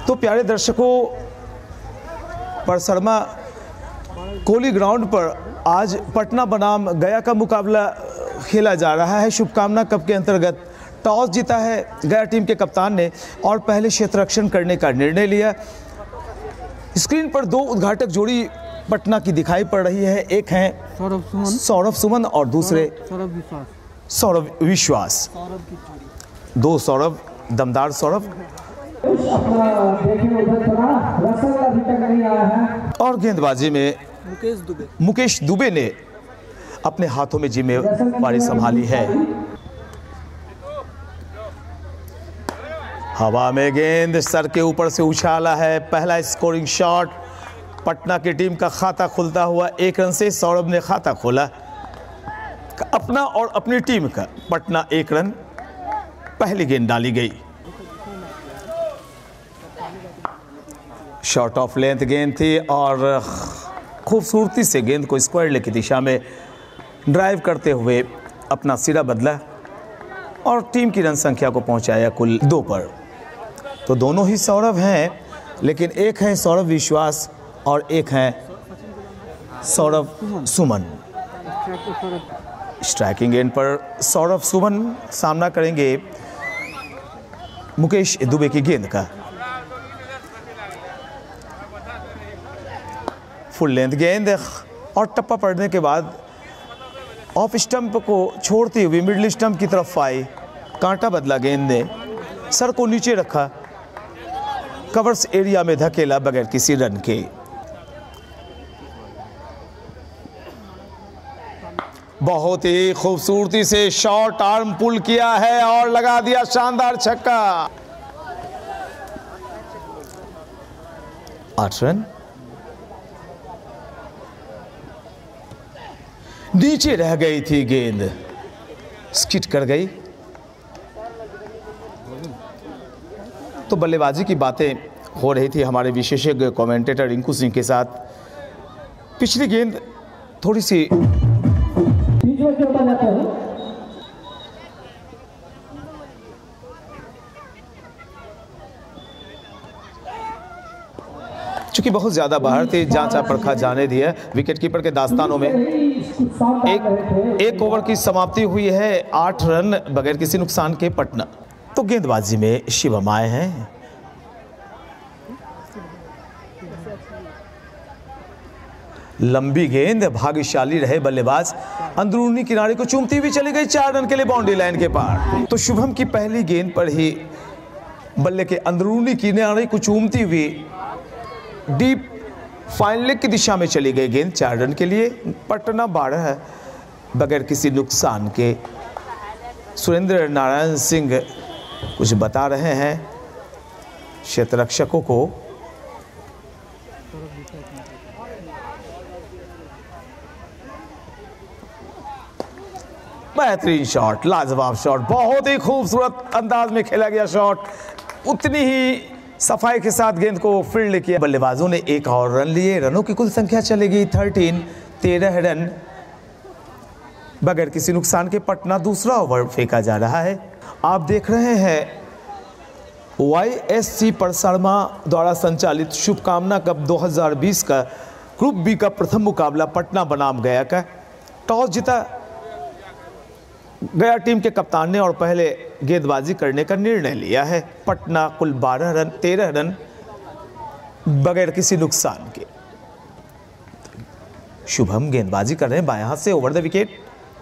तो प्यारे दर्शकों, परसरमा कोहली ग्राउंड पर आज पटना बनाम गया का मुकाबला खेला जा रहा है। शुभकामना कप के अंतर्गत टॉस जीता है गया टीम के कप्तान ने और पहले क्षेत्ररक्षण करने का निर्णय लिया। स्क्रीन पर दो उद्घाटक जोड़ी पटना की दिखाई पड़ रही है। एक हैं सौरभ सुमन और दूसरे सौरभ विश्वास। दो सौरभ, दमदार सौरभ। और गेंदबाजी में मुकेश दुबे ने अपने हाथों में जिम्मेवारी संभाली है। हवा में गेंद सर के ऊपर से उछाला है। पहला स्कोरिंग शॉट, पटना की टीम का खाता खुलता हुआ 1 रन से। सौरभ ने खाता खोला अपना और अपनी टीम का। पटना 1 रन, पहली गेंद डाली गई। शॉर्ट ऑफ लेंथ गेंद थी और खूबसूरती से गेंद को स्क्वायर लेग की दिशा में ड्राइव करते हुए अपना सिरा बदला और टीम की रन संख्या को पहुंचाया कुल 2 पर। तो दोनों ही सौरभ हैं, लेकिन एक है सौरभ विश्वास और एक है सौरभ सुमन। स्ट्राइकिंग एंड पर सौरभ सुमन सामना करेंगे मुकेश दुबे की गेंद का। फुल लेंथ गेंद और टप्पा पड़ने के बाद ऑफ स्टंप को छोड़ती हुई मिडिल स्टंप की तरफ आई। कांटा बदला गेंद ने, सर को नीचे रखा, कवर्स एरिया में धकेला बगैर किसी रन के। बहुत ही खूबसूरती से शॉर्ट आर्म पुल किया है और लगा दिया शानदार छक्का। 8 रन। नीचे रह गई थी गेंद, स्किट कर गई। तो बल्लेबाजी की बातें हो रही थी हमारे विशेषज्ञ कमेंटेटर रिंकू सिंह के साथ। पिछली गेंद थोड़ी सी चूंकि बहुत ज्यादा बाहर थी, जांचा परखा जाने दिया। विकेट कीपर के दास्तानों में एक ओवर की समाप्ति हुई है। 8 रन बगैर किसी नुकसान के पटना। तो गेंदबाजी में शिवम आए हैं। लंबी गेंद, भाग्यशाली रहे बल्लेबाज, अंदरूनी किनारे को चूमती हुई चली गई 4 रन के लिए बाउंड्री लाइन के पार। तो शुभम की पहली गेंद पर ही बल्ले के अंदरूनी किनारे को चूमती हुई डीप फाइन लेग की दिशा में चली गई गेंद 4 रन के लिए। पटना 12 है बगैर किसी नुकसान के। सुरेंद्र नारायण सिंह कुछ बता रहे हैं क्षेत्ररक्षकों को। बेहतरीन शॉट, लाजवाब शॉट, बहुत ही खूबसूरत अंदाज में खेला गया शॉट। उतनी ही सफाई के साथ गेंद को फील्ड किया। बल्लेबाजों ने 1 और रन लिए। रनों की कुल संख्या चलेगी 13 रन बगैर किसी नुकसान के। पटना दूसरा ओवर फेंका जा रहा है। आप देख रहे हैं YSC परसरमा द्वारा संचालित शुभकामना कप 2020 का ग्रुप बी का प्रथम मुकाबला पटना बनाम गया का। टॉस जीता गया टीम के कप्तान ने और पहले गेंदबाजी करने का निर्णय लिया है। पटना कुल 13 रन बगैर किसी नुकसान के। शुभम गेंदबाजी कर रहे हैं बाएं हाथ से ओवर द विकेट।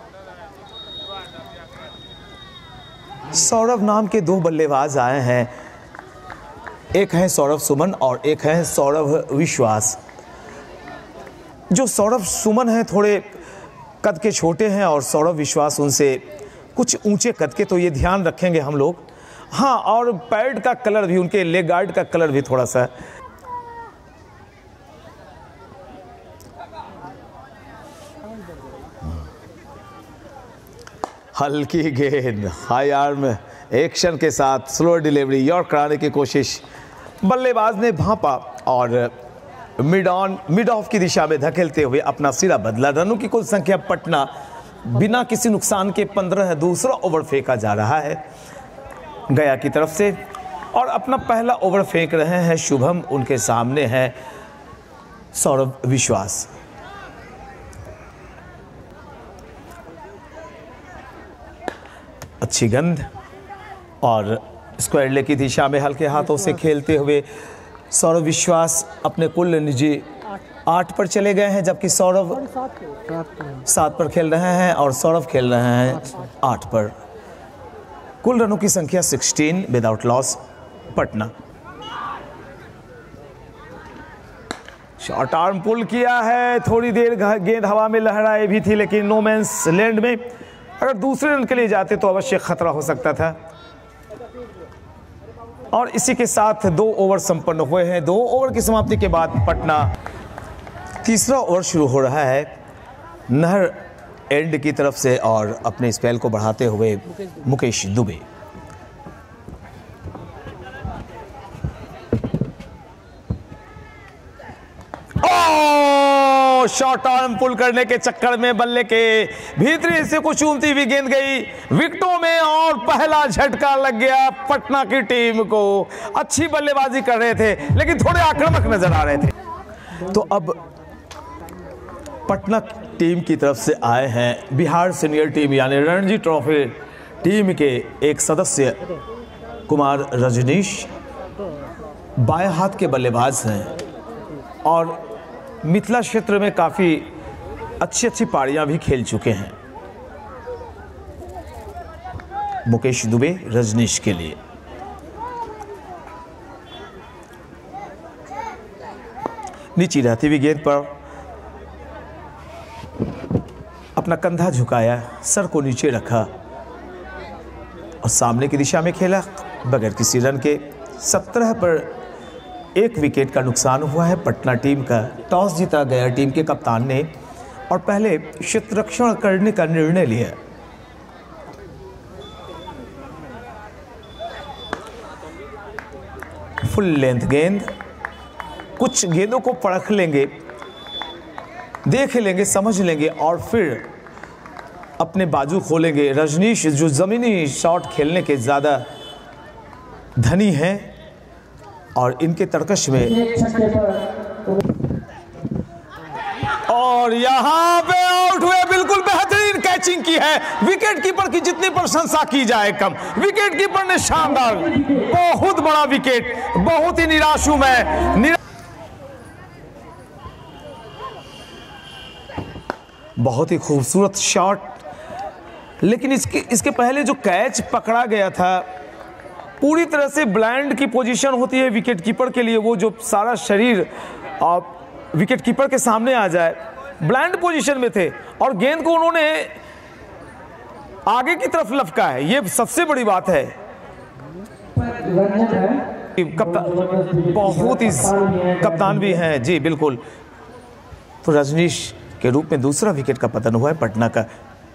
सौरभ नाम के 2 बल्लेबाज आए हैं। एक है सौरभ सुमन और एक है सौरभ विश्वास। जो सौरभ सुमन है थोड़े कद के छोटे हैं और सौरभ विश्वास उनसे कुछ ऊंचे कद के, तो ये ध्यान रखेंगे हम लोग। हाँ, और पैड का कलर भी, उनके लेग गार्ड का कलर भी थोड़ा सा हल्की गेंद, हाई आर्म एक्शन के साथ स्लो डिलीवरी यॉर्क कराने की कोशिश। बल्लेबाज ने भांपा और मिड ऑफ की दिशा में धकेलते हुए अपना सिरा बदला। रनों की कुल संख्या पटना बिना किसी नुकसान के 15 है। दूसरा ओवर फेंका जा रहा है गया की तरफ से। और अपना पहला ओवर फेंक रहे हैं शुभम। उनके सामने है सौरभ विश्वास। अच्छी गेंद और स्क्वायर लेग की दिशा में हल्के हाथों से खेलते हुए सौरभ विश्वास अपने कुल निजी 8 पर चले गए हैं, जबकि सौरभ 7 पर खेल रहे हैं और सौरभ खेल रहे हैं 8 पर। कुल रनों की संख्या 16 without loss Patna. Short arm pull किया है, थोड़ी देर गेंद हवा में लहराई भी थी, लेकिन नो मैंस लैंड में अगर दूसरे रन के लिए जाते तो अवश्य खतरा हो सकता था। और इसी के साथ 2 ओवर संपन्न हुए हैं। 2 ओवर की समाप्ति के बाद पटना तीसरा ओवर शुरू हो रहा है नहर एंड की तरफ से और अपने स्पेल को बढ़ाते हुए Mukesh Dubey. Short arm pull करने के चक्कर में बल्ले के भीतरी हिस्से को चूमती हुई गेंद गई विकेटों में और पहला झटका लग गया पटना की टीम को। अच्छी बल्लेबाजी कर रहे थे लेकिन थोड़े आक्रामक नजर आ रहे थे। तो अब पटना टीम की तरफ से आए हैं बिहार सीनियर टीम यानी रणजी ट्रॉफी टीम के एक सदस्य कुमार रजनीश। बाएं हाथ के बल्लेबाज हैं और मिथिला क्षेत्र में काफ़ी अच्छी पारियां भी खेल चुके हैं। मुकेश दुबे रजनीश के लिए। नीचे रहती हुई गेंद पर अपना कंधा झुकाया, सर को नीचे रखा और सामने की दिशा में खेला बगैर किसी रन के। 17 पर 1 विकेट का नुकसान हुआ है पटना टीम का। टॉस जीता गया टीम के कप्तान ने और पहले क्षेत्ररक्षण करने का निर्णय लिया। फुल लेंथ गेंद। कुछ गेंदों को परख लेंगे, देख लेंगे, समझ लेंगे और फिर अपने बाजू खोलेंगे। रजनीश जो जमीनी शॉट खेलने के ज़्यादा धनी हैं और इनके तरकश में और यहां पे आउट हुए। बिल्कुल बेहतरीन कैचिंग की है। विकेट कीपर की जितनी प्रशंसा की जाए कम। विकेट कीपर ने शानदार, बहुत बड़ा विकेट, बहुत ही निराश हूं मैं। बहुत ही खूबसूरत शॉट, लेकिन इसके पहले जो कैच पकड़ा गया था पूरी तरह से ब्लाइंड की पोजीशन होती है विकेट कीपर के लिए। वो जो सारा शरीर विकेट कीपर के सामने आ जाए, ब्लाइंड पोजीशन में थे और गेंद को उन्होंने आगे की तरफ लपका है। ये सबसे बड़ी बात है। बहुत ही कप्तान भी हैं जी, बिल्कुल। तो रजनीश के रूप में दूसरा विकेट का पतन हुआ है पटना का।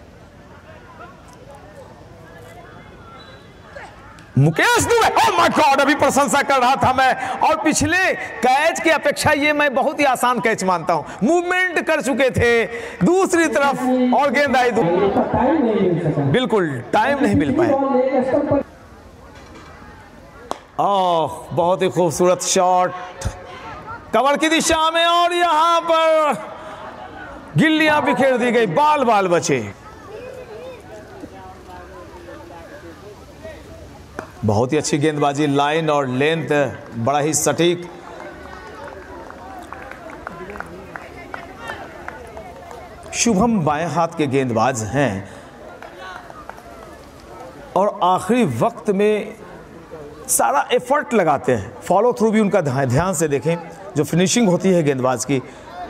Mukesh Dubey, oh my god, अभी प्रशंसा कर रहा था मैं। और पिछले कैच की अपेक्षा ये मैं बहुत ही आसान कैच मानता हूं। मूवमेंट कर चुके थे दूसरी तरफ और गेंद आई बिल्कुल टाइम नहीं मिल पाया। ओह, बहुत ही खूबसूरत शॉट कवर की दिशा में और यहां पर गिल्लियां बिखेर दी गई, बाल बाल बचे। बहुत ही अच्छी गेंदबाजी, लाइन और लेंथ बड़ा ही सटीक। शुभम बाएं हाथ के गेंदबाज हैं और आखिरी वक्त में सारा एफर्ट लगाते हैं। फॉलो थ्रू भी उनका ध्यान से देखें, जो फिनिशिंग होती है गेंदबाज की।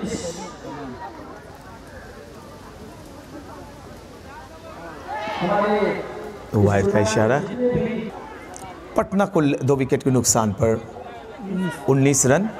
वाइड का इशारा। पटना कुल 2 विकेट के नुकसान पर 19 रन।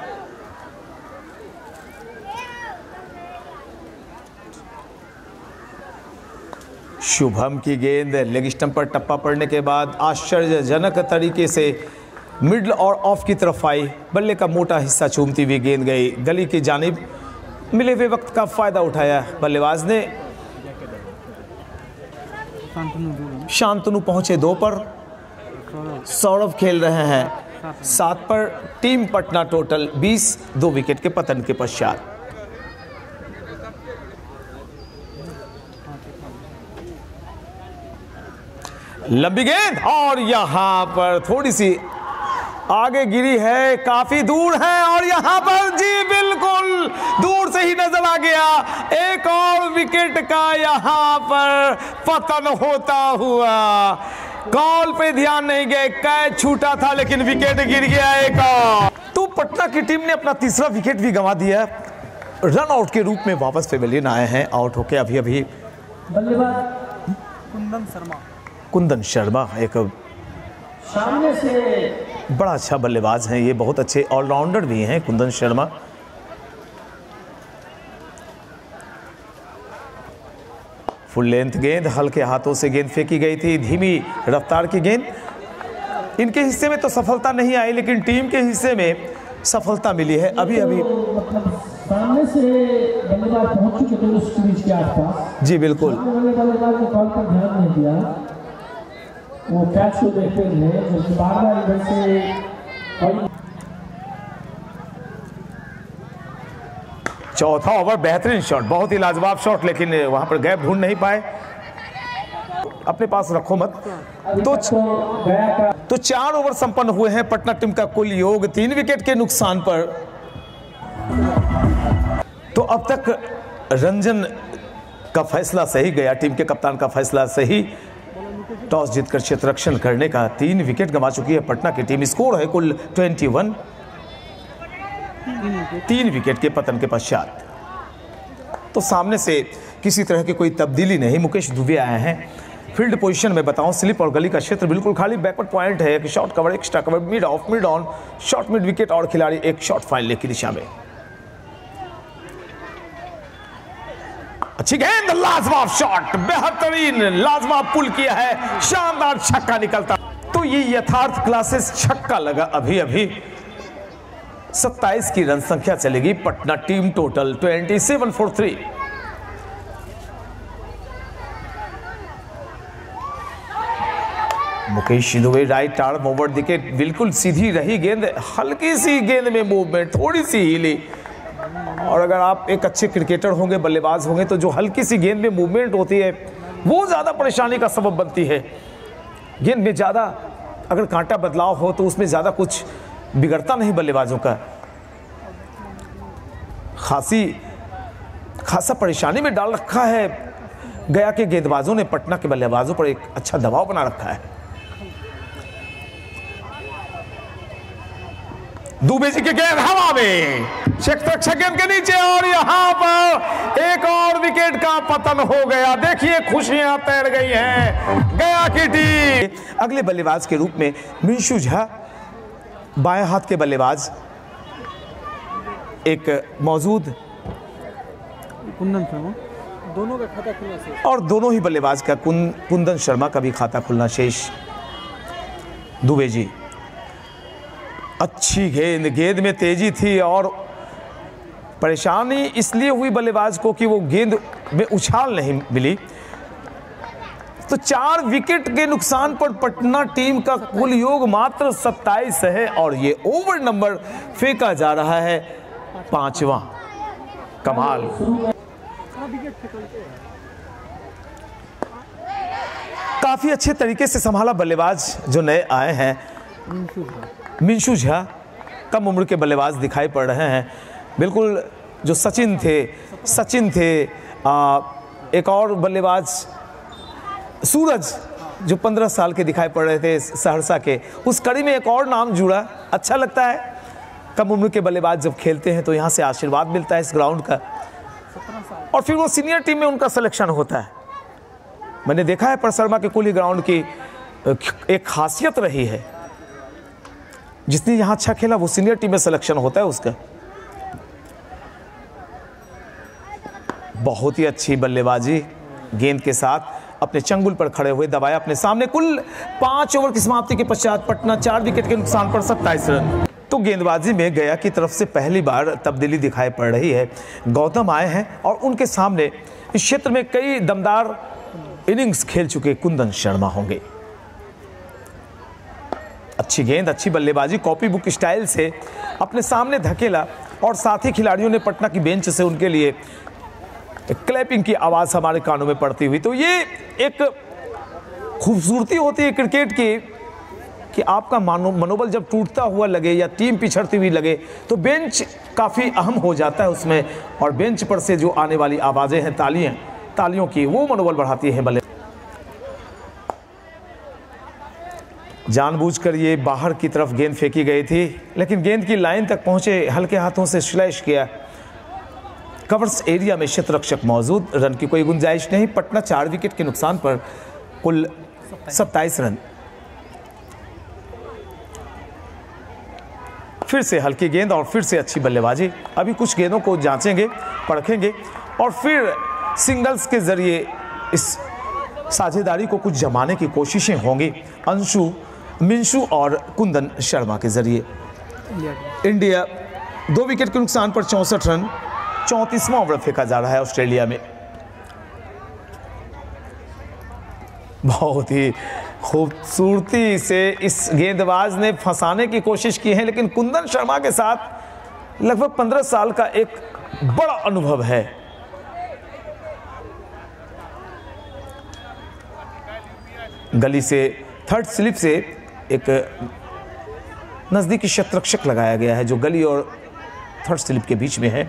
शुभम की गेंद लेग स्टंप पर टप्पा पड़ने के बाद आश्चर्यजनक तरीके से मिडल और ऑफ की तरफ आई। बल्ले का मोटा हिस्सा चूमती हुई गेंद गई गली की जानिब। मिले हुए वक्त का फायदा उठाया बल्लेबाज ने। शांतनु पहुंचे 2 पर सौरभ खेल रहे हैं 7 पर। टीम पटना टोटल 20, 2 विकेट के पतन के पश्चात। लंबी गेंद और यहां पर थोड़ी सी आगे गिरी है, काफी दूर है और यहां पर जी बिल्कुल दूर से ही नजर आ गया। एक और विकेट का यहां पर पतन होता हुआ। कॉल पे ध्यान नहीं गए, कैच छूटा था लेकिन विकेट गिर गया एक और। तो पटना की टीम ने अपना तीसरा विकेट भी गंवा दिया। रन आउट के रूप में वापस पेवेलियन आए हैं, आउट होके अभी बल्लेबाज कुंदन शर्मा एक सामने से बड़ा अच्छा बल्लेबाज हैं, ये बहुत अच्छे ऑलराउंडर भी हैं कुंदन शर्मा। फुल लेंथ गेंद, हल्के हाथों से गेंद फेंकी गई थी, धीमी रफ्तार की गेंद। इनके हिस्से में तो सफलता नहीं आई लेकिन टीम के हिस्से में सफलता मिली है। अभी मतलब सामने से बल्लेबाज पहुंच चुके थे उस क्रीज के आसपास। जी बिल्कुल, बल्लेबाज ने कॉल पर ध्यान नहीं दिया, वो कैच को देखते थे, जबकि बार-बार इधर से चौथा ओवर बेहतरीन शॉट, बहुत ही लाजवाब शॉट, लेकिन वहां पर गैप ढूंढ नहीं पाए। अपने पास रखो मत। तो 4 ओवर संपन्न हुए हैं। पटना टीम का कुल योग 3 विकेट के नुकसान पर। तो अब तक रंजन का फैसला सही गया, टीम के कप्तान का फैसला सही। टॉस जीतकर क्षेत्ररक्षण करने का 3 विकेट गंवा चुकी है पटना की टीम। स्कोर है कुल 21, 3 विकेट के पतन के पश्चात। तो सामने से किसी तरह की कोई तब्दीली नहीं। मुकेश दुबे आए हैं। फील्ड पोजीशन में बताऊं, स्लिप और गली का क्षेत्र बिल्कुल खाली। बैकवर्ड पॉइंट है, एक short cover, extra cover, mid off, mid on, short mid wicket और खिलाड़ी एक शॉर्ट फाइनल की दिशा में। अच्छी गेंद, लाजवाब शॉट, बेहतरीन लाजवाब पुल किया है, शानदार छक्का निकलता। तो ये यथार्थ क्लासेस छक्का लगा अभी अभी। 27 की रन संख्या चलेगी Patna team total 27 for 3। Mukesh Dubey right arm over wicket, बिल्कुल सीधी रही गेंद, हल्की सी गेंद में मूवमेंट, थोड़ी सी हिली। और अगर आप एक अच्छे क्रिकेटर होंगे, बल्लेबाज होंगे, तो जो हल्की सी गेंद में मूवमेंट होती है वो ज़्यादा परेशानी का सबब बनती है। गेंद में ज़्यादा अगर कांटा बदलाव हो तो उसमें ज़्यादा कुछ बिगड़ता नहीं बल्लेबाजों का। खासा परेशानी में डाल रखा है गया के गेंदबाजों ने। पटना के बल्लेबाजों पर एक अच्छा दबाव बना रखा है। दुबे जी की गेंद हवा में, क्षेत्ररक्षक गेंद के नीचे और यहां पर एक और विकेट का पतन हो गया। देखिए खुशियां तैर गई हैं गया की टीम। अगले बल्लेबाज के रूप में मिंशू झा, बाएं हाथ के बल्लेबाज एक मौजूद, कुंदन शर्मा, दोनों का खाता खुलना शेष। और दोनों ही बल्लेबाज का कुंदन शर्मा का भी खाता खुलना शेष। दुबे जी, अच्छी गेंद में तेजी थी और परेशानी इसलिए हुई बल्लेबाज को कि वो गेंद में उछाल नहीं मिली। तो 4 विकेट के नुकसान पर पटना टीम का कुल योग मात्र 27 है और ये ओवर नंबर फेंका जा रहा है 5वां। कमाल। काफी अच्छे तरीके से संभाला बल्लेबाज जो नए आए हैं। मिंशू झा कम उम्र के बल्लेबाज दिखाई पड़ रहे हैं। बिल्कुल जो सचिन थे, एक और बल्लेबाज सूरज जो 15 साल के दिखाई पड़ रहे थे सहरसा के, उस कड़ी में एक और नाम जुड़ा। अच्छा लगता है कम उम्र के बल्लेबाज जब खेलते हैं तो यहाँ से आशीर्वाद मिलता है इस ग्राउंड का, और फिर वो सीनियर टीम में उनका सिलेक्शन होता है। मैंने देखा है परसरमा के कुली ग्राउंड की एक खासियत रही है, जिसने यहाँ अच्छा खेला वो सीनियर टीम में सिलेक्शन होता है उसका। बहुत ही अच्छी बल्लेबाजी, गेंद के साथ अपने चंगुल पर खड़े हुए दबाया अपने सामने। कुल 5 ओवर की समाप्ति के पश्चात पटना 4 विकेट के नुकसान पर 27 रन। तो गेंदबाजी में गया की तरफ से पहली बार तब्दीली दिखाई पड़ रही है। गौतम आए हैं और उनके सामने इस क्षेत्र में कई दमदार इनिंग्स खेल चुके कुंदन शर्मा होंगे। अच्छी गेंद, अच्छी बल्लेबाजी, कॉपी बुक स्टाइल से अपने सामने धकेला और साथ ही खिलाड़ियों ने पटना की बेंच से उनके लिए क्लैपिंग की आवाज़ हमारे कानों में पड़ती हुई। तो ये एक खूबसूरती होती है क्रिकेट की कि आपका मनोबल जब टूटता हुआ लगे या टीम पिछड़ती हुई लगे तो बेंच काफ़ी अहम हो जाता है उसमें, और बेंच पर से जो आने वाली आवाज़ें हैं तालियों की, वो मनोबल बढ़ाती है। बल्ले जानबूझकर ये बाहर की तरफ गेंद फेंकी गई थी, लेकिन गेंद की लाइन तक पहुंचे, हल्के हाथों से स्लैश किया। कवर्स एरिया में शतरक्षक मौजूद, रन की कोई गुंजाइश नहीं। पटना 4 विकेट के नुकसान पर कुल 27 रन। फिर से हल्की गेंद और फिर से अच्छी बल्लेबाजी। अभी कुछ गेंदों को जांचेंगे, परखेंगे और फिर सिंगल्स के जरिए इस साझेदारी को कुछ जमाने की कोशिशें होंगी मिंशू और कुंदन शर्मा के जरिए। इंडिया 2 विकेट के नुकसान पर 64 रन, 34वां ओवर फेंका जा रहा है ऑस्ट्रेलिया में। बहुत ही खूबसूरती से इस गेंदबाज ने फंसाने की कोशिश की है, लेकिन कुंदन शर्मा के साथ लगभग 15 साल का एक बड़ा अनुभव है। गली से थर्ड स्लिप से एक नजदीकी शतरक्षक लगाया गया है जो गली और थर्ड स्लिप के बीच में है।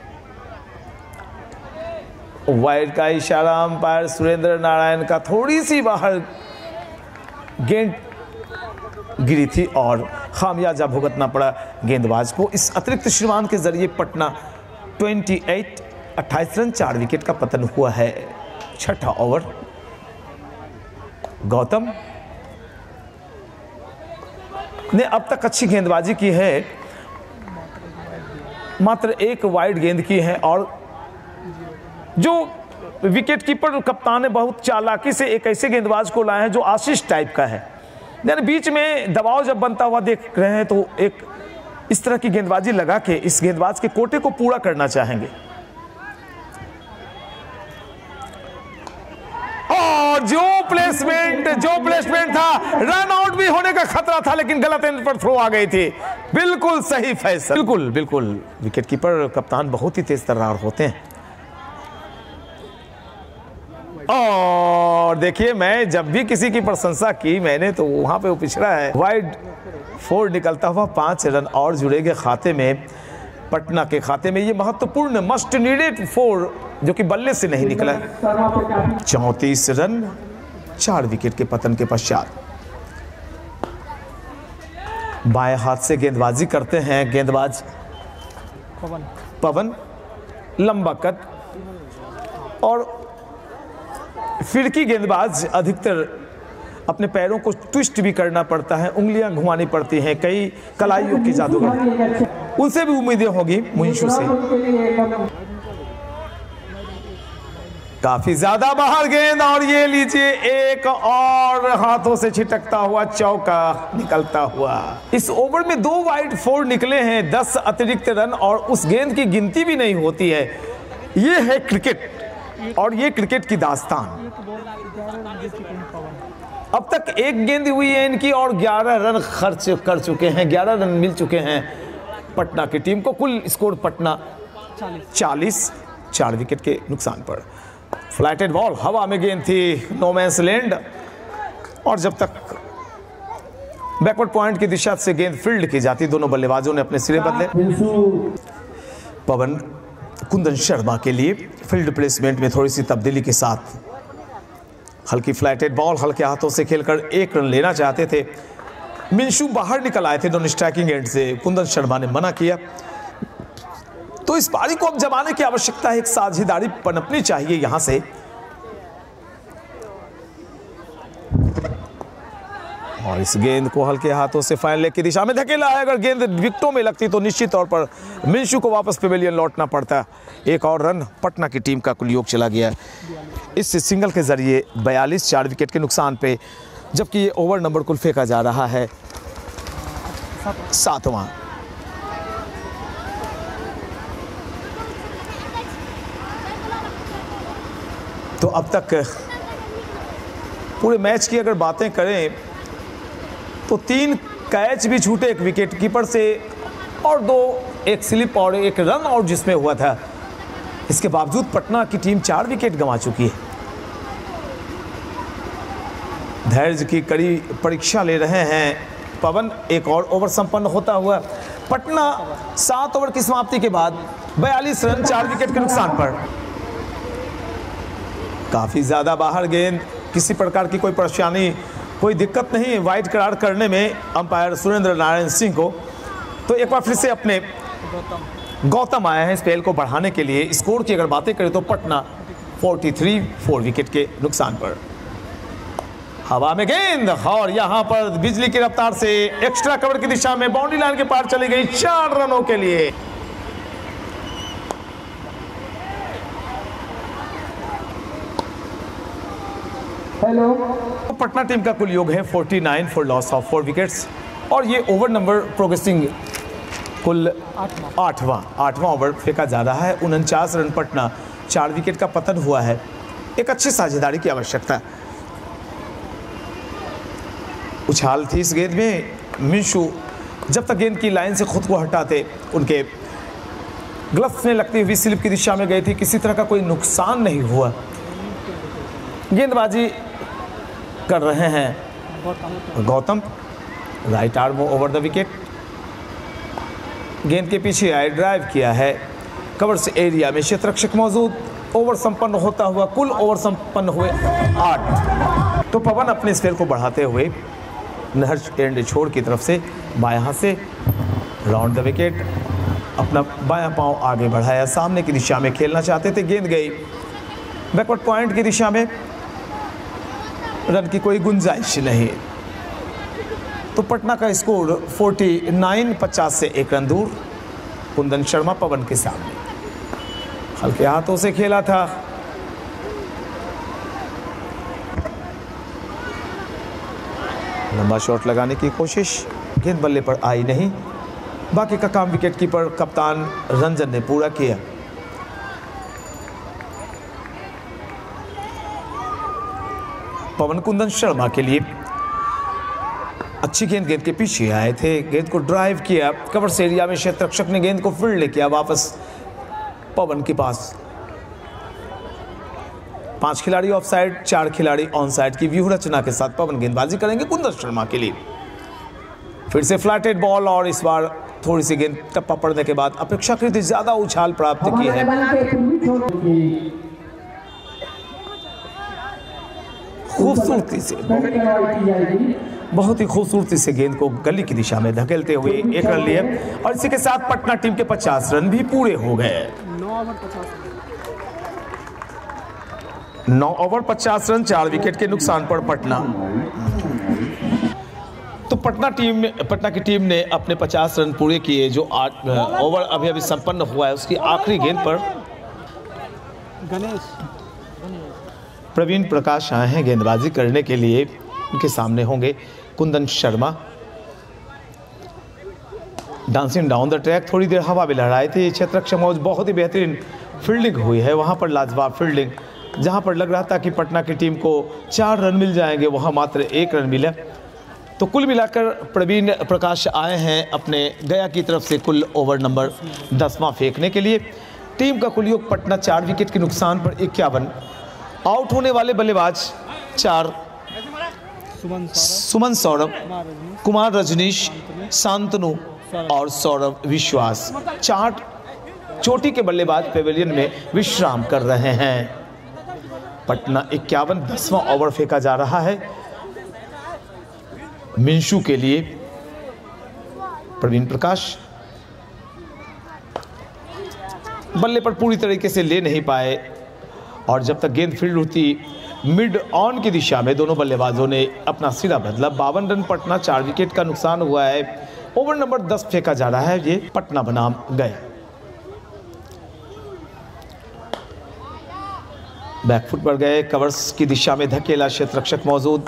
वाइड का इशारा अंपायर सुरेंद्र नारायण का, थोड़ी सी बाहर गेंद गिरी थी और खामियाजा भुगतना पड़ा गेंदबाज को। इस अतिरिक्त श्रीमान के जरिए पटना 28 रन 4 विकेट का पतन हुआ है। छठा ओवर। गौतम ने अब तक अच्छी गेंदबाजी की है, मात्र एक वाइड गेंद की है और जो विकेट कीपर कप्तान ने बहुत चालाकी से एक ऐसे गेंदबाज को लाए हैं जो आशीष टाइप का है, यानी बीच में दबाव जब बनता हुआ देख रहे हैं तो एक इस तरह की गेंदबाजी लगा के इस गेंदबाज के कोटे को पूरा करना चाहेंगे। और जो प्लेसमेंट था, रन आउट भी होने का खतरा था लेकिन गलत एंड पर थ्रो आ गई थी। बिल्कुल सही फैसला, बिल्कुल विकेट कीपर कप्तान बहुत ही तेज तर्रार होते हैं। और देखिए, मैं जब भी किसी की प्रशंसा की मैंने तो वहां पे वो पिछड़ा है। वाइड 4 निकलता हुआ 5 रन और जुड़ेंगे खाते में, पटना के खाते में। ये महत्वपूर्ण मस्ट नीडेड 4 जो कि बल्ले से नहीं निकला। 34 रन 4 विकेट के पतन के पश्चात। बाएं हाथ से गेंदबाजी करते हैं गेंदबाज पवन। लंबा कट और फिरकी गेंदबाज अधिकतर अपने पैरों को ट्विस्ट भी करना पड़ता है, उंगलियां घुमानी पड़ती हैं। कई कलाइयों के जादूगर, उनसे भी उम्मीदें होगी मुंशू से। काफी ज्यादा बाहर गेंद और ये लीजिए एक और हाथों से छिटकता हुआ चौका निकलता हुआ। इस ओवर में 2 वाइड 4 निकले हैं, 10 अतिरिक्त रन और उस गेंद की गिनती भी नहीं होती है। ये है क्रिकेट और ये क्रिकेट की दास्तान। अब तक एक गेंद हुई है इनकी और 11 रन खर्च कर चुके हैं, 11 रन मिल चुके हैं पटना की टीम को। कुल स्कोर पटना 40, 4 विकेट के नुकसान पर। फ्लैटेड बॉल, हवा में गेंद थी, नो मैंस लैंड, और जब तक बैकवर्ड पॉइंट की दिशा से गेंद फील्ड की जाती, दोनों बल्लेबाजों ने अपने सिरे बदले। पवन कुंदन शर्मा के लिए फील्ड प्लेसमेंट में थोड़ी सी तब्दीली के साथ हल्की फ्लैटेड बॉल, हल्के हाथों से खेलकर 1 रन लेना चाहते थे। मिंशू बाहर निकल आए थे नॉन स्ट्राइकिंग एंड से, कुंदन शर्मा ने मना किया। तो इस पारी को अब जमाने की आवश्यकता है, एक साझेदारी पनपनी चाहिए यहां से। और इस गेंद को हल्के हाथों से फाइन लेग की दिशा में धकेला है। अगर गेंद विकेटों में लगती तो निश्चित तौर पर मिंशू को वापस पेवेलियन लौटना पड़ता। एक और रन पटना की टीम का कुल योग चला गया। इस सिंगल के जरिए 42, 4 विकेट के नुकसान पे, जबकि ये ओवर नंबर कुल फेंका जा रहा है 7वां। तो अब तक पूरे मैच की अगर बातें करें तो 3 कैच भी छूटे एक विकेट कीपर से और दो एक स्लिप और एक रन आउट जिसमें हुआ था। इसके बावजूद पटना की टीम 4 विकेट गंवा चुकी है। धैर्य की कड़ी परीक्षा ले रहे हैं पवन। एक और ओवर संपन्न होता हुआ पटना 7 ओवर की समाप्ति के बाद 42 रन 4 विकेट के नुकसान पर। काफी ज्यादा बाहर गेंद, किसी प्रकार की कोई परेशानी, कोई दिक्कत नहीं वाइड करार करने में अंपायर सुरेंद्र नारायण सिंह को। तो एक बार फिर से अपने गौतम आए हैं स्पेल को बढ़ाने के लिए। स्कोर की अगर बातें करें तो पटना 43 4 विकेट के नुकसान पर। हवा में गेंद और यहां पर बिजली की रफ्तार से एक्स्ट्रा कवर की दिशा में बाउंड्री लाइन के पार चली गई 4 रनों के लिए। हेलो, पटना टीम का कुल योग है 49 फॉर लॉस ऑफ 4 विकेट्स और ये ओवर नंबर प्रोग्रेसिंग कुल 8वां ओवर फेंका जा रहा है। 49 रन पटना, 4 विकेट का पतन हुआ है। एक अच्छी साझेदारी की आवश्यकता। उछाल थी इस गेंद में। मिंशू जब तक गेंद की लाइन से खुद को हटाते उनके ग्लव्स में लगती हुई स्लिप की दिशा में गई थी। किसी तरह का कोई नुकसान नहीं हुआ। गेंदबाजी कर रहे हैं Gautam. Right arm over the wicket. गेंद के पीछे आए, ड्राइव किया है कवर से एरिया में, क्षेत्ररक्षक मौजूद। ओवर संपन्न होता हुआ कुल ओवर संपन्न हुए 8। तो पवन अपने स्पेल को बढ़ाते हुए नहर एंड छोड़ की तरफ से बाएं हाथ से राउंड द विकेट, अपना बायां पांव आगे बढ़ाया, सामने की दिशा में खेलना चाहते थे। गेंद गई बैकवर्ड पॉइंट की दिशा में, रन की कोई गुंजाइश नहीं। तो पटना का स्कोर 49 50 से 1 रन दूर। कुंदन शर्मा पवन के सामने हल्के हाथों से खेला था। लंबा शॉट लगाने की कोशिश, गेंद बल्ले पर आई नहीं। बाकी का काम विकेट कीपर कप्तान रंजन ने पूरा किया। पवन कुंदन शर्मा के लिए अच्छी गेंद के पीछे आए थे, गेंद को ड्राइव किया कवर से एरिया में, क्षेत्ररक्षक ने गेंद को फील्ड किया वापस पवन के पास। 5 खिलाड़ी ऑफ साइड, 4 खिलाड़ी ऑन साइड की व्यूह रचना के साथ पवन गेंदबाजी करेंगे कुंदन शर्मा के लिए। फिर से फ्लैटेड बॉल और इस बार थोड़ी सी गेंद टप्पा पड़ने के बाद अपेक्षाकृत ज्यादा उछाल प्राप्त की है। खूबसूरती से, बहुत ही खूबसूरती से गेंद को गली की दिशा में धकेलते हुए 1 रन लिए और इसी के साथ पटना टीम के 50 रन भी पूरे हो गए। 9 ओवर 50 रन 4 विकेट के नुकसान पर पटना। तो पटना की टीम ने अपने 50 रन पूरे किए। जो 8 ओवर अभी संपन्न हुआ है उसकी आखिरी गेंद पर प्रवीण प्रकाश आए हैं गेंदबाजी करने के लिए। उनके सामने होंगे Kundan Sharma. Dancing down the track, थोड़ी देर हवा भी लहराई थी। क्षेत्ररक्षक मौज बहुत ही बेहतरीन फील्डिंग हुई है वहाँ पर, लाजवाब फील्डिंग। जहाँ पर लग रहा था कि पटना की टीम को 4 रन मिल जाएंगे वहाँ मात्र 1 रन मिला। तो कुल मिलाकर प्रवीण प्रकाश आए हैं अपने गया की तरफ से कुल ओवर नंबर 10वां फेंकने के लिए। टीम का कुल योग पटना 4 विकेट के नुकसान पर 51। आउट होने वाले बल्लेबाज 4 सुमन सौरभ, कुमार रजनीश, शांतनु और सौरभ विश्वास। 4 चोटी के बल्लेबाज पेविलियन में विश्राम कर रहे हैं। पटना 51 10वां ओवर फेंका जा रहा है। मिंशू के लिए प्रवीण प्रकाश बल्ले पर पूरी तरीके से ले नहीं पाए और जब तक गेंद फील्ड होती मिड ऑन की दिशा में दोनों बल्लेबाजों ने अपना सिरा बदला। 52 रन पटना, 4 विकेट का नुकसान हुआ है। ओवर नंबर 10 फेंका जा रहा है। ये पटना बनाम गया। बैकफुट पर गए, कवर्स की दिशा में धकेला, क्षेत्ररक्षक मौजूद।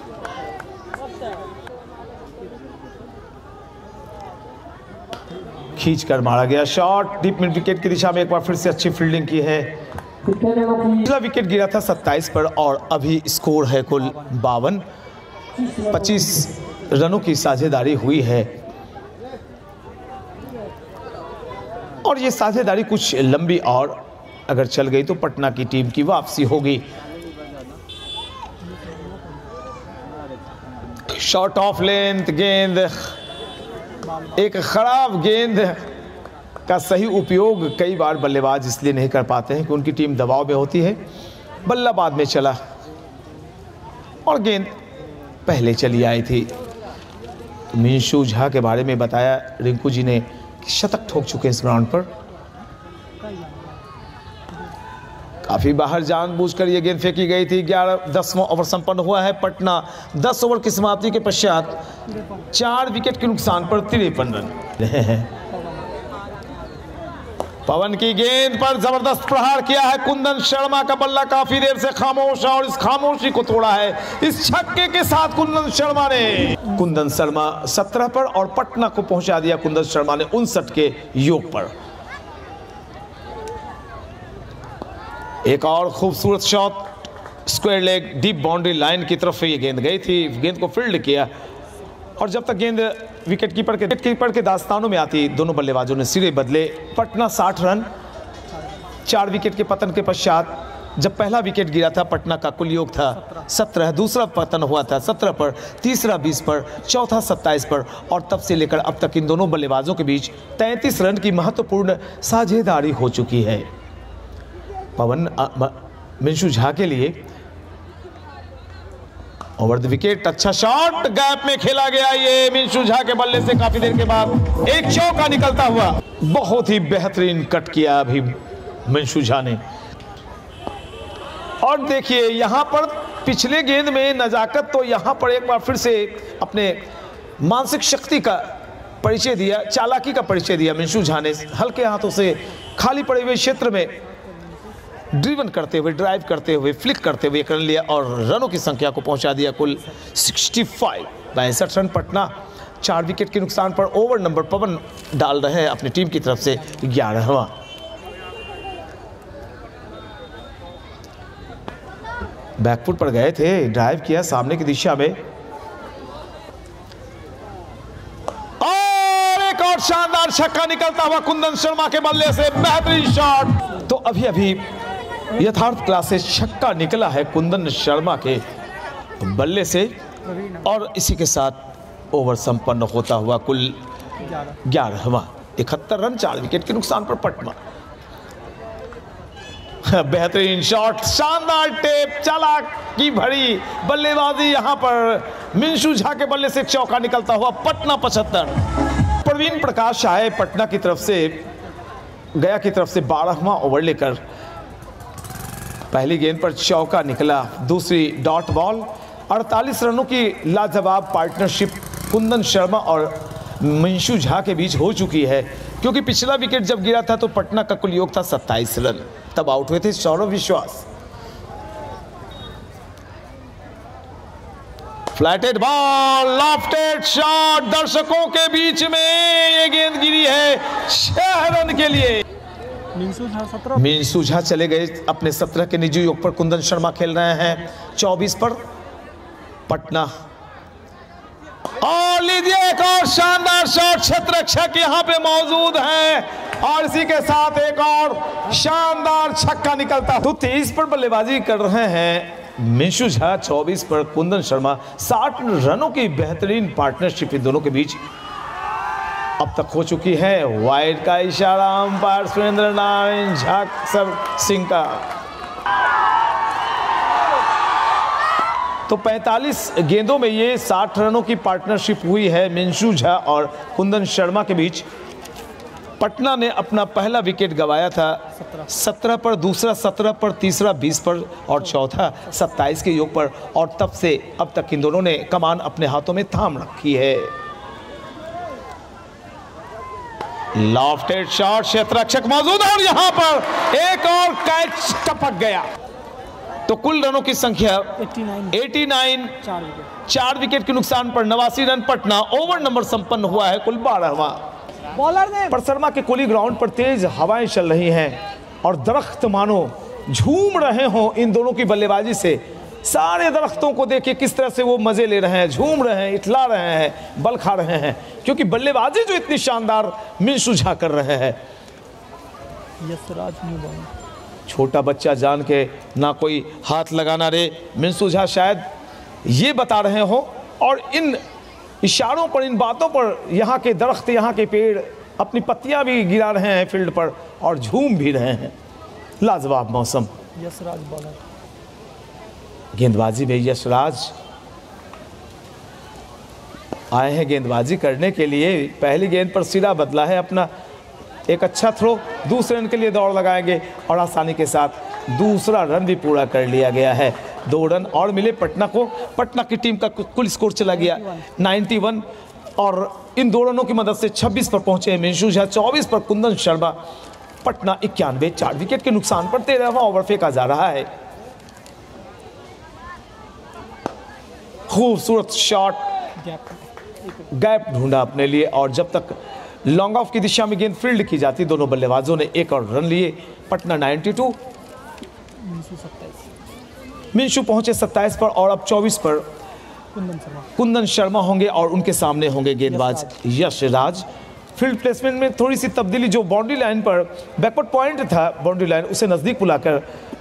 खींचकर मारा गया शॉट डीप मिड विकेट की दिशा में। एक बार फिर से अच्छी फील्डिंग की है। पिछला विकेट गिरा था 27 पर और अभी स्कोर है कुल 52। 25 रनों की साझेदारी हुई है और ये साझेदारी कुछ लंबी और अगर चल गई तो पटना की टीम की वापसी होगी। शॉट ऑफ लेंथ गेंद, एक खराब गेंद का सही उपयोग कई बार बल्लेबाज इसलिए नहीं कर पाते हैं कि उनकी टीम दबाव में होती है। बल्ला बाद में चला और गेंद पहले चली आई थी। तो मिंशू झा के बारे में बताया रिंकू जी ने कि शतक ठोक चुके हैं इस ग्राउंड पर। काफी बाहर जानबूझकर ये गेंद फेंकी गई थी। 10वां ओवर संपन्न हुआ है। पटना 10 ओवर की समाप्ति के पश्चात 4 विकेट के नुकसान पर 53 रन। पवन की गेंद पर जबरदस्त प्रहार किया है। कुंदन शर्मा का बल्ला काफी देर से खामोश है और इस खामोशी को तोड़ा है इस छक्के के साथ कुंदन शर्मा ने। कुंदन शर्मा 17 पर और पटना को पहुंचा दिया कुंदन शर्मा ने 59 के योग पर। एक और खूबसूरत shot square leg deep boundary line की तरफ ये गेंद गई थी। गेंद को फील्ड किया और जब तक गेंद विकेट कीपर के दास्तानों में आती दोनों बल्लेबाजों ने सिरे बदले। पटना 60 रन 4 विकेट के पतन के पश्चात। जब पहला विकेट गिरा था पटना का कुल योग था 17, दूसरा पतन हुआ था 17 पर, तीसरा 20 पर, चौथा 27 पर और तब से लेकर अब तक इन दोनों बल्लेबाजों के बीच 33 रन की महत्वपूर्ण साझेदारी हो चुकी है। पवन मिंशू झा के लिए ओवर द विकेट अच्छा शॉट गैप में खेला गया। ये मिंशू झा के बल्ले से काफी देर के बाद एक चौका निकलता हुआ। बहुत ही बेहतरीन कट किया अभी मिंशू झा ने। और देखिए यहां पर पिछले गेंद में नजाकत तो यहां पर एक बार फिर से अपने मानसिक शक्ति का परिचय दिया, चालाकी का परिचय दिया मिंशू झा ने। हल्के हाथों से खाली पड़े हुए क्षेत्र में ड्रिवन करते हुए, ड्राइव करते हुए, फ्लिक करते हुए कर लिया और रनों की संख्या को पहुंचा दिया कुल 65। 62 रन पटना 4 विकेट के नुकसान पर। ओवर नंबर पवन डाल रहे हैं अपनी टीम की तरफ से 11वां। बैकफुट पर गए थे, ड्राइव किया सामने की दिशा में और एक और शानदार छक्का निकलता हुआ कुंदन शर्मा के बल्ले से। बेहतरीन शॉट। तो अभी अभी यथार्थ क्लास से छक्का निकला है कुंदन शर्मा के बल्ले से और इसी के साथ ओवर संपन्न होता हुआ कुल 11वां। 71 रन 4 विकेट के नुकसान पर पटना। बेहतरीन शॉट, शानदार टेप, चालाकी भरी बल्लेबाजी। यहां पर मिंशू झा के बल्ले से चौका निकलता हुआ पटना 75। प्रवीण प्रकाश आए पटना की तरफ से, गया की तरफ से 12वां ओवर लेकर। पहली गेंद पर चौका निकला, दूसरी डॉट बॉल। 48 रनों की लाजवाब पार्टनरशिप कुंदन शर्मा और मिंशू झा के बीच हो चुकी है क्योंकि पिछला विकेट जब गिरा था तो पटना का कुल योग था 27 रन। तब आउट हुए थे सौरव विश्वास। फ्लैटेड बॉल, लॉफ्टेड शॉट, दर्शकों के बीच में ये गेंद गिरी है 6 रन के लिए। मिंशू झा चले गए अपने 17 के निजी योग पर। कुंदन शर्मा खेल रहे हैं 24 पर। पटना और लीजिए एक और शानदार शॉट, क्षेत्ररक्षक यहां पे मौजूद है और इसी के साथ एक और शानदार छक्का निकलता। तो 23 पर बल्लेबाजी कर रहे हैं मिंशू झा, 24 पर कुंदन शर्मा। 60 रनों की बेहतरीन पार्टनरशिप इन दोनों के बीच अब तक हो चुकी है। वाइड का इशारा अंपायर सुरेंद्र नारायण झा सिंह का। तो 45 गेंदों में ये 60 रनों की पार्टनरशिप हुई है मिंशू झा और कुंदन शर्मा के बीच। पटना ने अपना पहला विकेट गंवाया था 17 पर, दूसरा 17 पर, तीसरा 20 पर और चौथा 27 के योग पर और तब से अब तक इन दोनों ने कमान अपने हाथों में थाम रखी है। लॉफ्टेड शॉट, क्षेत्ररक्षक मौजूद है और यहां पर एक और कैच टपक गया। तो कुल रनों की संख्या 89, 4 विकेट के नुकसान पर 89 रन पटना। ओवर नंबर संपन्न हुआ है कुल 12वां। पर शर्मा के कोहली ग्राउंड पर तेज हवाएं चल रही हैं और दरख्त मानो झूम रहे हों इन दोनों की बल्लेबाजी से। सारे दरख्तों को देखिए किस तरह से वो मजे ले रहे हैं, झूम रहे हैं, इठला रहे हैं, बल खा रहे हैं, क्योंकि बल्लेबाजी जो इतनी शानदार मिंशू झा कर रहे हैं। यशराज न्यू बॉल, छोटा बच्चा जान के ना कोई हाथ लगाना रे, मिंशू झा शायद ये बता रहे हो, और इन इशारों पर, इन बातों पर यहाँ के दरख्त, यहाँ के पेड़ अपनी पत्तियां भी गिरा रहे हैं फील्ड पर और झूम भी रहे हैं। लाजवाब मौसम। यशराज बॉलर, गेंदबाजी में यशराज आए हैं गेंदबाजी करने के लिए। पहली गेंद पर सिरा बदला है अपना, एक अच्छा थ्रो, दूसरे रन के लिए दौड़ लगाएंगे और आसानी के साथ दूसरा रन भी पूरा कर लिया गया है। 2 रन और मिले पटना को। पटना की टीम का कुल स्कोर चला गया 91 और इन 2 रनों की मदद से 26 पर पहुंचे हैं मिंशू झा, 24 पर कुंदन शर्मा। पटना 91, 4 विकेट के नुकसान पर 13वां ओवर फेंका जा रहा है। खूबसूरत शॉट, गैप ढूंढा अपने लिए और जब तक लॉन्ग ऑफ की दिशा में गेंद फील्ड की जाती, दोनों बल्लेबाजों ने 1 और रन लिए। पटना 92, मिंशू पहुंचे 27 पर और अब 24 पर कुंदन शर्मा होंगे और उनके सामने होंगे गेंदबाज यशराज। फील्ड प्लेसमेंट में थोड़ी सी तब्दीली, जो बाउंड्री लाइन पर बैकवर्ड पॉइंट था, बाउंड्री लाइन उसे नजदीक बुलाकर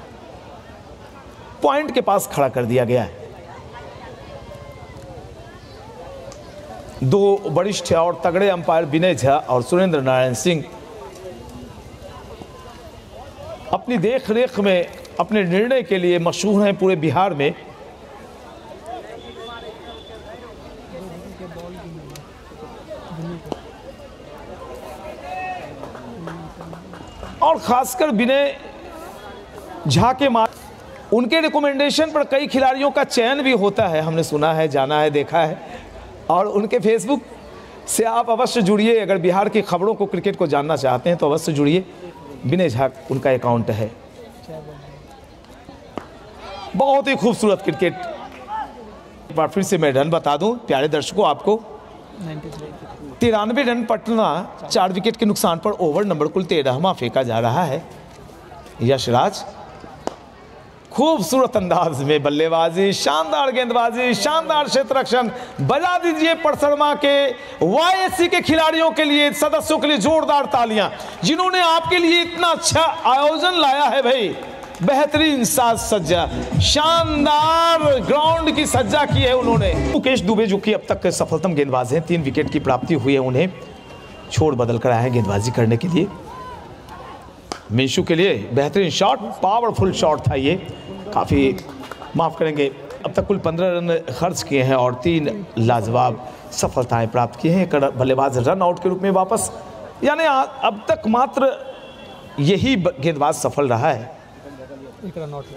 पॉइंट के पास खड़ा कर दिया गया है। 2 वरिष्ठ और तगड़े अंपायर विनय झा और सुरेंद्र नारायण सिंह अपनी देख रेख में अपने निर्णय के लिए मशहूर हैं पूरे बिहार में। और खासकर विनय झा के उनके रिकमेंडेशन पर कई खिलाड़ियों का चयन भी होता है, हमने सुना है, जाना है, देखा है। और उनके फेसबुक से आप अवश्य जुड़िए, अगर बिहार की खबरों को, क्रिकेट को जानना चाहते हैं तो अवश्य जुड़िए। विनय झा उनका अकाउंट है। बहुत ही खूबसूरत क्रिकेट। एक बार फिर से मैं रन बता दूं प्यारे दर्शकों आपको, 93 रन पटना, 4 विकेट के नुकसान पर ओवर नंबर कुल 13वां फेंका जा रहा है। यशराज खूबसूरत अंदाज में बल्लेबाजी, शानदार गेंदबाजी, शानदार क्षेत्ररक्षण। बजा दीजिए परसरमा के वाईएससी के खिलाड़ियों के लिए, सदस्यों के लिए जोरदार तालियां, जिन्होंने आपके लिए इतना अच्छा आयोजन लाया है भाई। बेहतरीन साज सज्जा, शानदार ग्राउंड की सज्जा की है उन्होंने। मुकेश दुबे जो कि अब तक सफलतम गेंदबाज हैं, 3 विकेट की प्राप्ति हुई है उन्हें, छोड़ बदल कर आए हैं गेंदबाजी करने के लिए। मिंशू के लिए बेहतरीन शॉट, पावरफुल शॉट था ये, काफ़ी माफ़ करेंगे, अब तक कुल 15 रन खर्च किए हैं और 3 लाजवाब सफलताएं प्राप्त की हैं। एक बल्लेबाज रन आउट के रूप में वापस, यानी अब तक मात्र यही गेंदबाज सफल रहा है। एक रन आउट।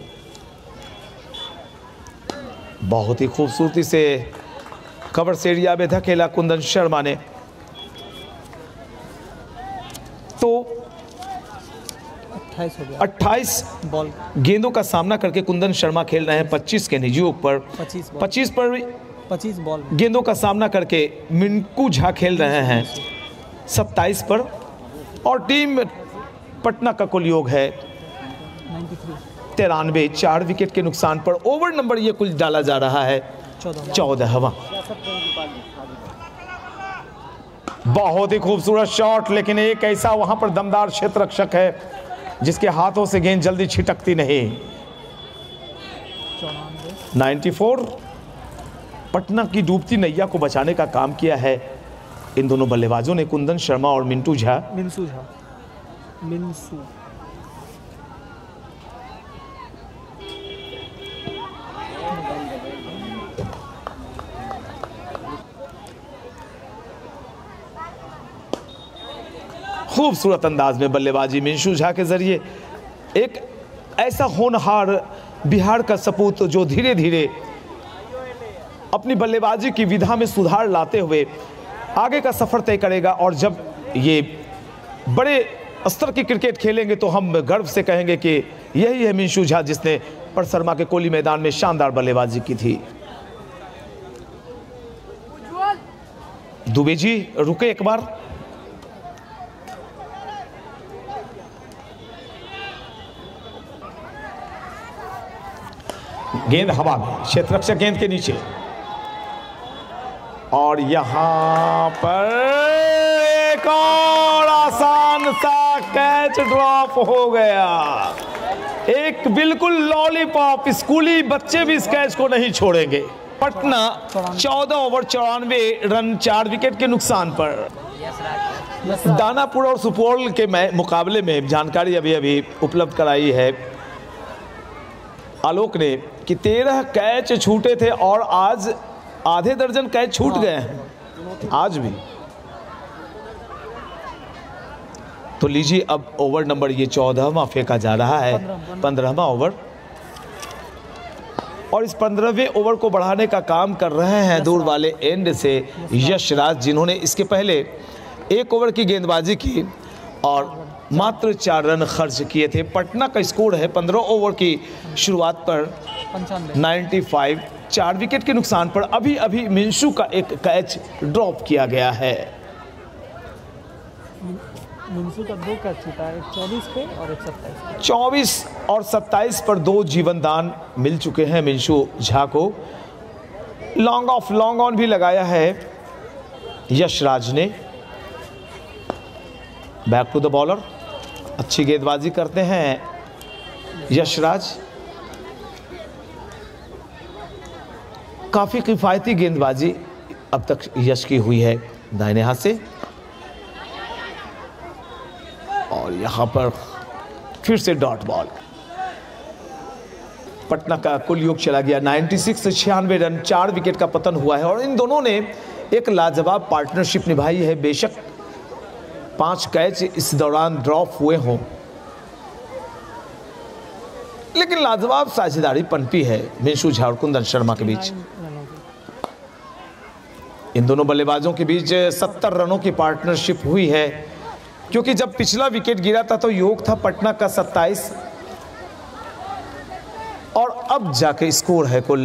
बहुत ही खूबसूरती से कवर्स एरिया में धकेला कुंदन शर्मा ने। तो 28 हो गया। 28 बॉल गेंदों का सामना करके कुंदन शर्मा खेल रहे हैं 25 के निजी पर। 25 बॉल गेंदों का सामना करके मिंकू झा खेल रहे हैं 27 पर और टीम पटना का कुल योग है 93, 4 विकेट के नुकसान पर ओवर नंबर ये कुल डाला जा रहा है 14वां। बहुत ही खूबसूरत शॉट, लेकिन एक ऐसा वहां पर दमदार क्षेत्ररक्षक है जिसके हाथों से गेंद जल्दी छिटकती नहीं। 94 पटना की डूबती नैया को बचाने का काम किया है इन दोनों बल्लेबाजों ने, कुंदन शर्मा और मिंटू झा। खूबसूरत अंदाज में बल्लेबाजी मिंशू झा के जरिए, एक ऐसा होनहार बिहार का सपूत जो धीरे धीरे अपनी बल्लेबाजी की विधा में सुधार लाते हुए आगे का सफर तय करेगा। और जब ये बड़े स्तर की क्रिकेट खेलेंगे तो हम गर्व से कहेंगे कि यही है मिंशू झा जिसने परसरमा के कोली मैदान में शानदार बल्लेबाजी की थी। दुबे जी रुके एक बार। गेंद हवा में, क्षेत्ररक्षक गेंद के नीचे, और यहां पर एक और आसान सा कैच ड्रॉप हो गया। एक बिल्कुल लॉलीपॉप, स्कूली बच्चे भी इस कैच को नहीं छोड़ेंगे। पटना 14 ओवर 94 रन 4 विकेट के नुकसान पर। दानापुर और सुपौल के मुकाबले में जानकारी अभी उपलब्ध कराई है आलोक ने कि 13 कैच छूटे थे और आज आधे दर्जन कैच छूट गए हैं आज भी। तो लीजिए अब ओवर नंबर ये 14वां फेंका जा रहा है, 15वां ओवर, और इस 15वें ओवर को बढ़ाने का काम कर रहे हैं दूर वाले एंड से यशराज, जिन्होंने इसके पहले 1 ओवर की गेंदबाजी की और मात्र 4 रन खर्च किए थे। पटना का स्कोर है 15 ओवर की शुरुआत पर 95, 4 विकेट के नुकसान पर। अभी मिंशू का एक कैच ड्रॉप किया गया है। मिंशू का 2 कैच छूटा है, एक 24 पे और एक 27 पे। 24 और 27 पर 2 जीवनदान मिल चुके हैं मिंशू झा को। लॉन्ग ऑन भी लगाया है यशराज ने। बैक टू द बॉलर, अच्छी गेंदबाजी करते हैं यशराज। काफी किफायती गेंदबाजी अब तक यश की हुई है दाहिने हाथ से, और यहां पर फिर से डॉट बॉल। पटना का कुल योग चला गया 96 से 96 रन, 4 विकेट का पतन हुआ है। और इन दोनों ने एक लाजवाब पार्टनरशिप निभाई है। बेशक 5 कैच इस दौरान ड्रॉप हुए हों, लेकिन लाजवाब साझेदारी पनपी है मिंशू झा और कुंदन शर्मा के बीच। इन दोनों बल्लेबाजों के बीच 70 रनों की पार्टनरशिप हुई है, क्योंकि जब पिछला विकेट गिरा था तो योग था पटना का 27, और अब जाके स्कोर है कुल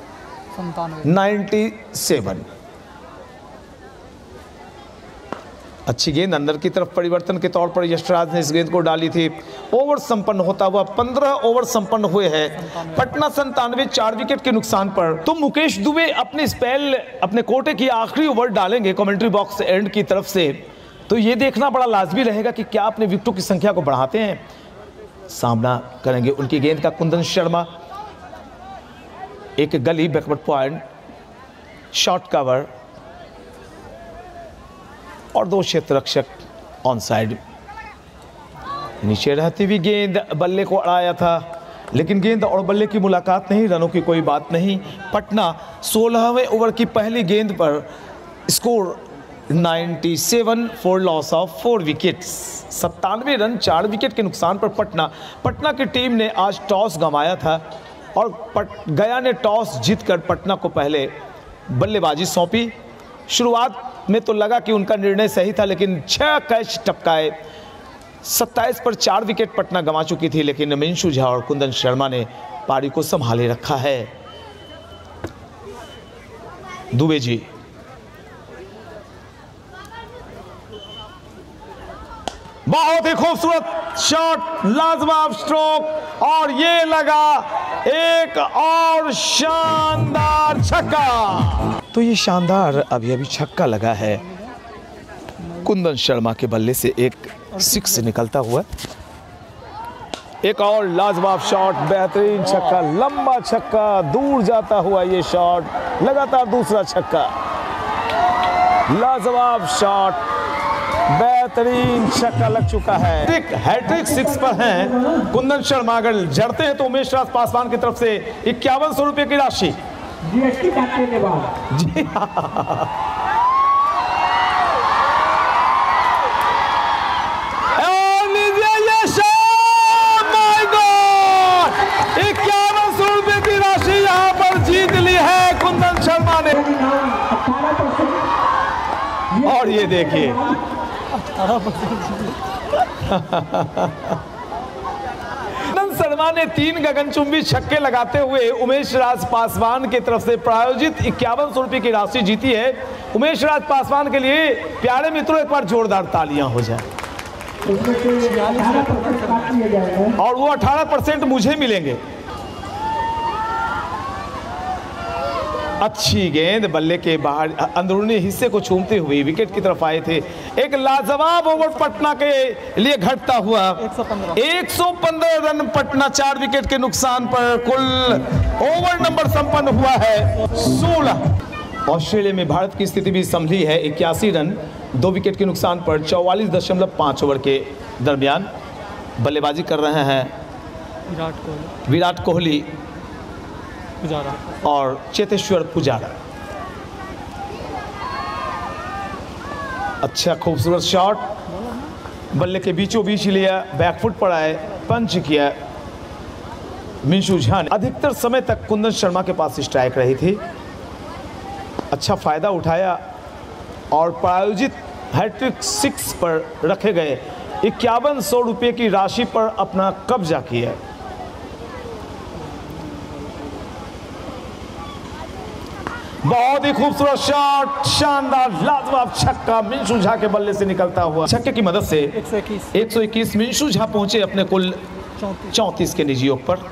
97। अच्छी गेंद अंदर की तरफ परिवर्तन के तौर पर यशराज ने इस गेंद को डाली थी। ओवर संपन्न होता हुआ 15 ओवर संपन्न हुए हैं। पटना 97, 4 विकेट के नुकसान पर। तो मुकेश दुबे अपने स्पेल, अपने कोटे की आखिरी ओवर डालेंगे कमेंट्री बॉक्स एंड की तरफ से। तो ये देखना बड़ा लाजमी रहेगा कि क्या अपने विकेटों की संख्या को बढ़ाते हैं। सामना करेंगे उनकी गेंद का कुंदन शर्मा। एक गली बैकवर्ड पॉइंट, शॉर्ट कवर और 2 क्षेत्ररक्षक ऑन साइड। नीचे रहती हुई गेंद बल्ले को अड़ाया था, लेकिन गेंद और बल्ले की मुलाकात नहीं, रनों की कोई बात नहीं। पटना 16वें ओवर की पहली गेंद पर score 97 for loss of 4 wickets. 97 run 4 wicket के नुकसान पर पटना की टीम ने आज टॉस गंवाया था और गया ने टॉस जीतकर पटना को पहले बल्लेबाजी सौंपी। शुरुआत में तो लगा कि उनका निर्णय सही था, लेकिन 6 कैच टपकाए। 27 पर 4 विकेट पटना गंवा चुकी थी, लेकिन मिंशू झा और कुंदन शर्मा ने पारी को संभाले रखा है। दुबे जी बहुत ही खूबसूरत शॉट, लाजवाब स्ट्रोक, और ये लगा एक और शानदार छक्का। तो ये शानदार अभी छक्का लगा है कुंदन शर्मा के बल्ले से, एक 6 निकलता हुआ। एक और लाजवाब शॉट, बेहतरीन छक्का, लंबा छक्का, दूर जाता हुआ ये शॉट, लगातार दूसरा छक्का, लाजवाब शॉट, बेहतरीन छक्का लग चुका है। हैट्रिक 6 पर हैं कुंदन शर्मा। अगर जड़ते हैं तो उमेश राज पासवान की तरफ से 5100 रुपये की राशि जीएसटी काटने के बाद। जी और लीजिए ये शॉट, माय गॉड, 5100 रुपये की राशि यहाँ पर जीत ली है कुंदन शर्मा ने। और ये देखिए कुंदन शर्मा ने 3 गगनचुंबी छक्के लगाते हुए उमेश राज पासवान की तरफ से प्रायोजित 5100 रुपये की राशि जीती है। उमेश राज पासवान के लिए प्यारे मित्रों एक बार जोरदार तालियां हो जाए। और वो 18% मुझे मिलेंगे। अच्छी गेंद बल्ले के बाहर अंदरूनी हिस्से को छूमते हुए विकेट की तरफ आए थे। एक लाजवाब ओवर पटना के लिए घटता हुआ 115 रन पटना 4 विकेट के नुकसान पर कुल ओवर नंबर संपन्न हुआ है 16। ऑस्ट्रेलिया में भारत की स्थिति भी संभली है। 81 रन 2 विकेट के नुकसान पर 44.5 ओवर के दरमियान बल्लेबाजी कर रहे हैं विराट कोहली और चेतेश्वर पुजारा। अच्छा खूबसूरत शॉट, बल्ले के बीचों बीच लिया, बैकफुट पर आए, पंच किया मिंशू झा ने। अधिकतर समय तक कुंदन शर्मा के पास स्ट्राइक रही थी, अच्छा फायदा उठाया और प्रायोजित हैट्रिक 6 पर रखे गए 5100 रुपये की राशि पर अपना कब्जा किया। बहुत ही खूबसूरत शॉट, शानदार लाजवाब छक्का मिंशू झा के बल्ले से निकलता हुआ। छक्के की मदद से 121 मिंशू झा पहुंचे अपने कुल 34 के निजी योग पर।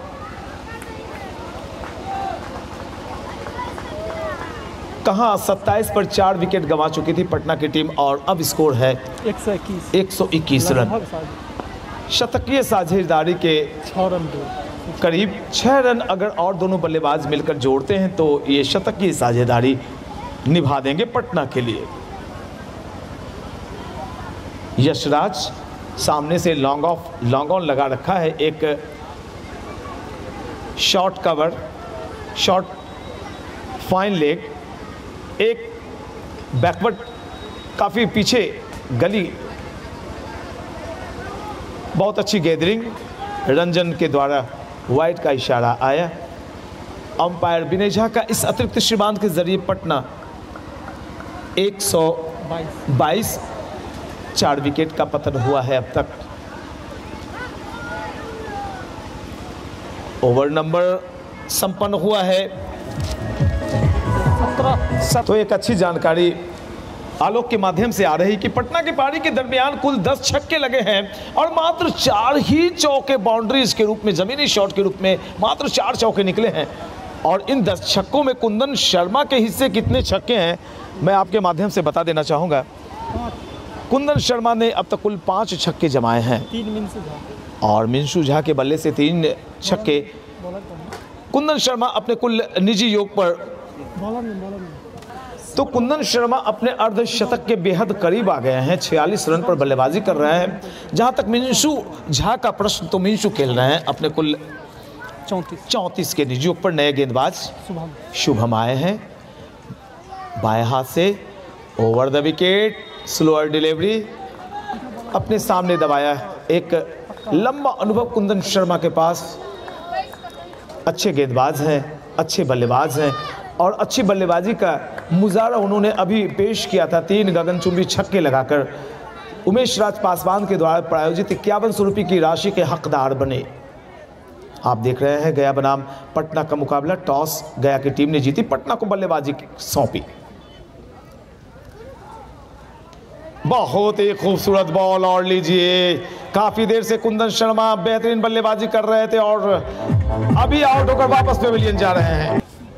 कहां 27 पर 4 विकेट गंवा चुकी थी पटना की टीम और अब स्कोर है 121 रन। शतकीय साझेदारी के 6 रन करीब 6 रन अगर और दोनों बल्लेबाज मिलकर जोड़ते हैं तो ये शतकीय साझेदारी निभा देंगे पटना के लिए। यशराज सामने से लॉन्ग ऑन लगा रखा है, एक short cover, short fine leg, एक बैकवर्ड काफ़ी पीछे गली, बहुत अच्छी गैदरिंग। रंजन के द्वारा वाइड का इशारा आया। अंपायर विनय झा का इस अतिरिक्त श्रीमान के जरिए पटना 122 4 विकेट का पतन हुआ है अब तक। ओवर नंबर संपन्न हुआ है 17। तो एक अच्छी जानकारी आलोक के माध्यम से आ रही कि पटना की पारी के दरमियान कुल 10 छक्के लगे हैं और मात्र 4 ही चौके बाउंड्रीज के रूप में, जमीनी शॉट के रूप में मात्र 4 चौके निकले हैं। और इन 10 छक्कों में कुंदन शर्मा के हिस्से कितने छक्के हैं मैं आपके माध्यम से बता देना चाहूँगा। कुंदन शर्मा ने अब तक कुल 5 छक्के जमाए हैं, 3 मिंशू झा और मिंशू झा के बल्ले से 3 छक्के। कुंदन शर्मा अपने कुल निजी योग पर तो कुंदन शर्मा अपने अर्धशतक के बेहद करीब आ गए हैं। 46 रन पर बल्लेबाजी कर रहे हैं। जहां तक मिंशू झा का प्रश्न, तो मिंशू खेल रहे हैं अपने कुल 34 के निजी योग पर। नए गेंदबाज शुभम आए हैं बाएं हाथ से, over the wicket, slower delivery, अपने सामने दबाया। एक लंबा अनुभव कुंदन शर्मा के पास, अच्छे गेंदबाज हैं, अच्छे बल्लेबाज हैं और अच्छी बल्लेबाजी का मुजाहरा उन्होंने अभी पेश किया था 3 गगनचुंबी छक्के लगाकर। उमेश राज पासवान के द्वारा प्रायोजित 5100 रुपये की राशि के हकदार बने। आप देख रहे हैं गया बनाम पटना का मुकाबला। टॉस गया की टीम ने जीती, पटना को बल्लेबाजी सौंपी। बहुत ही खूबसूरत बॉल, और लीजिए काफी देर से कुंदन शर्मा बेहतरीन बल्लेबाजी कर रहे थे और अभी आउट होकर वापस पेविलियन जा रहे हैं।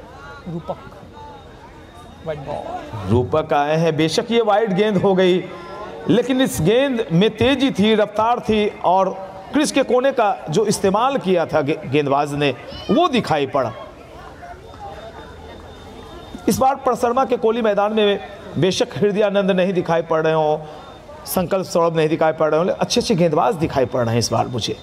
रूपक आए हैं, बेशक ये वाइड गेंद हो गई, लेकिन इस गेंद में तेजी थी, रफ्तार थी और क्रिस के कोने का जो इस्तेमाल किया था गेंदबाज ने वो दिखाई पड़ा। इस बार परसरमा के कोहली मैदान में बेशक हृदयानंद नहीं दिखाई पड़ रहे हो, संकल्प सौरभ नहीं दिखाई पड़ रहे हो, अच्छे अच्छे गेंदबाज दिखाई पड़ रहे हैं इस बार मुझे।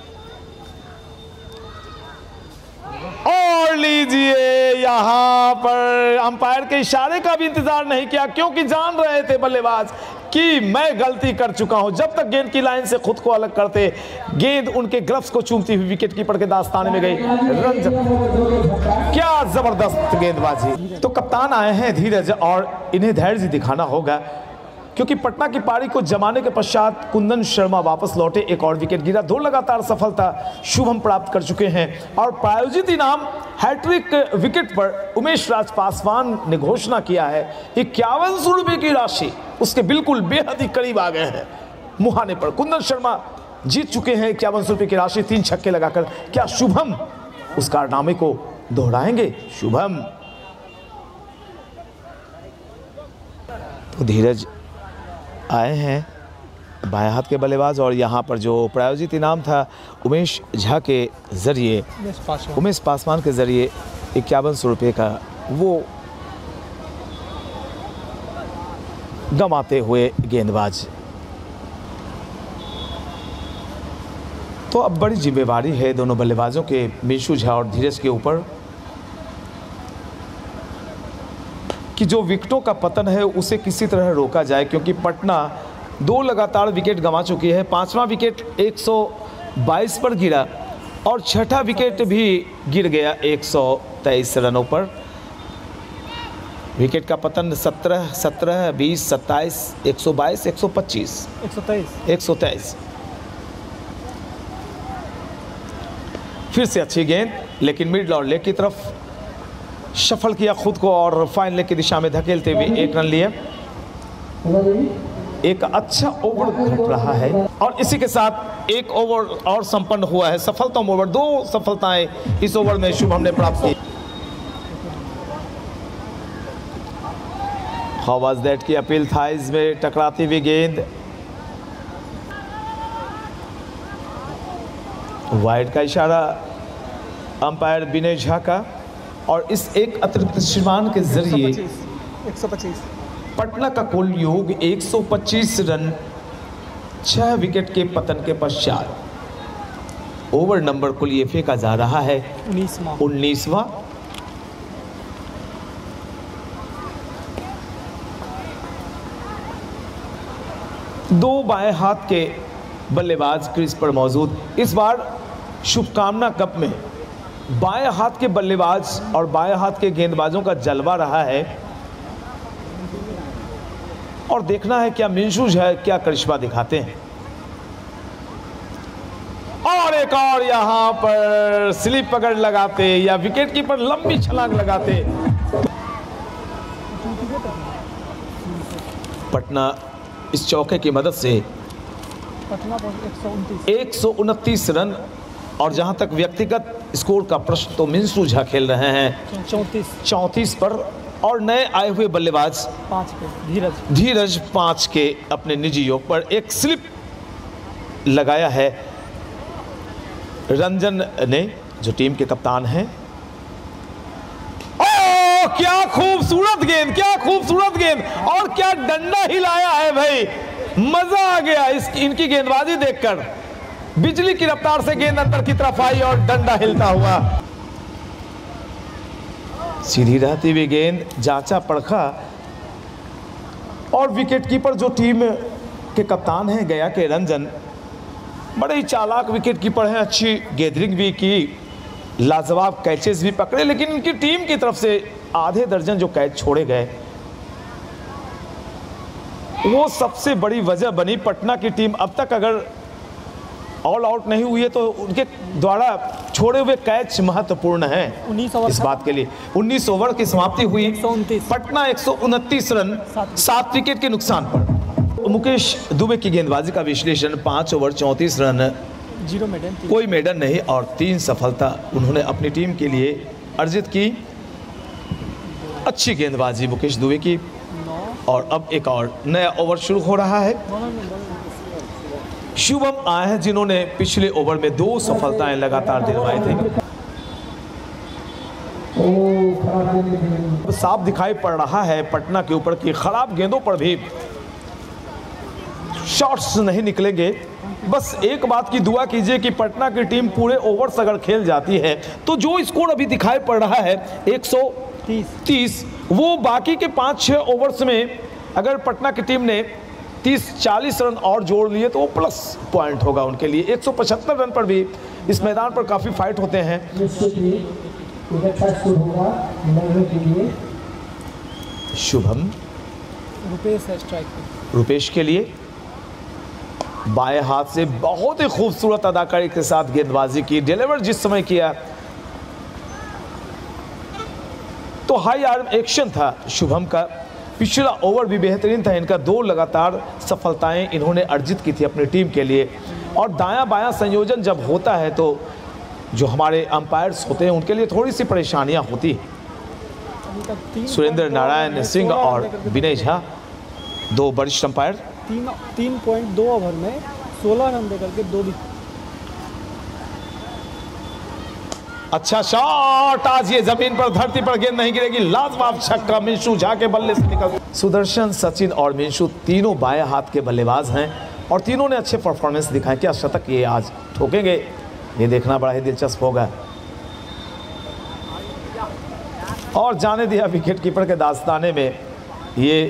और लीजिए यहां पर अंपायर के इशारे का भी इंतजार नहीं किया, क्योंकि जान रहे थे बल्लेबाज कि मैं गलती कर चुका हूं। जब तक गेंद की लाइन से खुद को अलग करते, गेंद उनके ग्लव्स को चूमती हुई विकेट कीपर के दास्ताने में गई। क्या जबरदस्त गेंदबाजी। तो कप्तान आए हैं धीरज, और इन्हें धैर्य दिखाना होगा क्योंकि पटना की पारी को जमाने के पश्चात कुंदन शर्मा वापस लौटे। एक और विकेट गिरा, 2 लगातार सफलता शुभम प्राप्त कर चुके हैं और प्रायोजित इनाम हैट्रिक विकेट पर उमेश राज पासवान ने घोषणा किया है 5100 रुपये की राशि उसके बिल्कुल बेहद ही करीब आ गए हैं मुहाने पर। कुंदन शर्मा जीत चुके हैं 5100 रुपये की राशि 3 छक्के लगाकर। क्या शुभम उस कारनामे को दोहराएंगे? शुभम तो धीरज आए हैं बाएं हाथ के बल्लेबाज, और यहाँ पर जो प्रायोजित इनाम था उमेश झा के ज़रिए, उमेश पासवान के ज़रिए 5100 रुपये का, वो गंवाते हुए गेंदबाज। तो अब बड़ी जिम्मेवारी है दोनों बल्लेबाजों के, मिंशू झा और धीरज के ऊपर, कि जो विकेटों का पतन है उसे किसी तरह रोका जाए, क्योंकि पटना 2 लगातार विकेट गंवा चुकी है। 5वां विकेट 122 पर गिरा और 6ठा विकेट भी गिर गया 123 रनों पर। विकेट का पतन 17, 17, 20, 27, 122, 125, 123। फिर से अच्छी गेंद, लेकिन मिड और लेग की तरफ शफल किया खुद को और फाइन लेग की दिशा में धकेलते हुए 1 रन लिए। एक अच्छा ओवर घट रहा है और इसी के साथ एक ओवर और संपन्न हुआ है। सफलतम ओवर, 2 सफलताएं इस ओवर में शुभम ने प्राप्त की। हाउ वाज दैट की अपील, थाइज में टकराती हुई गेंद, वाइड का इशारा अंपायर विनय झा का, और इस एक अतिरिक्त श्रीमान के जरिए 125 पटना का कुल योग 125 रन 6 विकेट के पतन के पश्चात ओवर नंबर कुल ये फेंका जा रहा है 19वां। दो बाएं हाथ के बल्लेबाज क्रीज पर मौजूद। इस बार शुभकामना कप में बाएं हाथ के बल्लेबाज और बाएं हाथ के गेंदबाजों का जलवा रहा है, और देखना है क्या मिंशू झा क्या करिश्मा दिखाते हैं। और एक और यहां पर स्लिप पकड़ लगाते या विकेट कीपर लंबी छलांग लगाते। पटना इस चौके की मदद से 129 रन, और जहां तक व्यक्तिगत स्कोर का प्रश्न तो मिंशू झा खेल रहे हैं 34 पर, और नए आए हुए बल्लेबाज 5 के धीरज 5 के अपने निजी योग पर। एक स्लिप लगाया है रंजन ने, जो टीम के कप्तान हैं। ओ क्या खूबसूरत गेंद, क्या खूबसूरत गेंद, और क्या डंडा हिलाया है भाई, मजा आ गया इनकी गेंदबाजी देखकर। बिजली की रफ्तार से गेंद अंदर की तरफ आई और डंडा हिलता हुआ। सीधी रहती हुई गेंद, जांचा परखा, और विकेट कीपर जो टीम के कप्तान हैं गया के रंजन, बड़े ही चालाक विकेट कीपर हैं। अच्छी गैदरिंग भी की, लाजवाब कैचेस भी पकड़े, लेकिन इनकी टीम की तरफ से आधे दर्जन जो कैच छोड़े गए वो सबसे बड़ी वजह बनी। पटना की टीम अब तक अगर ऑल आउट नहीं हुई है तो उनके द्वारा छोड़े हुए कैच महत्वपूर्ण हैं। 19 ओवर इस बात के लिए 19 ओवर की समाप्ति हुई, 129 पटना 129 रन 7 विकेट के नुकसान पर। मुकेश दुबे की गेंदबाजी का विश्लेषण, 5 ओवर 34 रन, 0 मेडन, कोई मेडन नहीं, और 3 सफलता उन्होंने अपनी टीम के लिए अर्जित की। अच्छी गेंदबाजी मुकेश दुबे की, और अब एक और नया ओवर शुरू हो रहा है। शुभम आए हैं जिन्होंने पिछले ओवर में 2 सफलताएं लगातार दिलवाई थी। साफ दिखाई पड़ रहा है पटना के ऊपर की खराब गेंदों पर भी शॉट्स नहीं निकलेंगे। बस एक बात की दुआ कीजिए कि पटना की टीम पूरे ओवर्स अगर खेल जाती है तो जो स्कोर अभी दिखाई पड़ रहा है 130, वो बाकी के 5-6 ओवर्स में अगर पटना की टीम ने 30-40 रन और जोड़ लिए तो वो प्लस पॉइंट होगा उनके लिए। 175 रन पर भी इस मैदान पर काफ़ी फाइट होते हैं। शुभम, रुपेश के लिए बाएं हाथ से बहुत ही खूबसूरत अदाकारी के साथ गेंदबाजी की, डिलीवर जिस समय किया तो हाई आर्म एक्शन था शुभम का। पिछला ओवर भी बेहतरीन था इनका, 2 लगातार सफलताएं इन्होंने अर्जित की थी अपनी टीम के लिए। और दायां बायां संयोजन जब होता है तो जो हमारे अंपायर्स होते हैं उनके लिए थोड़ी सी परेशानियां होती हैं। सुरेंद्र नारायण सिंह और विनय झा दो वरिष्ठ अंपायर 3.2 ओवर में 16 रन देकर के 2 विकेट। अच्छा शॉट, आज ये जमीन पर धरती पर गेंद नहीं गिरेगी। लाजवाब छक्का मिंशू झा के बल्ले से निकल। सुदर्शन, सचिन और मिंशू तीनों बाएं हाथ के बल्लेबाज हैं और तीनों ने अच्छे परफॉर्मेंस दिखाए। क्या शतक ये आज ठोकेंगे, ये देखना बड़ा ही दिलचस्प होगा। और जाने दिया विकेट कीपर के दास्ताने में। ये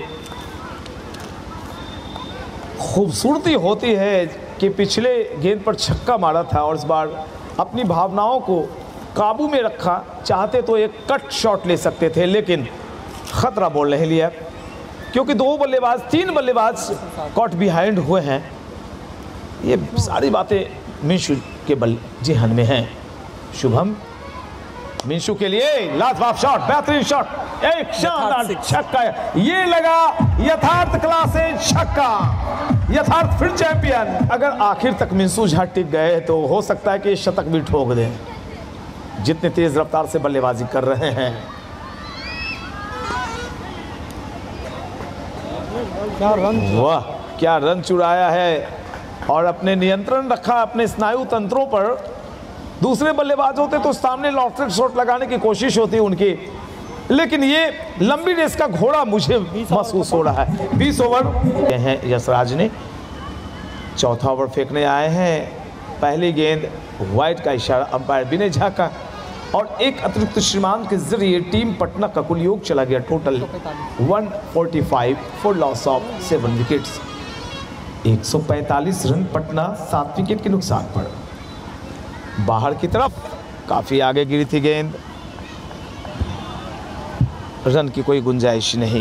खूबसूरती होती है कि पिछले गेंद पर छक्का मारा था और इस बार अपनी भावनाओं को काबू में रखा। चाहते तो एक कट शॉट ले सकते थे, लेकिन खतरा बॉल नहीं लिया क्योंकि तीन बल्लेबाज कॉट बिहाइंड हुए हैं। ये सारी बातें मिंशू के जेहन में हैं। शुभम, मिंशू के लिए लाजवाब शॉट, बेहतरीन शॉट, एक शानदार छक्का। ये लगा यथार्थ क्लास से छक्का, यथार्थ फिर चैंपियन। अगर आखिर तक मिंशू झा टिक गए तो हो सकता है कि शतक भी ठोक दें, जितनी तेज रफ्तार से बल्लेबाजी कर रहे हैं। वाह, क्या रन चुराया है और अपने नियंत्रण रखा अपने स्नायु तंत्रों पर। दूसरे बल्लेबाज होते तो सामने लॉफ्टेड शॉट लगाने की कोशिश होती उनकी, लेकिन ये लंबी रेस का घोड़ा मुझे महसूस हो रहा है। 20 ओवर हैं यशराज ने, चौथा ओवर फेंकने आए हैं। पहली गेंद वाइड का इशारा अंपायर विनय झा का और एक अतिरिक्त श्रीमान के जरिए टीम पटना का कुल योग चला गया total 145 for loss of 7 wickets. 145 run Patna 7 wicket के नुकसान पर। बाहर की तरफ काफी आगे गिरी थी गेंद, रन की कोई गुंजाइश नहीं।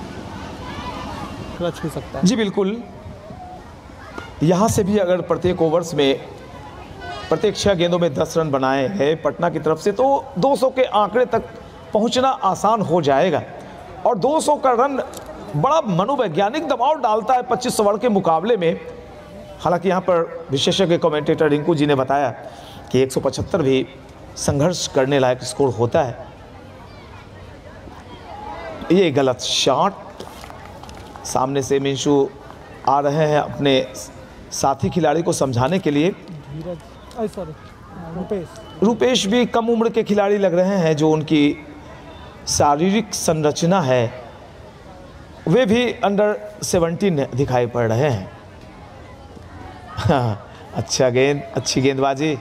क्लच हो सकता है जी बिल्कुल। यहां से भी अगर प्रत्येक ओवर्स में प्रत्येक 6 गेंदों में 10 रन बनाए हैं पटना की तरफ से तो 200 के आंकड़े तक पहुंचना आसान हो जाएगा। और 200 का रन बड़ा मनोवैज्ञानिक दबाव डालता है 25 ओवर के मुकाबले में। हालांकि यहाँ पर विशेषज्ञ कमेंटेटर रिंकू जी ने बताया कि 175 भी संघर्ष करने लायक स्कोर होता है। ये गलत शॉट, सामने से मिंशू आ रहे हैं अपने साथी खिलाड़ी को समझाने के लिए। रुपेश भी कम उम्र के खिलाड़ी लग रहे हैं, जो उनकी शारीरिक संरचना है वे भी अंडर 17 दिखाई पड़ रहे हैं। अच्छा गेंद, अच्छी गेंदबाजी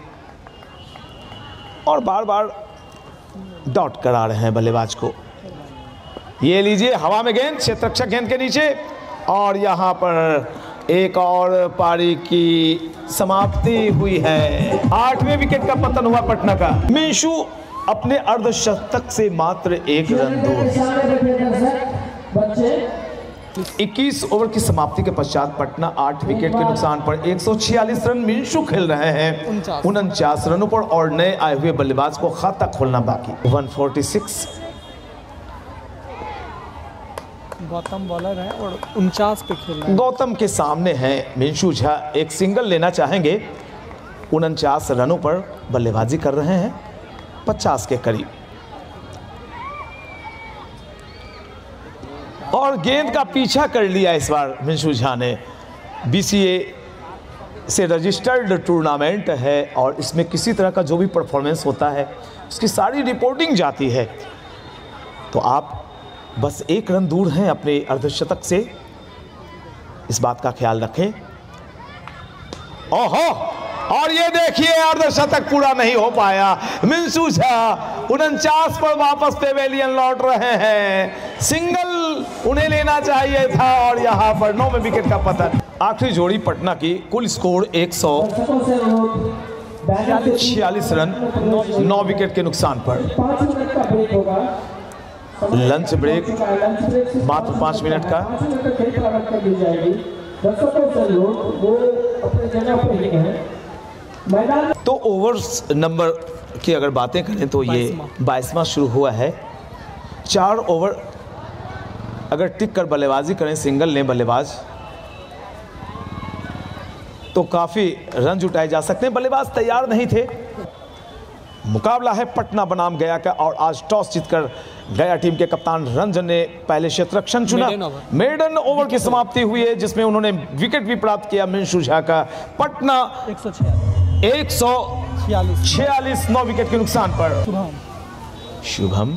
और बार बार डॉट करा रहे हैं बल्लेबाज को। ये लीजिए हवा में गेंद, क्षेत्ररक्षक गेंद के नीचे और यहाँ पर एक और पारी की समाप्ति हुई है। 8वें विकेट का पतन हुआ पटना का। मिंशू अपने अर्धशतक से मात्र 1 रन दूर। 21 ओवर की समाप्ति के पश्चात पटना 8 विकेट के नुकसान पर 146 रन मिंशू खेल रहे हैं 49 रनों पर और नए आए हुए बल्लेबाज को खाता खोलना बाकी। 146 गौतम बॉलर है और 49 पे खेल रहे हैं। गौतम के सामने हैं मिंशू झा, एक सिंगल लेना चाहेंगे। 49 रनों पर बल्लेबाजी कर रहे हैं 50 के करीब और गेंद का पीछा कर लिया इस बार मिंशू झा ने। BCA से रजिस्टर्ड टूर्नामेंट है और इसमें किसी तरह का जो भी परफॉर्मेंस होता है उसकी सारी रिपोर्टिंग जाती है। तो आप बस 1 रन दूर हैं अपने अर्धशतक से, इस बात का ख्याल रखें। ओहो, और ये देखिए अर्धशतक पूरा नहीं हो पाया। मिंशू झा 49 पर वापस पेवेलियन लौट रहे हैं। सिंगल उन्हें लेना चाहिए था और यहाँ पर 9वें विकेट का पतन। आखिरी जोड़ी पटना की, कुल स्कोर 146 रन 9 विकेट के नुकसान पर। लंच ब्रेक मात्र 5 मिनट का। तो ओवर्स नंबर की अगर बातें करें तो ये 22वां शुरू हुआ है। 4 ओवर अगर टिक कर बल्लेबाजी करें, सिंगल लें बल्लेबाज, तो काफ़ी रन जुटाए जा सकते हैं। बल्लेबाज तैयार नहीं थे मुकाबला है पटना बनाम गया का और आज टॉस जीतकर गया टीम के कप्तान रंजन ने पहले क्षेत्ररक्षण चुना। मेडन ओवर की समाप्ति हुई है जिसमें उन्होंने विकेट भी प्राप्त किया मिंशू झा का। पटना 146 9 विकेट के नुकसान पर। शुभम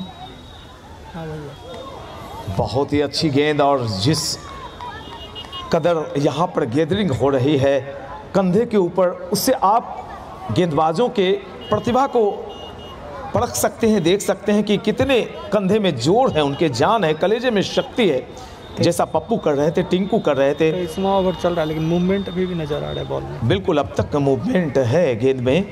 बहुत ही अच्छी गेंद और जिस कदर यहां पर गैदरिंग हो रही है कंधे के ऊपर, उससे आप गेंदबाजों के प्रतिभा को परख सकते हैं, देख सकते हैं कि कितने कंधे में जोर है, उनके जान है, कलेजे में शक्ति है। जैसा पप्पू कर रहे थे, टिंकू कर रहे थे। इसमें ओवर चल रहा है लेकिन मूवमेंट अभी भी नजर आ रहा है बॉल में। बिल्कुल अब तक मूवमेंट है गेंद में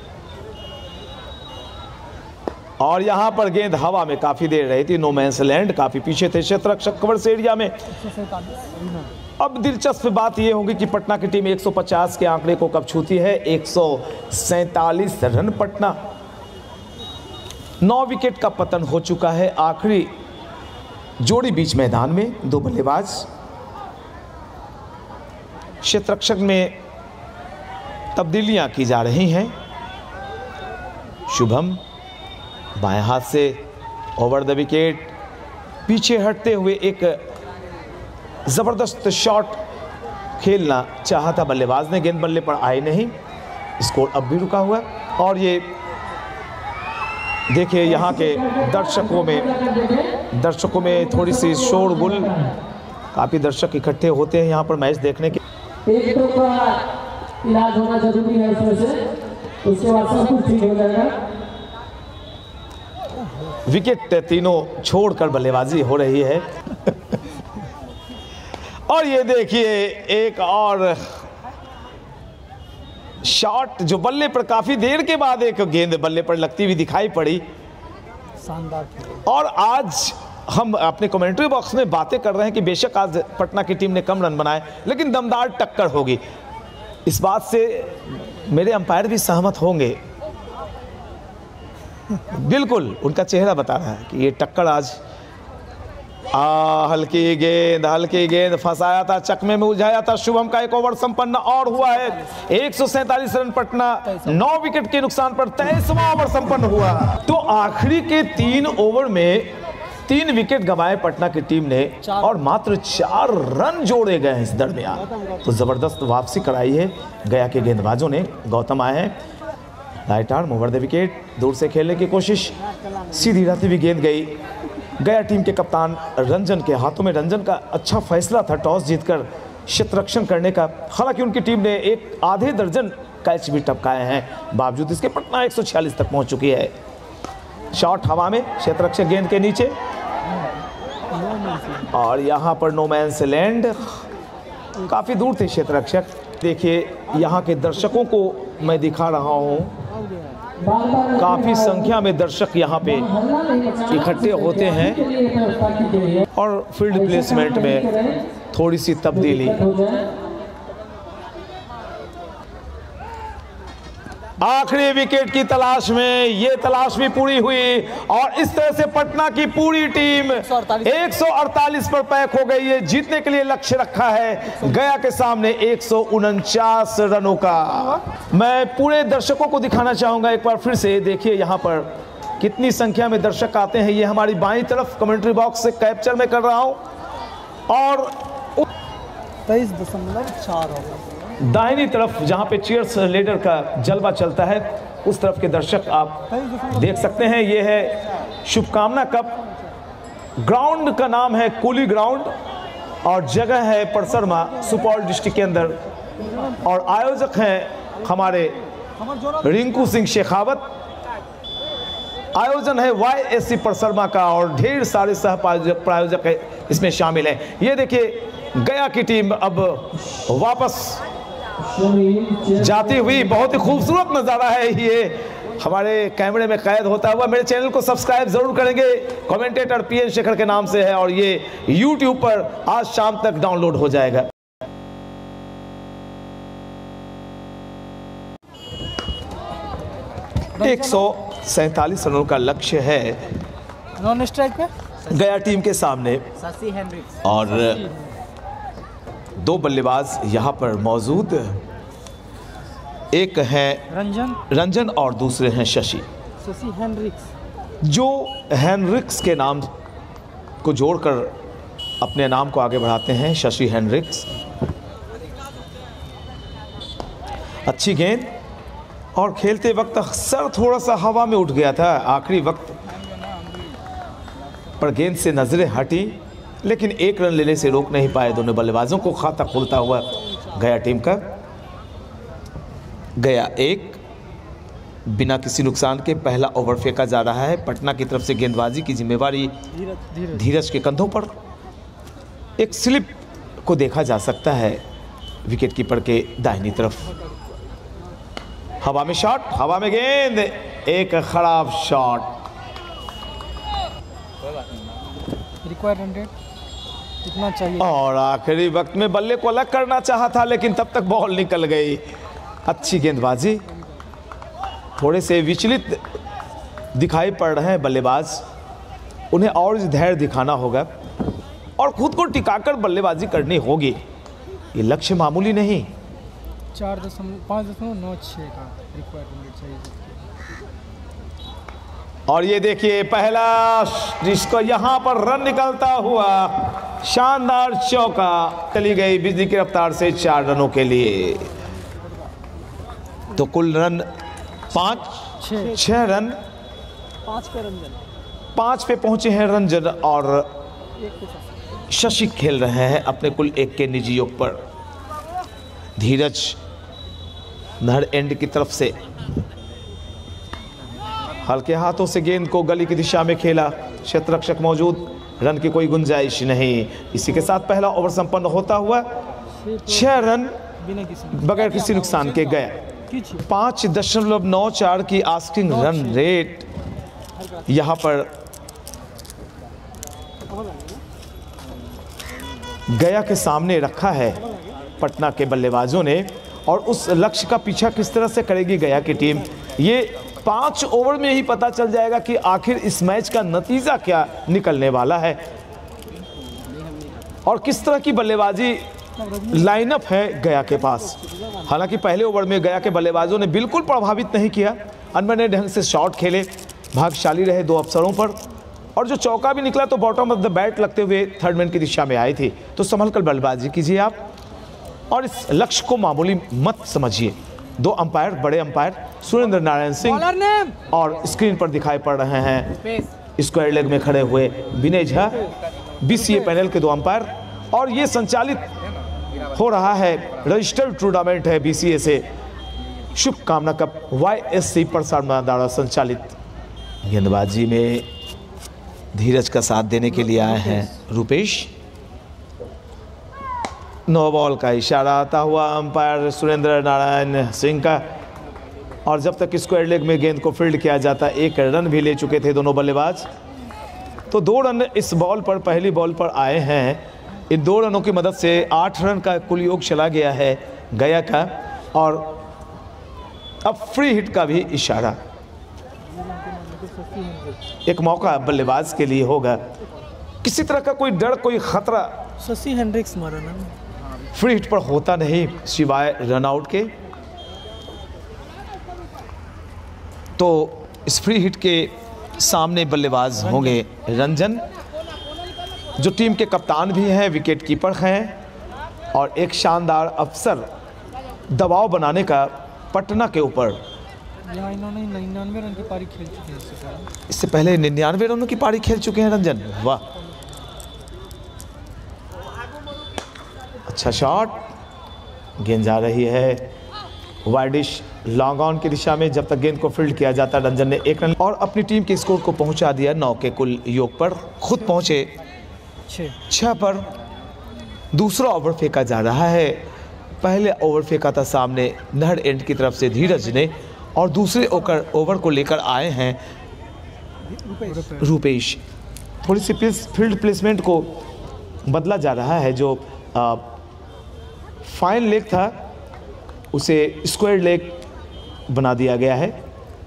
और यहां पर गेंद हवा में काफी देर रही थी। नो मैंस लैंड, काफी पीछे थे क्षेत्ररक्षक कवर्स एरिया में। अब दिलचस्प बात यह होगी कि पटना की टीम 150 के आंकड़े को कब छूती है। 147 रन पटना, 9 विकेट का पतन हो चुका है। आखिरी जोड़ी बीच मैदान में, 2 बल्लेबाज। क्षेत्ररक्षक में तब्दीलियां की जा रही हैं। शुभम बाएं हाथ से ओवर द विकेट, पीछे हटते हुए एक जबरदस्त शॉट खेलना चाहा था बल्लेबाज ने, गेंद बल्ले पर आई नहीं। स्कोर अब भी रुका हुआ है और ये देखिए यहाँ के दर्शकों में थोड़ी सी शोरगुल, काफी दर्शक इकट्ठे होते हैं यहाँ पर मैच देखने के। एक तो का इलाज होना जरूरी है इसमें से, उसके बाद सब कुछ ठीक हो जाएगा। विकेट तीनों छोड़कर बल्लेबाजी हो रही है और ये देखिए एक और शॉट जो बल्ले पर काफी देर के बाद एक गेंद बल्ले पर लगती हुई दिखाई पड़ी। शानदार। और आज हम अपने कमेंट्री बॉक्स में बातें कर रहे हैं कि बेशक आज पटना की टीम ने कम रन बनाए लेकिन दमदार टक्कर होगी। इस बात से मेरे अंपायर भी सहमत होंगे। बिल्कुल उनका चेहरा बता रहा है कि ये टक्कर आज हल्की गेंद फंसाया था, चकमे में उलझाया था। शुभम का एक ओवर संपन्न और हुआ है। 147 रन पटना, 9 विकेट के नुकसान पर 23वां ओवर संपन्न हुआ। तो आखिरी के 3 ओवर में 3 विकेट गंवाए पटना की टीम ने और मात्र 4 रन जोड़े गए हैं इस दरमियान। तो जबरदस्त वापसी कराई है गया के गेंदबाजों ने। गौतम आए हैं, right arm over the wicket, दूर से खेलने की कोशिश, सीधी रहती हुई गेंद गई गया टीम के कप्तान रंजन के हाथों में। रंजन का अच्छा फैसला था टॉस जीतकर क्षेत्ररक्षण करने का। हालांकि उनकी टीम ने एक आधे दर्जन कैच भी टपकाए हैं, बावजूद इसके पटना 146 तक पहुंच चुकी है। शॉट हवा में, क्षेत्ररक्षक गेंद के नीचे और यहां पर नो मैंस लैंड, काफी दूर थे क्षेत्ररक्षक। देखिए यहाँ के दर्शकों को मैं दिखा रहा हूं, काफी संख्या में दर्शक यहाँ पे इकट्ठे होते हैं और फील्ड प्लेसमेंट में थोड़ी सी तब्दीली। आखिरी विकेट की तलाश में ये तलाश भी पूरी हुई और इस तरह से पटना की पूरी टीम 148 पर पैक हो गई है। जीतने के लिए लक्ष्य रखा है गया के सामने 149 रनों का। मैं पूरे दर्शकों को दिखाना चाहूंगा एक बार फिर से। देखिए यहाँ पर कितनी संख्या में दर्शक आते हैं। ये हमारी बाईं तरफ कमेंट्री बॉक्स से कैप्चर में कर रहा हूं और 23.4 होगा। दाहिनी तरफ जहां पे चीयर्स लीडर का जलवा चलता है उस तरफ के दर्शक आप देख सकते हैं। ये है शुभकामना कप। ग्राउंड का नाम है कूली ग्राउंड और जगह है परसरमा, सुपौल डिस्ट्रिक्ट के अंदर। और आयोजक हैं हमारे रिंकू सिंह शेखावत। आयोजन है YSC परसरमा का और ढेर सारे सह प्रायोजक इसमें शामिल हैं। ये देखिए गया की टीम अब वापस जाती हुई, बहुत ही खूबसूरत नज़ारा है ये, हमारे कैमरे में कैद होता हुआ। मेरे चैनल को सब्सक्राइब जरूर करेंगे। कमेंटेटर PN शेखर के नाम से है और ये YouTube पर आज शाम तक डाउनलोड हो जाएगा। एक 147 रनों का लक्ष्य है नॉन स्ट्राइक पे गया टीम के सामने और 2 बल्लेबाज यहाँ पर मौजूद, एक हैं रंजन और दूसरे हैं शशि। शशि हेनरिक्स। जो हेनरिक्स के नाम को जोड़कर अपने नाम को आगे बढ़ाते हैं, शशि हेनरिक्स। अच्छी गेंद, और खेलते वक्त सर थोड़ा सा हवा में उठ गया था आखिरी वक्त पर, गेंद से नजरें हटी, लेकिन एक रन लेने से रोक नहीं पाए दोनों बल्लेबाजों को। खाता खुलता हुआ गया टीम का। गया 1, बिना किसी नुकसान के पहला ओवर फेंका जा रहा है। पटना की तरफ से गेंदबाजी की जिम्मेवारी धीरज के कंधों पर। एक स्लिप को देखा जा सकता है विकेट कीपर के दाहिनी तरफ। हवा में शॉट, हवा में गेंद, एक खराब शॉट। रिक्वायर्ड रन रेट इतना चाहिए, और आखिरी वक्त में बल्ले को अलग करना चाहा था, लेकिन तब तक बॉल निकल गई। अच्छी गेंदबाजी। थोड़े से विचलित दिखाई पड़ रहे हैं बल्लेबाज, उन्हें और धैर्य दिखाना होगा और खुद को टिकाकर बल्लेबाजी करनी होगी। ये लक्ष्य मामूली नहीं। 5.96 का रिक्वायर्ड रन रेट चाहिए। और ये देखिए पहला, जिसको यहां पर रन निकलता हुआ, शानदार चौका। चली गई बिजली की रफ्तार से 4 रनों के लिए। तो कुल रन 6 रन, 5 पे रंजन, 5 पे पहुंचे हैं रंजन, और शशि खेल रहे हैं अपने कुल 1 के निजी योग पर। धीरज नहर एंड की तरफ से हल्के हाथों से गेंद को गली की दिशा में खेला। क्षेत्ररक्षक मौजूद, रन की कोई गुंजाइश नहीं। इसी के साथ पहला ओवर संपन्न होता हुआ 6 रन बगैर किसी नुकसान के गया। 5.94 की आस्किंग रन रेट यहां पर गया के सामने रखा है पटना के बल्लेबाजों ने, और उस लक्ष्य का पीछा किस तरह से करेगी गया की टीम, ये 5 ओवर में ही पता चल जाएगा कि आखिर इस मैच का नतीजा क्या निकलने वाला है और किस तरह की बल्लेबाजी लाइनअप है गया के पास। हालांकि पहले ओवर में गया के बल्लेबाजों ने बिल्कुल प्रभावित नहीं किया, अनबने ढंग से शॉट खेले, भाग्यशाली रहे 2 अवसरों पर, और जो चौका भी निकला तो बॉटम ऑफ द बैट लगते हुए थर्ड मैन की दिशा में आई थी। तो संभल कर बल्लेबाजी कीजिए आप और इस लक्ष्य को मामूली मत समझिए। 2 अंपायर, बड़े अंपायर सुरेंद्र नारायण सिंह और स्क्रीन पर दिखाई पड़ रहे हैं स्क्वायर लेग में खड़े हुए विनय झा, बीसीए पैनल के 2 अंपायर, और ये संचालित हो रहा है, रजिस्टर्ड टूर्नामेंट है बीसीए से, शुभकामना कप YSC प्रसारण द्वारा संचालित। गेंदबाजी में धीरज का साथ देने के लिए आए हैं रुपेश। 9 बॉल का इशारा आता हुआ अंपायर सुरेंद्र नारायण सिंह का, और जब तक स्क्वायर लेग में गेंद को फील्ड किया जाता 1 रन भी ले चुके थे दोनों बल्लेबाज। तो 2 रन इस बॉल पर, पहली बॉल पर आए हैं। इन 2 रनों की मदद से 8 रन का कुल योग चला गया है गया का, और अब फ्री हिट का भी इशारा। एक मौका बल्लेबाज के लिए होगा, किसी तरह का कोई डर, कोई खतरा शशि हेनरिक्स मारा ना, फ्री हिट पर होता नहीं सिवाय रन आउट के। तो इस फ्री हिट के सामने बल्लेबाज होंगे रंजन, जो टीम के कप्तान भी हैं, विकेट कीपर हैं, और एक शानदार अवसर दबाव बनाने का पटना के ऊपर। यहाँ इन्होंने 99 रन की पारी खेल चुके हैं इससे पहले 99 रनों की पारी खेल चुके हैं रंजन। वाह, अच्छा शॉट, गेंद जा रही है वाइडिश लॉन्ग ऑन की दिशा में। जब तक गेंद को फील्ड किया जाता रंजन ने 1 रन और अपनी टीम के स्कोर को पहुंचा दिया 9 के कुल योग पर। खुद पहुंचे 6 पर। दूसरा ओवर फेंका जा रहा है। पहले ओवर फेंका था सामने नहर एंड की तरफ से धीरज ने, और दूसरे ओवर को लेकर आए हैं रुपेश। थोड़ी सी फील्ड प्लेसमेंट को बदला जा रहा है। जो फाइन लेग था उसे स्क्वायर लेग बना दिया गया है,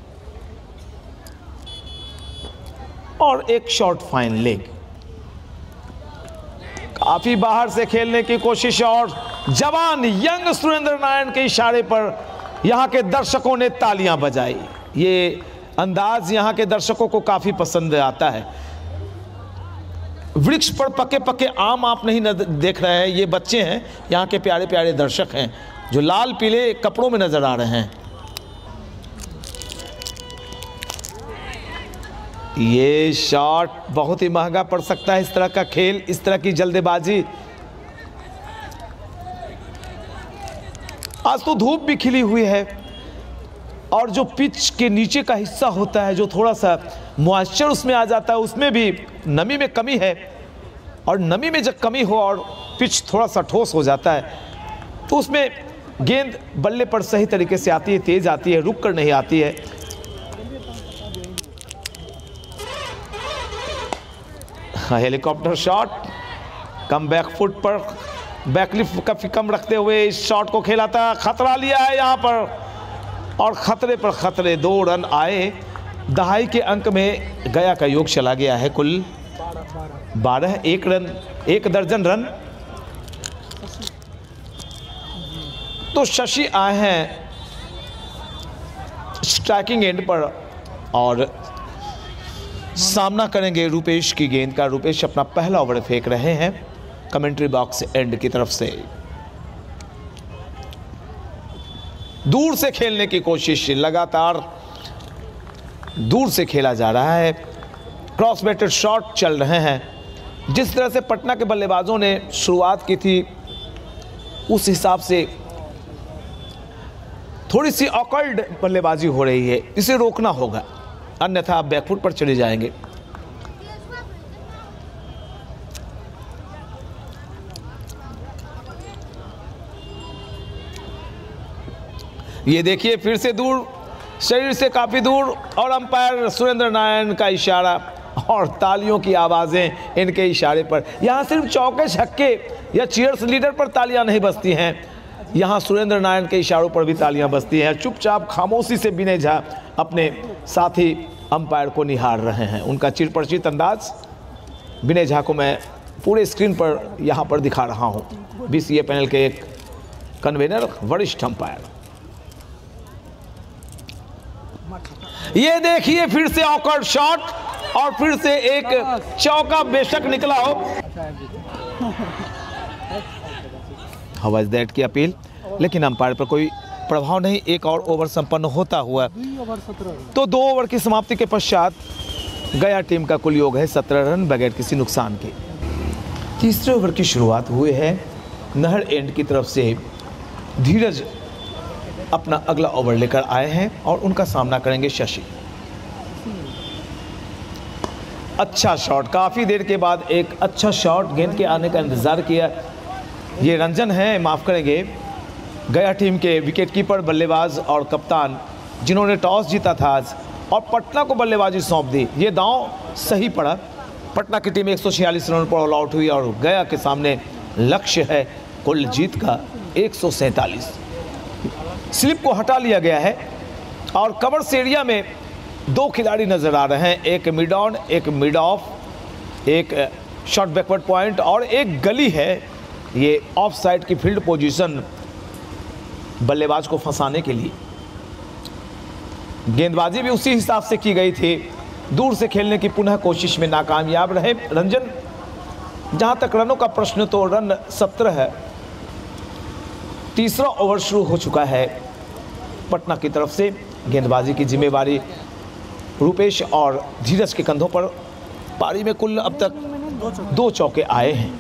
और एक शॉर्ट फाइन लेग। काफी बाहर से खेलने की कोशिश, और जवान यंग सुरेंद्र नारायण के इशारे पर यहां के दर्शकों ने तालियां बजाई। ये अंदाज यहाँ के दर्शकों को काफ़ी पसंद आता है। वृक्ष पर पके पके आम आप नहीं देख रहे हैं, ये बच्चे हैं, यहाँ के प्यारे प्यारे दर्शक हैं जो लाल पीले कपड़ों में नजर आ रहे हैं। ये शॉट बहुत ही महंगा पड़ सकता है। इस तरह का खेल, इस तरह की जल्दबाजी। आज तो धूप भी खिली हुई है और जो पिच के नीचे का हिस्सा होता है, जो थोड़ा सा मॉइस्चर उसमें आ जाता है, उसमें भी नमी में कमी है। और नमी में जब कमी हो और पिच थोड़ा सा ठोस हो जाता है तो उसमें गेंद बल्ले पर सही तरीके से आती है, तेज आती है, रुक कर नहीं आती है। हेलीकॉप्टर शॉट, कम बैक फुट पर बैकलिफ्ट काफी कम रखते हुए इस शॉट को खेला था। खतरा लिया है यहाँ पर और खतरे पर खतरे, 2 रन आए। दहाई के अंक में गया का योग चला गया है कुल 12, 1 रन, 1 दर्जन रन। तो शशि आए हैं स्ट्राइकिंग एंड पर और सामना करेंगे रूपेश की गेंद का। रूपेश अपना पहला ओवर फेंक रहे हैं कमेंट्री बॉक्स एंड की तरफ से। दूर से खेलने की कोशिश, लगातार दूर से खेला जा रहा है। क्रॉस बैटेड शॉट चल रहे हैं। जिस तरह से पटना के बल्लेबाजों ने शुरुआत की थी उस हिसाब से थोड़ी सी ऑकल्ड बल्लेबाजी हो रही है, इसे रोकना होगा, अन्यथा आप बैकफुट पर चले जाएंगे। ये देखिए फिर से दूर, शरीर से काफी दूर, और अंपायर सुरेंद्र नारायण का इशारा और तालियों की आवाजें इनके इशारे पर। यहां सिर्फ चौके छक्के या चीयर्स लीडर पर तालियां नहीं बजती हैं, यहां सुरेंद्र नारायण के इशारों पर भी तालियां बजती हैं। चुपचाप खामोशी से विनय झा अपने साथी अंपायर को निहार रहे हैं। उनका चिरपरिचित अंदाज विनय झा को मैं पूरे स्क्रीन पर यहाँ पर दिखा रहा हूँ। BCA पैनल के एक कन्वेनर, वरिष्ठ अंपायर। ये देखिए फिर से ऑकवर्ड शॉट और फिर से एक चौका बेशक निकला हो। हाउ वाज दैट की अपील, लेकिन अंपायर पर कोई प्रभाव नहीं। 1 और ओवर संपन्न होता हुआ तो 2 ओवर की समाप्ति के पश्चात गया टीम का कुल योग है 17 रन बगैर किसी नुकसान के। तीसरे ओवर की शुरुआत हुई है। नहर एंड की तरफ से धीरज अपना अगला ओवर लेकर आए हैं और उनका सामना करेंगे शशि। अच्छा शॉट, काफ़ी देर के बाद एक अच्छा शॉट, गेंद के आने का इंतज़ार किया। ये रंजन है, माफ़ करेंगे, गया टीम के विकेट कीपर, बल्लेबाज और कप्तान, जिन्होंने टॉस जीता था आज और पटना को बल्लेबाजी सौंप दी। ये दांव सही पड़ा। पटना की टीम 146 रन पर ऑल आउट हुई और गया के सामने लक्ष्य है कुल जीत का 147। स्लिप को हटा लिया गया है और कवर्स एरिया में 2 खिलाड़ी नजर आ रहे हैं, एक मिड ऑन, एक मिड ऑफ, एक शॉर्ट बैकवर्ड पॉइंट और एक गली है। ये ऑफ साइड की फील्ड पोजीशन बल्लेबाज को फंसाने के लिए। गेंदबाजी भी उसी हिसाब से की गई थी। दूर से खेलने की पुनः कोशिश में नाकामयाब रहे रंजन। जहां तक रनों का प्रश्न तो रन 17 है। तीसरा ओवर शुरू हो चुका है पटना की तरफ से। गेंदबाजी की जिम्मेवारी रूपेश और धीरज के कंधों पर। पारी में कुल अब तक 2 चौके आए हैं।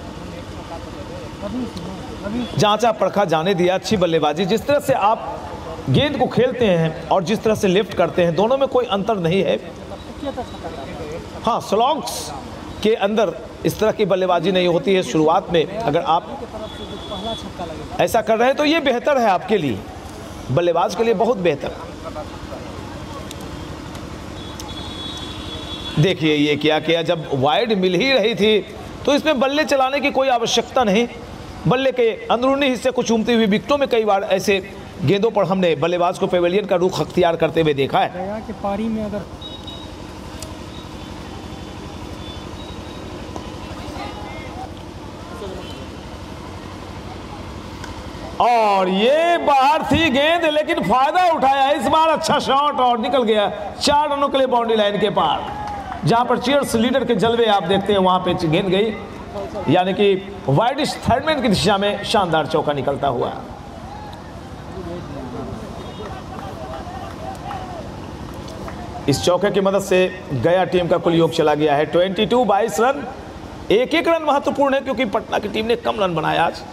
जांचा परखा जाने दिया, अच्छी बल्लेबाजी। जिस तरह से आप गेंद को खेलते हैं और जिस तरह से लिफ्ट करते हैं, दोनों में कोई अंतर नहीं है। हाँ, स्लॉग्स के अंदर इस तरह की बल्लेबाजी नहीं होती है शुरुआत में। अगर आप ऐसा कर रहे हैं तो ये बेहतर है आपके लिए, बल्लेबाज के लिए बहुत बेहतर। देखिए ये क्या किया, जब वाइड मिल ही रही थी तो इसमें बल्ले चलाने की कोई आवश्यकता नहीं। बल्ले के अंदरूनी हिस्से को चूमती हुई विकेटों में कई बार ऐसे गेंदों पर हमने बल्लेबाज को पेवेलियन का रुख अख्तियार करते हुए देखा है। गया के पारी में अगर और ये बाहर थी गेंद, लेकिन फायदा उठाया इस बार। अच्छा शॉट और निकल गया 4 रनों के लिए बाउंड्री लाइन के पार। जहां पर चीयर्स लीडर के जलवे आप देखते हैं, वहां पे गेंद गई, यानी कि वाइडिश थर्डमैन की दिशा में शानदार चौका निकलता हुआ। इस चौके की मदद से गया टीम का कुल योग चला गया है 22 रन। एक रन महत्वपूर्ण है क्योंकि पटना की टीम ने कम रन बनाया आज।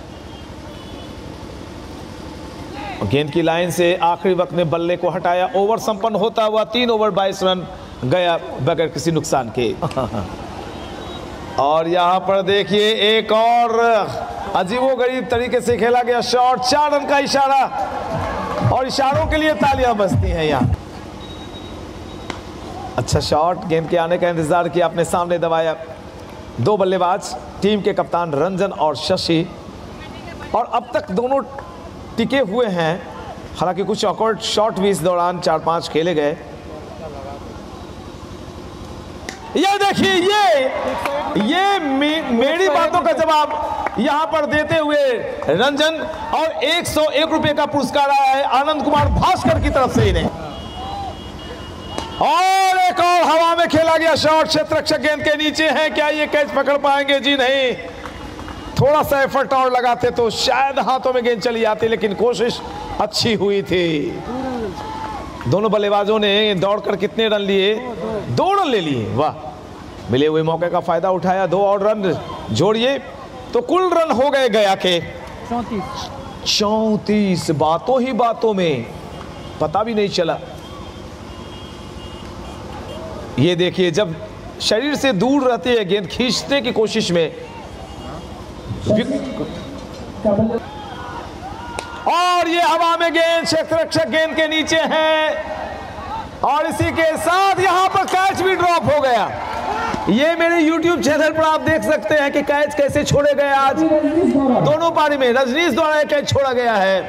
गेंद की लाइन से आखिरी वक्त में बल्ले को हटाया। ओवर संपन्न होता हुआ 3 ओवर 22 रन गया बगैर किसी नुकसान के। और यहां पर देखिए एक और अजीबोगरीब तरीके से खेला गया शॉट। 4 रन का इशारा, और इशारों के लिए तालियां बजती हैं यहां। अच्छा शॉट, गेंद के आने का इंतजार किया, अपने सामने दबाया। 2 बल्लेबाज, टीम के कप्तान रंजन और शशि, और अब तक दोनों टिके हुए हैं। हालांकि कुछ ऑकवर्ड शॉट भी इस दौरान 4-5 खेले गए। ये देखिए, ये मेरी बातों का जवाब यहां पर देते हुए रंजन, और 101 रुपए का पुरस्कार आया है आनंद कुमार भास्कर की तरफ से इन्हें। और एक और हवा में खेला गया शॉट, क्षेत्ररक्षक गेंद के नीचे है। क्या ये कैच पकड़ पाएंगे? जी नहीं, थोड़ा सा एफर्ट और लगाते तो शायद हाथों में गेंद चली आती, लेकिन कोशिश अच्छी हुई थी। दोनों बल्लेबाजों ने दौड़कर कितने रन लिए? 2 रन ले लिए। वाह, मिले हुए मौके का फायदा उठाया। 2 और रन जोड़िए तो कुल रन हो गए गया के 34। बातों ही बातों में, पता भी नहीं चला। ये देखिए, जब शरीर से दूर रहती है गेंद, खींचने की कोशिश में, और ये हवा में गेंद, क्षेत्ररक्षक गेंद के नीचे है, और इसी के साथ यहां पर कैच भी ड्रॉप हो गया। ये मेरे YouTube चैनल पर आप देख सकते हैं कि कैच कैसे छोड़े गए आज दोनों पारी में। रजनीश द्वारा कैच छोड़ा गया है,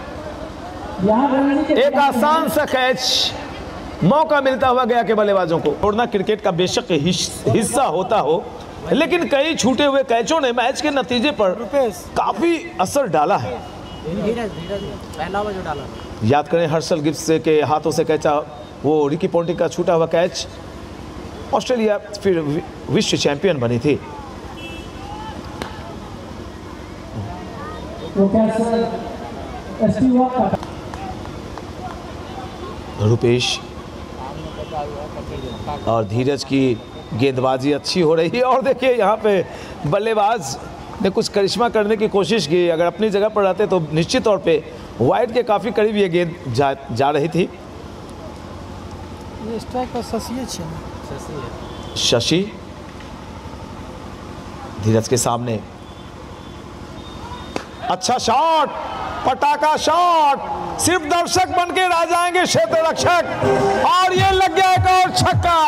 एक आसान सा कैच। मौका मिलता हुआ गया के बल्लेबाजों को। छोड़ना क्रिकेट का बेशक हिस्सा होता हो, लेकिन कई छूटे हुए कैचों ने मैच के नतीजे पर काफी असर डाला है। पहला जो डाला, याद करें हर्षल गिब्स के हाथों से कैचा, वो रिकी पॉन्टिंग का छूटा हुआ कैच, ऑस्ट्रेलिया फिर विश्व चैंपियन बनी थी। रुपेश और धीरज की गेंदबाजी अच्छी हो रही है, और देखिए यहाँ पे बल्लेबाज ने कुछ करिश्मा करने की कोशिश की। अगर अपनी जगह पर रहते तो निश्चित तौर पे वाइड के काफ़ी करीब ये गेंद जा रही थी। ये स्ट्राइक पर शशि धीरज के सामने, अच्छा शॉट, पटाखा शॉट, सिर्फ दर्शक बन के रह जाएंगे क्षेत्र रक्षक, और ये लग गया एक और छक्का।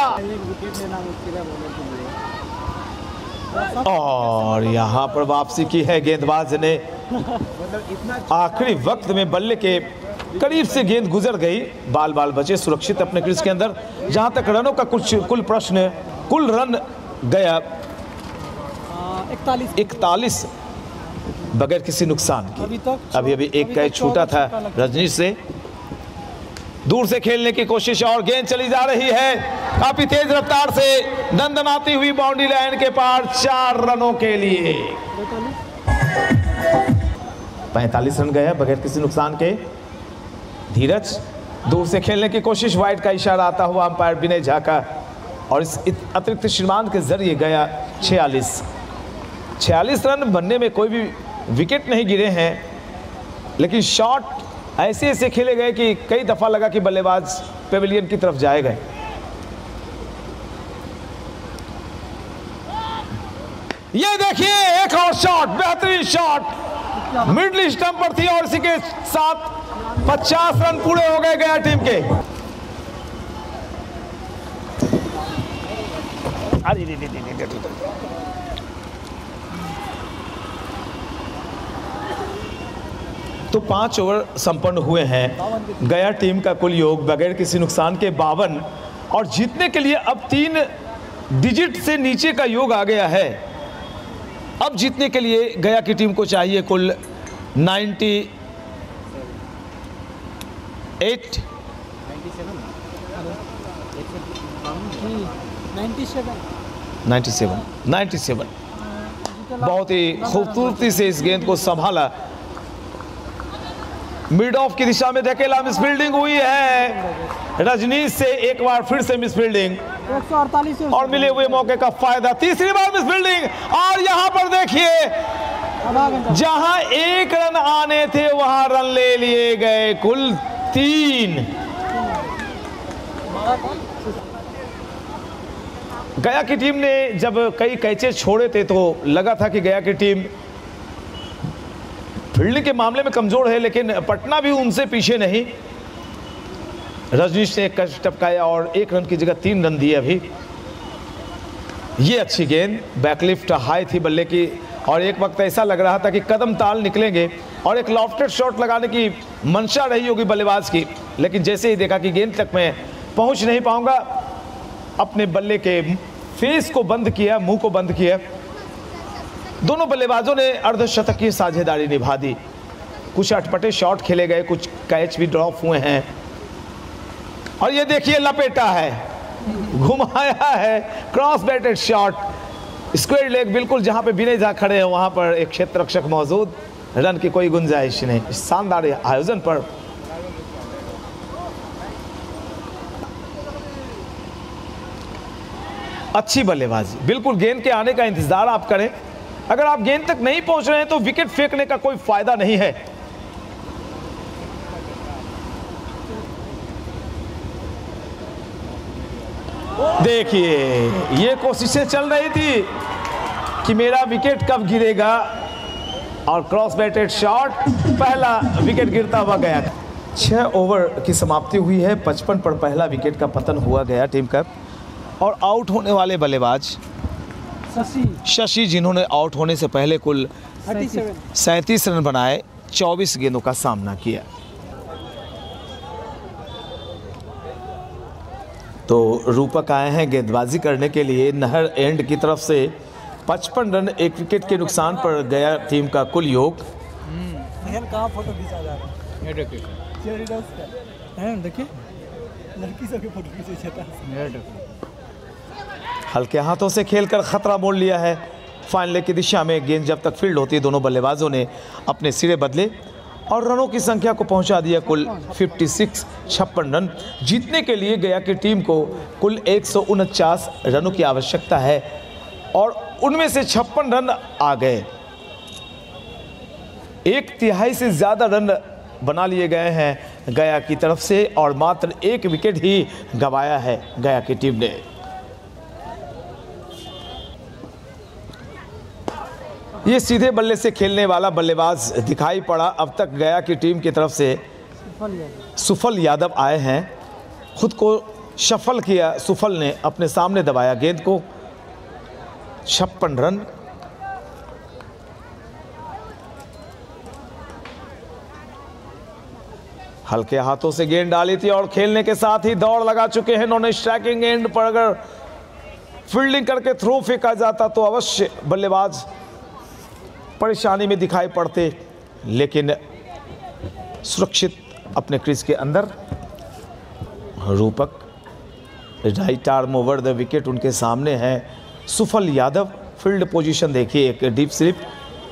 और यहां पर वापसी की है गेंदबाज ने। आखिरी वक्त में बल्ले के करीब से गेंद गुजर गई, बाल बचे सुरक्षित अपने क्रीज के अंदर। जहां तक रनों का कुल रन गया 41 बगैर किसी नुकसान के। अभी एक कैच छूटा था रजनीश से, दूर से खेलने की कोशिश, और गेंद चली जा रही है काफी तेज रफ्तार से, दंदनाती हुई बाउंड्री लाइन के पार 4 रनों के लिए। 45 रन गए बगैर किसी नुकसान के। धीरज दूर से खेलने की कोशिश, वाइड का इशारा आता हुआ अंपायर विनय झा का, और इस अतिरिक्त श्रीमान के जरिए गया 46 रन बनने में कोई भी विकेट नहीं गिरे हैं, लेकिन शॉट ऐसे खेले गए कि कई दफा लगा कि बल्लेबाज पेविलियन की तरफ जाएगा। ये देखिए एक और शॉट, बेहतरीन शॉट, मिडल स्टंप पर थी, और इसी के साथ 50 रन पूरे हो गए गया टीम के। तो 5 ओवर संपन्न हुए हैं। गया टीम का कुल योग बगैर किसी नुकसान के 52, और जीतने के लिए अब 3 डिजिट से नीचे का योग आ गया है। अब जीतने के लिए गया की टीम को चाहिए कुल 90 8 97 बहुत ही खूबसूरती से इस गेंद को संभाला, मिड ऑफ की दिशा में धकेला, मिस फील्डिंग हुई है रजनीश से, एक बार फिर से मिस फील्डिंग 148 और मिले हुए मौके का फायदा, तीसरी बार मिस फील्डिंग। और यहां पर देखिए जहां 1 रन आने थे वहां रन ले लिए गए कुल 3। गया की टीम ने जब कई कैचे छोड़े थे तो लगा था कि गया की टीम फील्डिंग के मामले में कमजोर है, लेकिन पटना भी उनसे पीछे नहीं। रजनीश ने एक कैच टपकाया और 1 रन की जगह 3 रन दिए अभी। ये अच्छी गेंद, बैकलिफ्ट हाई थी बल्ले की और एक वक्त ऐसा लग रहा था कि कदम ताल निकलेंगे और एक लॉफ्टेड शॉट लगाने की मंशा रही होगी बल्लेबाज की, लेकिन जैसे ही देखा कि गेंद तक मैं पहुंच नहीं पाऊंगा, अपने बल्ले के फेस को बंद किया, मुंह को बंद किया। दोनों बल्लेबाजों ने अर्धशतकीय साझेदारी निभा दी। कुछ अटपटे शॉट खेले गए, कुछ कैच भी ड्रॉप हुए हैं। और ये देखिए लपेटा है, घुमाया है, cross batted shot, square leg, बिल्कुल जहां पे विनय झा खड़े हैं वहां पर एक क्षेत्र रक्षक मौजूद, रन की कोई गुंजाइश नहीं। शानदार आयोजन पर अच्छी बल्लेबाजी, बिल्कुल गेंद के आने का इंतजार आप करें। अगर आप गेंद तक नहीं पहुंच रहे हैं तो विकेट फेंकने का कोई फायदा नहीं है। देखिए ये कोशिशें चल रही थी कि मेरा विकेट कब गिरेगा, और क्रॉस बैटेड शॉट, पहला विकेट गिरता हुआ गया। 6 ओवर की समाप्ति हुई है, 55 पर पहला विकेट का पतन हुआ गया टीम का। और आउट होने वाले बल्लेबाज शशि, जिन्होंने आउट होने से पहले कुल 37 रन बनाए, 24 गेंदों का सामना किया। तो रूपक आए हैं गेंदबाजी करने के लिए। नहर एंड की तरफ से 55 रन, 1 विकेट के नुकसान पर गया टीम का कुल योग। फोटो खींचा जा रहा है, देखिए लड़की सब की फोटो खींचे, हल्के हाथों से खेलकर खतरा मोड़ लिया है। फाइनल की दिशा में गेंद जब तक फील्ड होती, दोनों बल्लेबाजों ने अपने सिरे बदले और रनों की संख्या को पहुंचा दिया कुल 56 रन। जीतने के लिए गया की टीम को कुल 149 रनों की आवश्यकता है और उनमें से 56 रन आ गए। 1/3 से ज़्यादा रन बना लिए गए हैं गया की तरफ से और मात्र 1 विकेट ही गंवाया है गया की टीम ने। ये सीधे बल्ले से खेलने वाला बल्लेबाज दिखाई पड़ा। अब तक गया की टीम की तरफ से सुफल यादव आए हैं, खुद को शफल किया। सुफल ने अपने सामने दबाया गेंद को, 56 रन। हल्के हाथों से गेंद डाली थी और खेलने के साथ ही दौड़ लगा चुके हैं। नॉन स्ट्राइकिंग एंड पर अगर फील्डिंग करके थ्रो फेंका जाता तो अवश्य बल्लेबाज परेशानी में दिखाई पड़ते, लेकिन सुरक्षित अपने क्रीज के अंदर Rupak right arm over the wicket उनके सामने है। सुफल यादव, फील्ड पोजीशन देखिए, एक deep slip,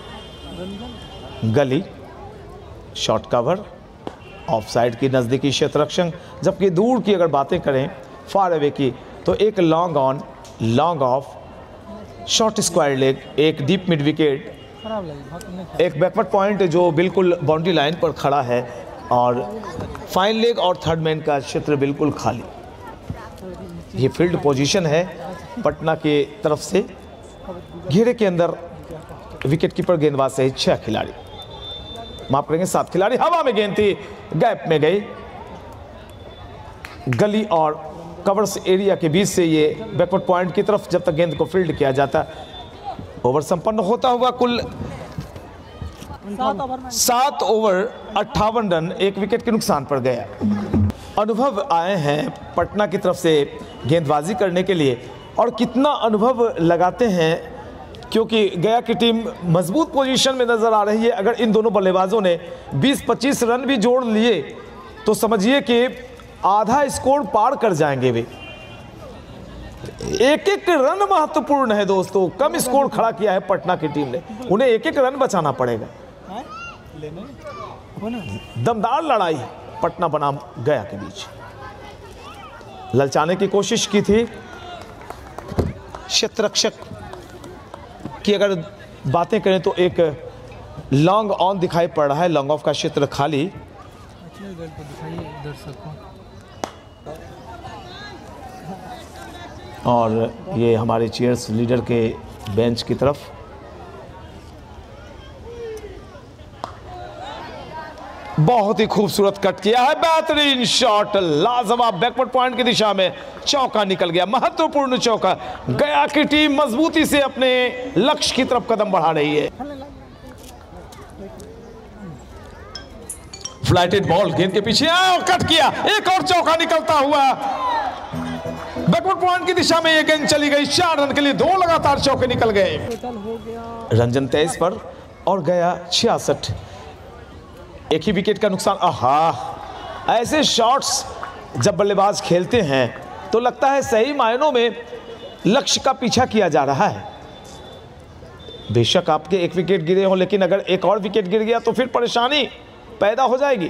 gully, short cover, off side की नज़दीकी क्षेत्र रक्षण। जबकि दूर की अगर बातें करें, फार अवे की, तो एक long on, long off, short square leg, एक डीप मिड विकेट, एक बैकवर्ड पॉइंट जो बिल्कुल बाउंड्री लाइन पर खड़ा है और फाइन लेग और थर्ड मैन का क्षेत्र बिल्कुल खाली। ये फील्ड पोजीशन है पटना के तरफ से। घेरे के अंदर विकेट कीपर गेंदबाज सहित 6 खिलाड़ी, माफ करेंगे 7 खिलाड़ी। हवा में गेंद थी, गैप में गई। गली और कवर्स एरिया के बीच से ये बैकवर्ड पॉइंट की तरफ जब तक गेंद को फील्ड किया जाता। ओवर संपन्न होता हुआ कुल 7 ओवर 58 रन, 1 विकेट के नुकसान पर गया। अनुभव आए हैं पटना की तरफ से गेंदबाजी करने के लिए और कितना अनुभव लगाते हैं, क्योंकि गया की टीम मजबूत पोजीशन में नजर आ रही है। अगर इन दोनों बल्लेबाजों ने 20-25 रन भी जोड़ लिए तो समझिए कि आधा स्कोर पार कर जाएंगे वे। एक एक रन महत्वपूर्ण है दोस्तों। कम स्कोर खड़ा किया है पटना की टीम ने, उन्हें एक एक रन बचाना पड़ेगा। दमदार लड़ाई पटना बनाम गया के बीच। ललचाने की कोशिश की थी क्षेत्ररक्षक की। अगर बातें करें तो एक लॉन्ग ऑन दिखाई पड़ रहा है, लॉन्ग ऑफ का क्षेत्र खाली। और ये हमारे चीयर्स लीडर के बेंच की तरफ। बहुत ही खूबसूरत कट किया है, बेहतरीन शॉट, लाजवाब बैकवर्ड पॉइंट की दिशा में चौका निकल गया, महत्वपूर्ण चौका। गया की टीम मजबूती से अपने लक्ष्य की तरफ कदम बढ़ा रही है। फ्लाइटेड बॉल गेंद के पीछे कट किया, एक और चौका निकलता हुआ बैकवर्ड पॉइंट की दिशा में ये गेंद चली गई। 4 रन के लिए 2 लगातार चौके निकल गए। रंजन 23 पर और गया 66। एक ही विकेट का नुकसान। आहा, ऐसे शॉट्स जब बल्लेबाज खेलते हैं तो लगता है सही मायनों में लक्ष्य का पीछा किया जा रहा है। बेशक आपके एक विकेट गिरे हो, लेकिन अगर एक और विकेट गिर गया तो फिर परेशानी पैदा हो जाएगी।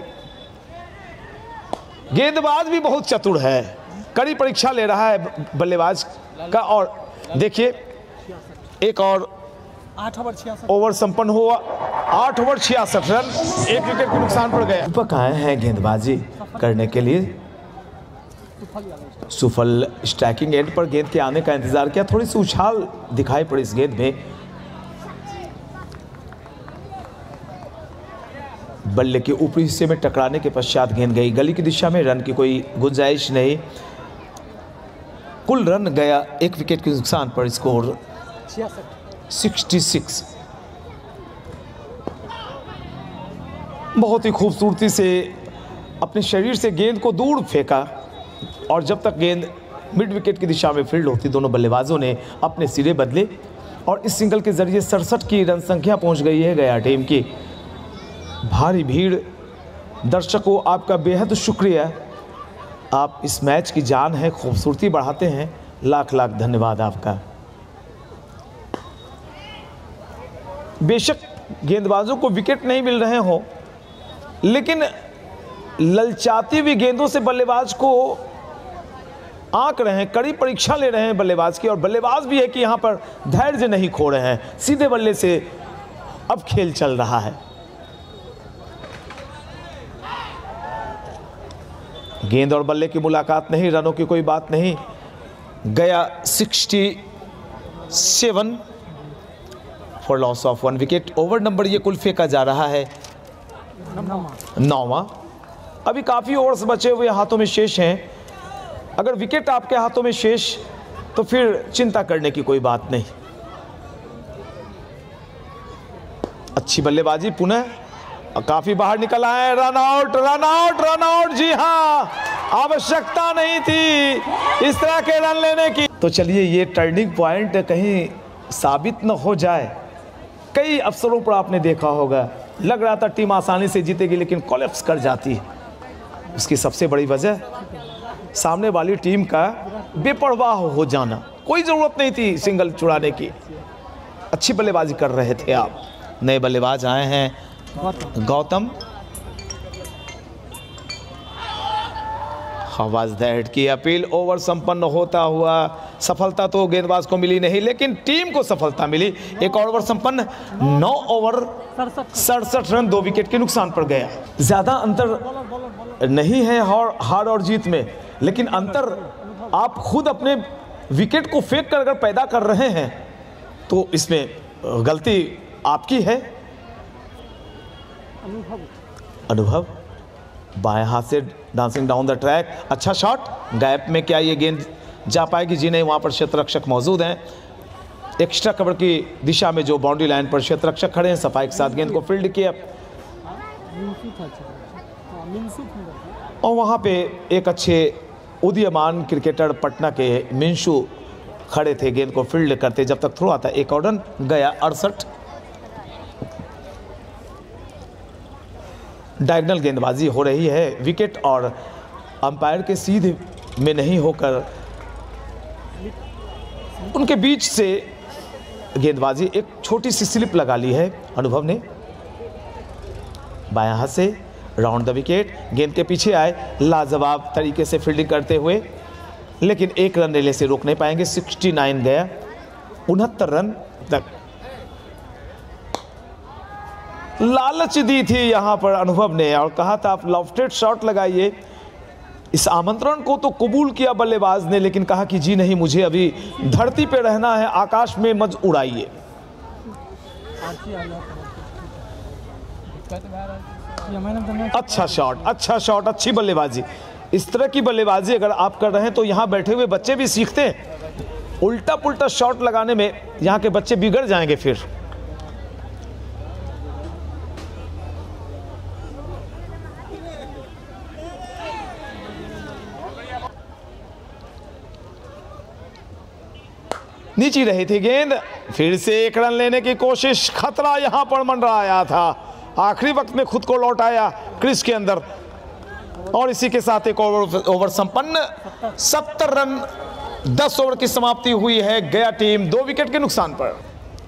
गेंदबाज भी बहुत चतुर है, कड़ी परीक्षा ले रहा है बल्लेबाज का। और देखिए एक और 8 ओवर 66 ओवर संपन्न हुआ। 8 ओवर 66 रन, 1 विकेट के नुकसान पर गए। दीपक आए हैं गेंदबाजी करने के लिए। सुफल स्ट्राइकिंग एंड पर गेंद के आने का इंतजार किया, थोड़ी सी उछाल दिखाई पड़ी इस गेंद में। बल्ले के ऊपरी हिस्से में टकराने के पश्चात गेंद गई गली की दिशा में। रन की कोई गुंजाइश नहीं। कुल रन गया 1 विकेट के नुकसान पर, स्कोर 66। बहुत ही खूबसूरती से अपने शरीर से गेंद को दूर फेंका और जब तक गेंद मिड विकेट की दिशा में फील्ड होती, दोनों बल्लेबाजों ने अपने सिरे बदले और इस सिंगल के जरिए 67 की रन संख्या पहुंच गई है गया टीम की। भारी भीड़, दर्शकों आपका बेहद शुक्रिया। आप इस मैच की जान है, खूबसूरती बढ़ाते हैं। लाख लाख धन्यवाद आपका। बेशक गेंदबाजों को विकेट नहीं मिल रहे हो, लेकिन ललचाती हुई गेंदों से बल्लेबाज को आंक रहे हैं, कड़ी परीक्षा ले रहे हैं बल्लेबाज की। और बल्लेबाज भी है कि यहां पर धैर्य नहीं खो रहे हैं, सीधे बल्ले से अब खेल चल रहा है। गेंद और बल्ले की मुलाकात नहीं, रनों की कोई बात नहीं। गया 67 for loss of 1 wicket. Over number ये कुल फेंका जा रहा है 9वां। अभी काफ़ी ओवर्स बचे हुए हाथों में शेष हैं। अगर विकेट आपके हाथों में शेष तो फिर चिंता करने की कोई बात नहीं। अच्छी बल्लेबाजी, पुनः काफी बाहर निकल आए। Run out, run out, run out. जी हाँ, आवश्यकता नहीं थी इस तरह के रन लेने की। तो चलिए, ये टर्निंग पॉइंट कहीं साबित न हो जाए। कई अवसरों पर आपने देखा होगा, लग रहा था टीम आसानी से जीतेगी लेकिन कोलैप्स कर जाती है। उसकी सबसे बड़ी वजह सामने वाली टीम का बेपरवाह हो जाना। कोई ज़रूरत नहीं थी सिंगल छुड़ाने की। अच्छी बल्लेबाजी कर रहे थे आप। नए बल्लेबाज आए हैं गौतम। हवाज दैट की अपील। ओवर संपन्न होता हुआ सफलता तो गेंदबाज को मिली नहीं, लेकिन टीम को सफलता मिली। एक और ओवर संपन्न, 9 ओवर 67 रन, 2 विकेट के नुकसान पर गया। ज्यादा अंतर नहीं है हार और जीत में, लेकिन अंतर आप खुद अपने विकेट को फेंक कर अगर पैदा कर रहे हैं तो इसमें गलती आपकी है। अनुभव बाएं हाथ से डांसिंग डाउन द ट्रैक, अच्छा शॉट। गैप में क्या ये गेंद जा पाएगी? जी नहीं, वहाँ पर क्षेत्ररक्षक मौजूद हैं। एक्स्ट्रा कवर की दिशा में जो बाउंड्री लाइन पर क्षेत्ररक्षक खड़े हैं, सफाई के साथ गेंद को फील्ड किया और वहाँ पे एक अच्छे उदीयमान क्रिकेटर पटना के मिंशू खड़े थे गेंद को फील्ड करते जब तक थ्रो आता। एक और रन गया 68। डायगोनल गेंदबाजी हो रही है, विकेट और अंपायर के सीधे में नहीं होकर उनके बीच से गेंदबाजी, एक छोटी सी स्लिप लगा ली है अनुभव ने। बायां हाथ से राउंड द विकेट, गेंद के पीछे आए लाजवाब तरीके से फील्डिंग करते हुए, लेकिन एक रन रेले से रोक नहीं पाएंगे। 69 गया, 69 रन तक। लालच दी थी यहां पर अनुभव ने और कहा था आप लॉफ्टेड शॉट लगाइए। इस आमंत्रण को तो कबूल किया बल्लेबाज ने, लेकिन कहा कि जी नहीं, मुझे अभी धरती पे रहना है, आकाश में मत उड़ाइए। अच्छा शॉट, अच्छा शॉट, अच्छी बल्लेबाजी। इस तरह की बल्लेबाजी अगर आप कर रहे हैं तो यहाँ बैठे हुए बच्चे भी सीखते हैं। उल्टा पुल्टा शॉट लगाने में यहाँ के बच्चे बिगड़ जाएंगे फिर। नीचे रही थी गेंद, फिर से एक रन लेने की कोशिश, खतरा यहां पर मंडराया था। आखिरी वक्त में खुद को लौटाया क्रीज के अंदर और इसी के साथ एक ओवर संपन्न। 70 रन 10 ओवर की समाप्ति हुई है गया टीम 2 विकेट के नुकसान पर।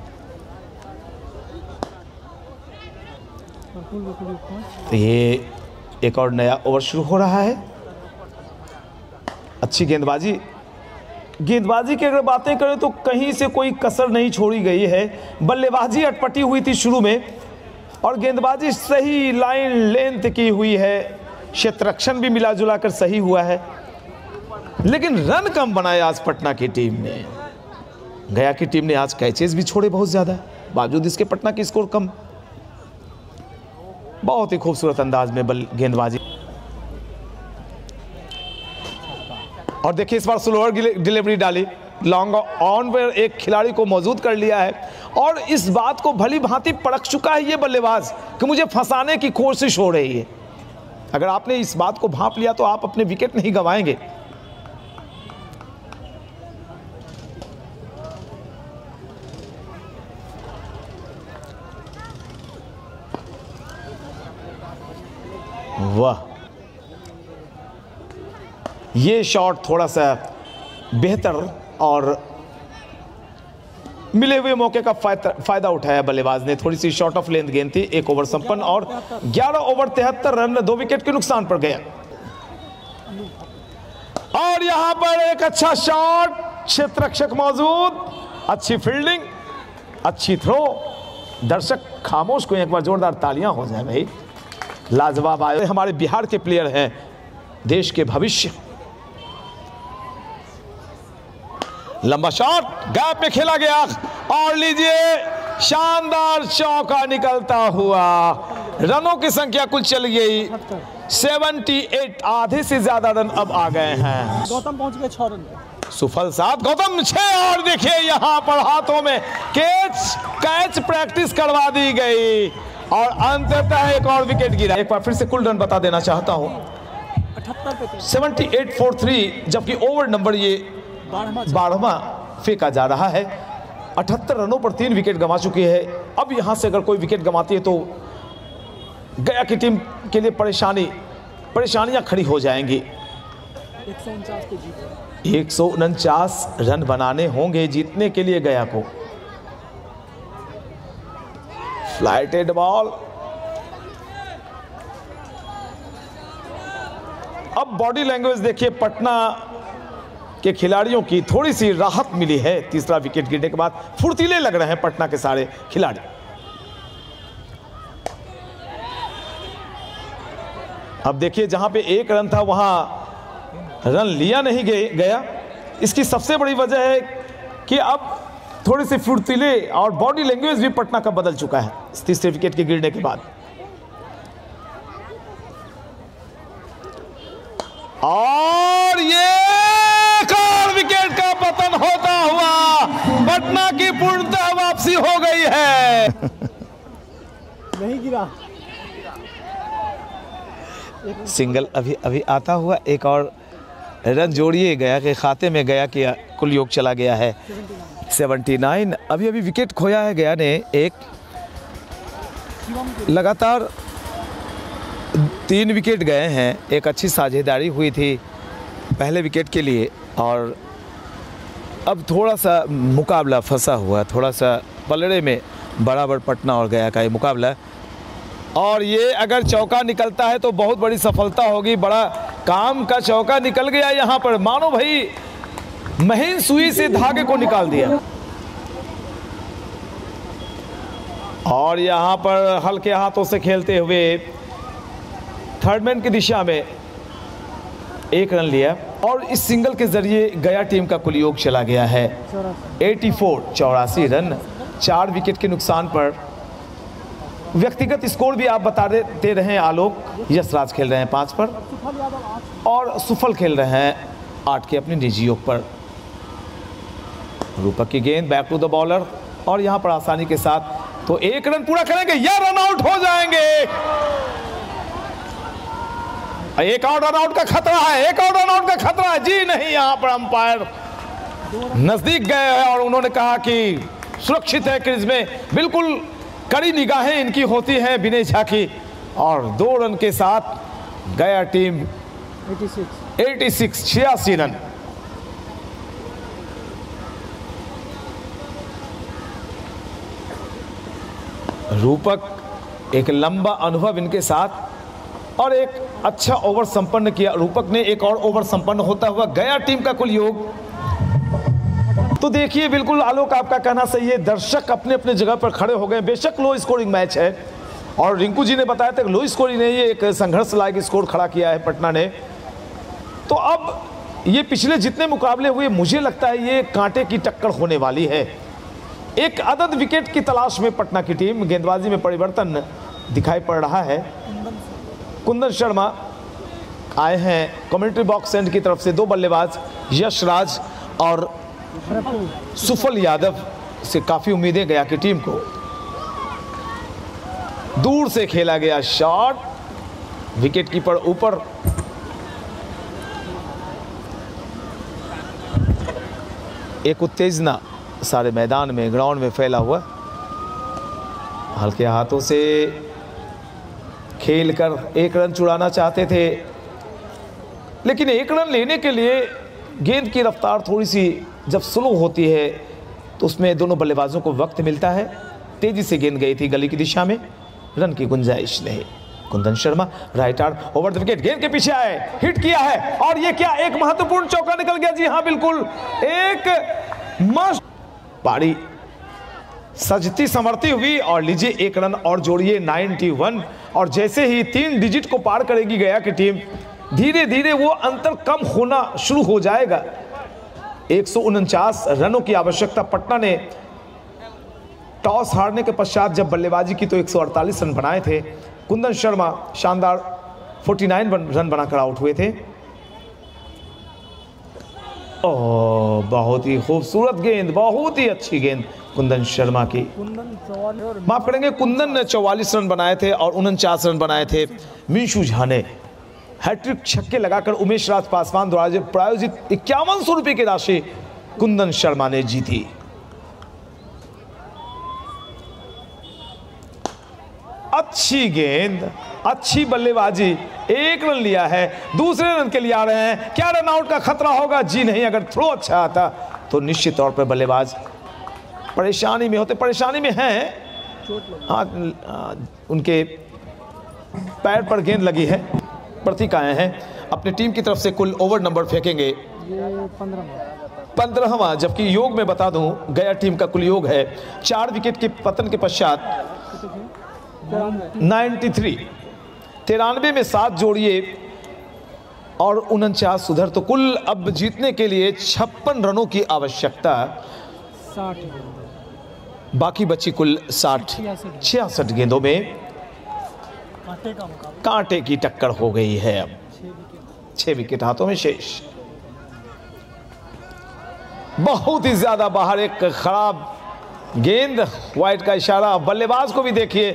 तो ये एक और नया ओवर शुरू हो रहा है। अच्छी गेंदबाजी, गेंदबाजी की अगर बातें करें तो कहीं से कोई कसर नहीं छोड़ी गई है। बल्लेबाजी अटपटी हुई थी शुरू में और गेंदबाजी सही लाइन लेंथ की हुई है, क्षेत्ररक्षण भी मिला जुला कर सही हुआ है, लेकिन रन कम बनाए आज पटना की टीम ने। गया की टीम ने आज कैचेस भी छोड़े बहुत ज़्यादा, बावजूद इसके पटना की स्कोर कम। बहुत ही खूबसूरत अंदाज में गेंदबाजी। और देखिए इस बार स्लोअर डिलीवरी डाली, लॉन्ग ऑन पर एक खिलाड़ी को मौजूद कर लिया है और इस बात को भली भांति परख चुका है ये बल्लेबाज कि मुझे फंसाने की कोशिश हो रही है। अगर आपने इस बात को भांप लिया तो आप अपने विकेट नहीं गंवाएंगे। वाह, ये शॉट थोड़ा सा बेहतर और मिले हुए मौके का फायदा उठाया बल्लेबाज ने। थोड़ी सी शॉर्ट ऑफ लेंथ गेंद थी। एक ओवर संपन्न और 11 ओवर 73 रन 2 विकेट के नुकसान पर गया। और यहां पर एक अच्छा शॉट, क्षेत्ररक्षक मौजूद, अच्छी फील्डिंग, अच्छी थ्रो। दर्शक खामोश को एक बार जोरदार तालियां हो जाए भाई, लाजवाब आए। हमारे बिहार के प्लेयर हैं, देश के भविष्य। लंबा शॉट गैप में खेला गया और लीजिए शानदार चौका निकलता हुआ। रनों की संख्या कुल चली गई 78, आधे से ज्यादा रन अब आ गए हैं। गौतम पहुंच गए 6 रन। सुफल साथ गौतम 6 और देखिए यहां पर हाथों में कैच प्रैक्टिस करवा दी गई और अंततः एक और विकेट गिरा। एक बार फिर से कुल रन बता देना चाहता हूं, 78 for 3, जबकि ओवर नंबर ये 12वां फेंका जा रहा है। 78 रनों पर 3 विकेट गंवा चुकी है। अब यहां से अगर कोई विकेट गंवाती है तो गया की टीम के लिए परेशानियां खड़ी हो जाएंगी। 149 रन बनाने होंगे जीतने के लिए गया को। फ्लाइटेड बॉल, अब बॉडी लैंग्वेज देखिए पटना के खिलाड़ियों की, थोड़ी सी राहत मिली है तीसरा विकेट गिरने के बाद। फुर्तीले लग रहे हैं पटना के सारे खिलाड़ी। अब देखिए जहां पे 1 रन था वहां रन लिया नहीं गया। इसकी सबसे बड़ी वजह है कि अब थोड़ी सी फुर्तीले और बॉडी लैंग्वेज भी पटना का बदल चुका है इस तीसरे विकेट के गिरने के बाद। और ये विकेट का पतन होता हुआ पटना की पूर्णतः वापसी हो गई है। नहीं गिरा। सिंगल अभी आता हुआ एक और रन जोड़िए गया के खाते में। गया कि कुल योग चला गया है 79। अभी विकेट खोया है गया ने एक। लगातार 3 विकेट गए हैं। एक अच्छी साझेदारी हुई थी पहले विकेट के लिए और अब थोड़ा सा मुकाबला फंसा हुआ, थोड़ा सा पलड़े में बराबर पटना और गया का ये मुकाबला। और ये अगर चौका निकलता है तो बहुत बड़ी सफलता होगी। बड़ा काम का चौका निकल गया यहाँ पर, मानो भाई महीन सुई से धागे को निकाल दिया। और यहाँ पर हल्के हाथों से खेलते हुए थर्ड मैन की दिशा में 1 रन लिया और इस सिंगल के जरिए गया टीम का कुल योग चला गया है 84 रन। 4 विकेट के नुकसान पर। व्यक्तिगत स्कोर भी आप बता देते रहे आलोक। यशराज खेल रहे हैं 5 पर और सुफल खेल रहे हैं 8 के अपने निजी योग पर। रूपक की गेंद बैक टू द बॉलर और यहां पर आसानी के साथ तो 1 रन पूरा करेंगे या रन आउट हो जाएंगे। एक और रन आउट का खतरा है, एक और रन आउट का खतरा है। जी नहीं, यहां पर अंपायर नजदीक गए हैं और उन्होंने कहा कि सुरक्षित है क्रीज में। बिल्कुल कड़ी निगाहें इनकी होती हैं विनय झा की। और 2 रन के साथ गया टीम 86 रन। रूपक एक लंबा अनुभव इनके साथ और एक अच्छा ओवर संपन्न किया। रूपक ने एक और ओवर संपन्न होता हुआ गया टीम का कुल योग। तो देखिए बिल्कुल आलोक आपका कहना सही है, दर्शक अपने अपने जगह पर खड़े हो गए। बेशक लो स्कोरिंग मैच है और रिंकू जी ने बताया था कि लो स्कोरिंग नहीं, ये एक संघर्ष लायक स्कोर खड़ा किया है पटना ने। तो अब ये पिछले जितने मुकाबले हुए मुझे लगता है ये कांटे की टक्कर होने वाली है। एक अदद विकेट की तलाश में पटना की टीम। गेंदबाजी में परिवर्तन दिखाई पड़ रहा है। कुंदन शर्मा आए हैं कमेंट्री बॉक्स एंड की तरफ से। 2 बल्लेबाज यशराज और सुफल यादव से काफी उम्मीदें गया की टीम को। दूर से खेला गया शॉट, विकेट कीपर ऊपर। एक उत्तेजना सारे मैदान में, ग्राउंड में फैला हुआ। हल्के हाथों से खेलकर 1 रन चुराना चाहते थे, लेकिन 1 रन लेने के लिए गेंद की रफ्तार थोड़ी सी जब स्लो होती है तो उसमें दोनों बल्लेबाजों को वक्त मिलता है। तेजी से गेंद गई थी गली की दिशा में, रन की गुंजाइश नहीं। Kundan Sharma right arm over the wicket, गेंद के पीछे आए, हिट किया है और ये क्या एक महत्वपूर्ण चौका निकल गया। जी हाँ बिल्कुल, एक मस्त पारी सजती संवरती हुई और लीजिए 1 रन और जोड़िए 91। और जैसे ही 3 डिजिट को पार करेगी गया की टीम, धीरे धीरे वो अंतर कम होना शुरू हो जाएगा। 149 रनों की आवश्यकता। पटना ने टॉस हारने के पश्चात जब बल्लेबाजी की तो 148 रन बनाए थे। कुंदन शर्मा शानदार 49 रन बनाकर आउट हुए थे। ओह, बहुत ही खूबसूरत गेंद, बहुत ही अच्छी गेंद कुंदन शर्मा की। माफ करेंगे, कुंदन ने 44 रन बनाए थे और 49 रन बनाए थे मिंशू झा ने। हैट्रिक छक्के लगाकर उमेश राज पासवान द्वारा प्रायोजित 5100 रुपये की राशि कुंदन शर्मा ने जीती। अच्छी गेंद, अच्छी बल्लेबाजी, 1 रन लिया है। दूसरे रन के लिए आ रहे हैं। क्या रन आउट का खतरा होगा? जी नहीं, अगर थ्रो अच्छा आता तो निश्चित तौर पर बल्लेबाज परेशानी में होते। परेशानी में हैं, हाँ, उनके पैर पर गेंद लगी है। प्रतीक आए हैं अपनी टीम की तरफ से। कुल ओवर नंबर फेंकेंगे 15वां, जबकि योग में बता दूं गया टीम का कुल योग है 4 विकेट के पतन के पश्चात 93 में 7 जोड़िए और 49 उधर, तो कुल अब जीतने के लिए 56 रनों की आवश्यकता। 60 बाकी बची कुल 66 गेंदों में कांटे की टक्कर हो गई है। अब 6 विकेट हाथों में शेष। बहुत ही ज्यादा बाहर, एक खराब गेंद, वाइड का इशारा। बल्लेबाज को भी देखिए,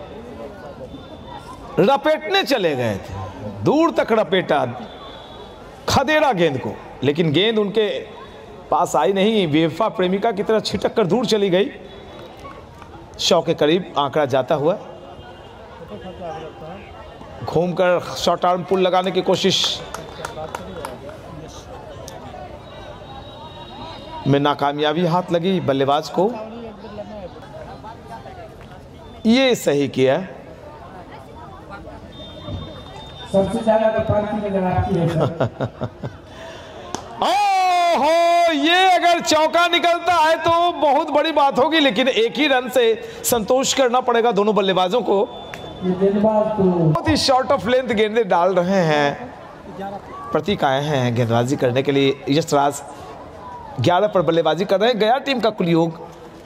रपेटने चले गए थे, दूर तक रपेटा, खदेड़ा गेंद को, लेकिन गेंद उनके पास आई नहीं। बेवफा प्रेमिका की तरह छिटक कर दूर चली गई। 100 के करीब आंकड़ा जाता हुआ। घूमकर शॉर्ट आर्म पुल लगाने की कोशिश में नाकामयाबी हाथ लगी बल्लेबाज को। ये सही किया। सबसे ज्यादा कप्तान की नजर आती है सर। ओहो, ये अगर चौका निकलता है तो बहुत बड़ी बात होगी, लेकिन एक ही रन से संतोष करना पड़ेगा दोनों बल्लेबाजों को। ये गेंदबाज तो बहुत ही शॉर्ट ऑफ लेंथ गेंदें डाल रहे हैं। प्रतीक आए हैं गेंदबाजी करने के लिए। यशराज 11 पर बल्लेबाजी कर रहे हैं। गया टीम का कुल योग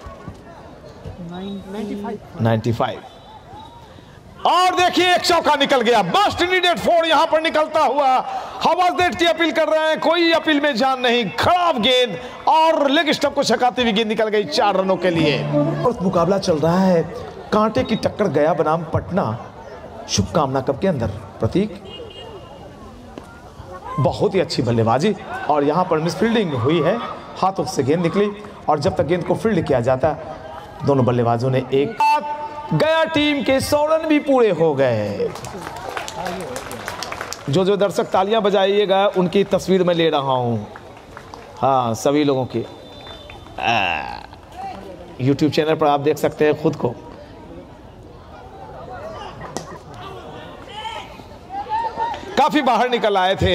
95। और देखिए एक चौका निकल गया। मस्ट नीडेड 4 यहां पर निकलता हुआ। हवाजदेट की अपील कर रहे हैं, कोई अपील में जान नहीं। खराब गेंद और लेग स्टंप को छकाती हुई गेंद निकल गई 4 रनों के लिए। और मुकाबला चल रहा है कांटे की टक्कर गया बनाम पटना शुभकामना कप के अंदर। प्रतीक बहुत ही अच्छी बल्लेबाजी और यहां पर मिसफील्डिंग हुई है, हाथों से गेंद निकली और जब तक गेंद को फील्ड किया जाता दोनों बल्लेबाजों ने एक गया टीम के 100 रन भी पूरे हो गए। जो दर्शक तालियां बजाइएगा उनकी तस्वीर मैं ले रहा हूं। हाँ, सभी लोगों की YouTube चैनल पर आप देख सकते हैं खुद को। काफी बाहर निकल आए थे।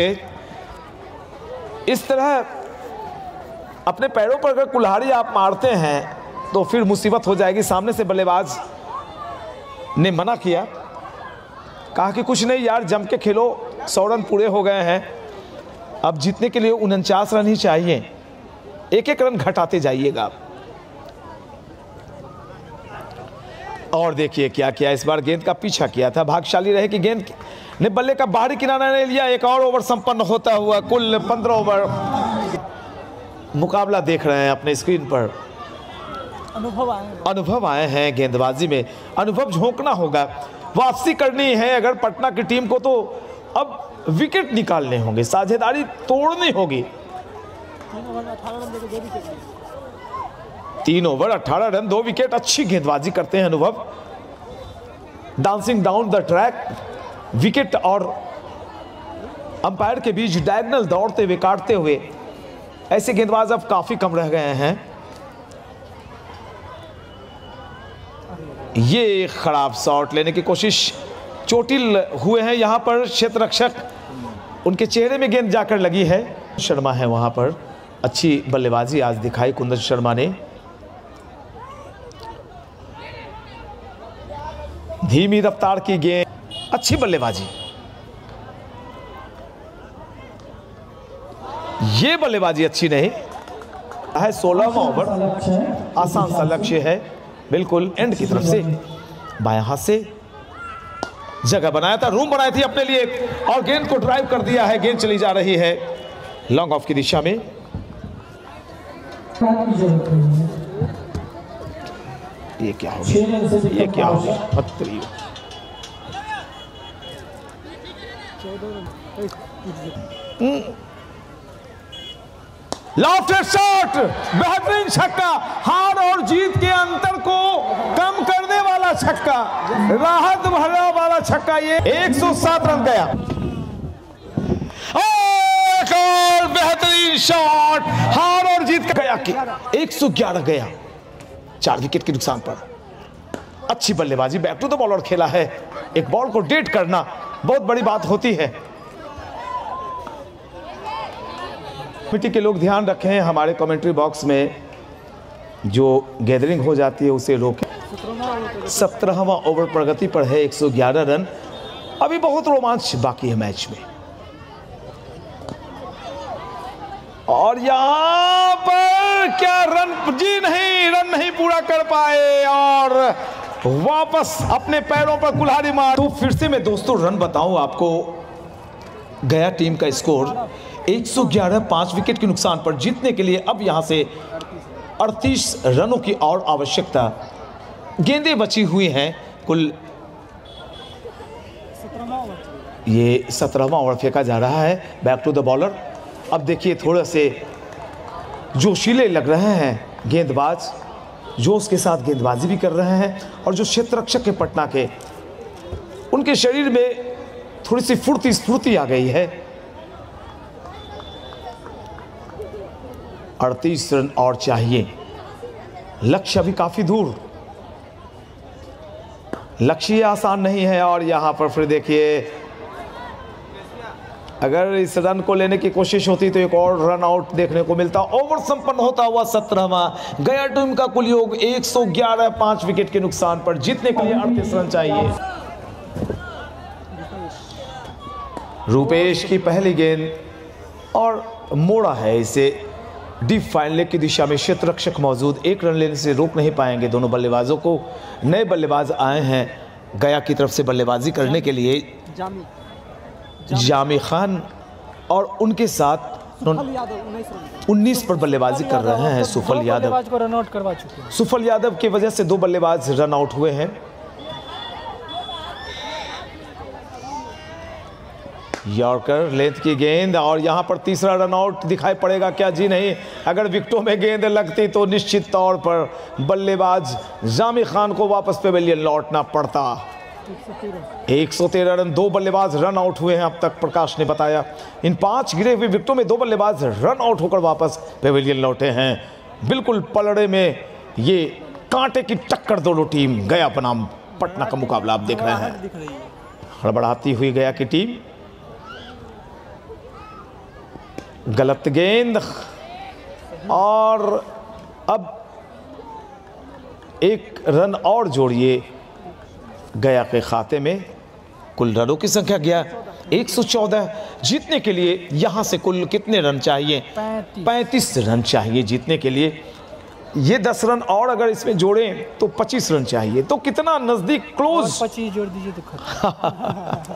इस तरह अपने पैरों पर अगर कुल्हाड़ी आप मारते हैं तो फिर मुसीबत हो जाएगी। सामने से बल्लेबाज ने मना किया, कहा कि कुछ नहीं यार, जम के खेलो, 100 रन पूरे हो गए हैं। अब जीतने के लिए 49 रन ही चाहिए, एक एक रन घटाते जाइएगा। और देखिए क्या किया, इस बार गेंद का पीछा किया था। भाग्यशाली रहे कि गेंद ने बल्ले का बाहरी किनारा नहीं लिया। एक और ओवर संपन्न होता हुआ कुल 15 ओवर। मुकाबला देख रहे हैं अपने स्क्रीन पर। अनुभव आए हैं गेंदबाजी में, अनुभव झोंकना होगा, वापसी करनी है अगर पटना की टीम को, तो अब विकेट निकालने होंगे, साझेदारी तोड़नी होगी। 3 ओवर 18 रन 2 विकेट। अच्छी गेंदबाजी करते हैं Anubhav, dancing down the track. Wicket और अंपायर के बीच डायगोनल दौड़ते हुए, काटते हुए, ऐसे गेंदबाज अब काफी कम रह गए हैं। ये खराब शॉट लेने की कोशिश, चोटिल हुए हैं यहां पर क्षेत्र रक्षक, उनके चेहरे में गेंद जाकर लगी है। शर्मा है वहां पर, अच्छी बल्लेबाजी आज दिखाई कुंदन शर्मा ने। धीमी रफ्तार की गेंद, अच्छी बल्लेबाजी। ये बल्लेबाजी अच्छी नहीं है। 16वां ओवर, आसान सा लक्ष्य है, बिल्कुल एंड की तरफ से बायां हाथ से जगह बनाया था, रूम बनाई थी अपने लिए और गेंद को ड्राइव कर दिया है। गेंद चली जा रही है लॉन्ग ऑफ की दिशा में। ये क्या हो गया, ये क्या हो गया, खतरी। लॉफ्टेड शॉट, बेहतरीन छक्का, हार और जीत के अंतर को कम करने वाला छक्का, राहत भरा वाला छक्का। ये 107 रन गया। एक और बेहतरीन शॉट, हार और जीत का गया कि 111 गया, 4 विकेट के नुकसान पर। अच्छी बल्लेबाजी, बैक टू द बॉलर खेला है। एक बॉल को डेट करना बहुत बड़ी बात होती है। कमेटी के लोग ध्यान रखें, हमारे कमेंट्री बॉक्स में जो गैदरिंग हो जाती है उसे रोकें। 17वां ओवर प्रगति पर है, 111 रन। अभी बहुत रोमांच बाकी है मैच में। और यहां पर क्या रन जी नहीं, रन नहीं पूरा कर पाए और वापस अपने पैरों पर कुल्हाड़ी मार। तो फिर से मैं दोस्तों रन बताऊं आपको। गया टीम का स्कोर 111, 5 विकेट के नुकसान पर जीतने के लिए अब यहां से 38 रनों की और आवश्यकता। गेंदें बची हुई हैं कुल, ये 17वां ओवर फेंका जा रहा है। Back to the bowler. अब देखिए थोड़े से जोशीले लग रहे हैं गेंदबाज, जोश के साथ गेंदबाजी भी कर रहे हैं। और जो क्षेत्र रक्षक के पटना के, उनके शरीर में थोड़ी सी स्फूर्ति आ गई है। 38 रन और चाहिए, लक्ष्य अभी काफी दूर, लक्ष्य आसान नहीं है। और यहां पर फिर देखिए, अगर इस रन को लेने की कोशिश होती तो एक और रन आउट देखने को मिलता। ओवर संपन्न होता हुआ 17वां। गया टीम का कुल योग 111, 5 विकेट के नुकसान पर जीतने के लिए 38 रन चाहिए। रूपेश की पहली गेंद और मोड़ा है इसे डीप फाइन लेग की दिशा में। क्षेत्र रक्षक मौजूद, एक रन लेने से रोक नहीं पाएंगे दोनों बल्लेबाजों को। नए बल्लेबाज आए हैं गया की तरफ से बल्लेबाजी करने के लिए, जामी खान, और उनके साथ 19 पर बल्लेबाजी कर रहे हैं सुफल यादव को रन आउट करवा चुके हैं। सुफल यादव की वजह से 2 बल्लेबाज रन आउट हुए हैं। यॉर्कर लेंथ की गेंद और यहां पर तीसरा रन आउट दिखाई पड़ेगा क्या? जी नहीं, अगर विकेटों में गेंद लगती तो निश्चित तौर पर बल्लेबाज जामी खान को वापस पेवेलियन लौटना पड़ता। 113 रन, 2 बल्लेबाज रन आउट हुए हैं अब तक, प्रकाश ने बताया। इन 5 गिरे हुए विकेटों में 2 बल्लेबाज रन आउट होकर वापस पेवेलियन लौटे हैं। बिल्कुल पलड़े में ये कांटे की टक्कर दोनों टीम गया बनाम पटना का मुकाबला आप देख रहे हैं। हड़बड़ाती हुई गया की टीम, गलत गेंद, और अब एक रन और जोड़िए गया के खाते में। कुल रनों की संख्या गया 114। जीतने के लिए यहां से कुल कितने रन चाहिए? 35 रन चाहिए जीतने के लिए। ये 10 रन और अगर इसमें जोड़ें तो 25 रन चाहिए। तो कितना नजदीक, क्लोज। 25 जोड़ दीजिए तो खत्म।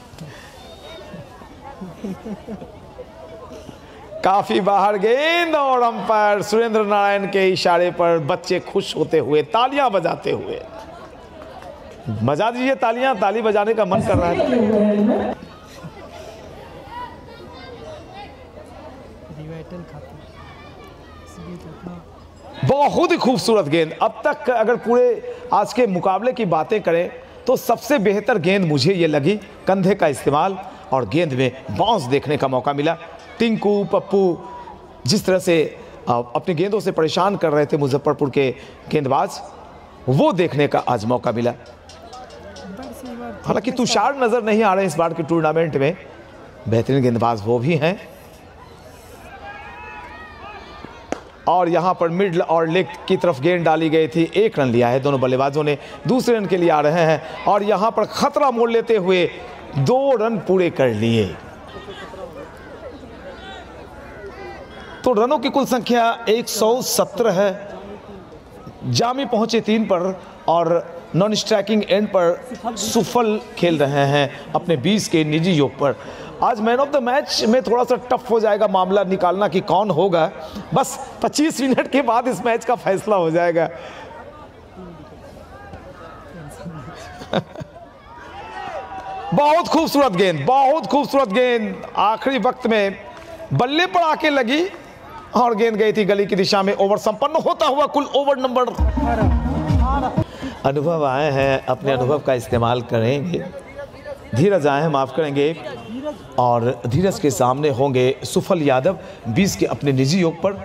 काफी बाहर गेंद और अंपायर सुरेंद्र नारायण के इशारे पर बच्चे खुश होते हुए तालियां बजाते हुए, बजा दीजिए तालियां, ताली बजाने का मन कर रहा है। बहुत ही खूबसूरत गेंद। अब तक अगर पूरे आज के मुकाबले की बातें करें तो सबसे बेहतर गेंद मुझे ये लगी, कंधे का इस्तेमाल और गेंद में बाउंस देखने का मौका मिला। टिंकू, पप्पू जिस तरह से अपनी गेंदों से परेशान कर रहे थे मुजफ्फरपुर के गेंदबाज, वो देखने का आज मौका मिला। हालांकि तुषार नजर नहीं आ रहे इस बार के टूर्नामेंट में, बेहतरीन गेंदबाज वो भी हैं। और यहां पर मिडल और लेग की तरफ गेंद डाली गई थी, 1 रन लिया है दोनों बल्लेबाजों ने। दूसरे रन के लिए आ रहे हैं और यहां पर खतरा मोड़ लेते हुए 2 रन पूरे कर लिए। तो रनों की कुल संख्या 117 है। जामी पहुंचे 3 पर और नॉन स्ट्राइकिंग एंड पर सुफल खेल रहे हैं अपने 20 के निजी योग पर। आज मैन ऑफ द मैच में थोड़ा सा टफ हो जाएगा मामला निकालना कि कौन होगा। बस 25 मिनट के बाद इस मैच का फैसला हो जाएगा। बहुत खूबसूरत गेंद, बहुत खूबसूरत गेंद आखिरी वक्त में बल्ले पर आके लगी और गेंद गई थी गली की दिशा में। ओवर संपन्न होता हुआ कुल ओवर नंबर 18। अनुभव आए हैं, अपने अनुभव का इस्तेमाल करेंगे। धीरज आए हैं, माफ करेंगे, और धीरज के सामने होंगे सुफल यादव 20 के अपने निजी योग पर।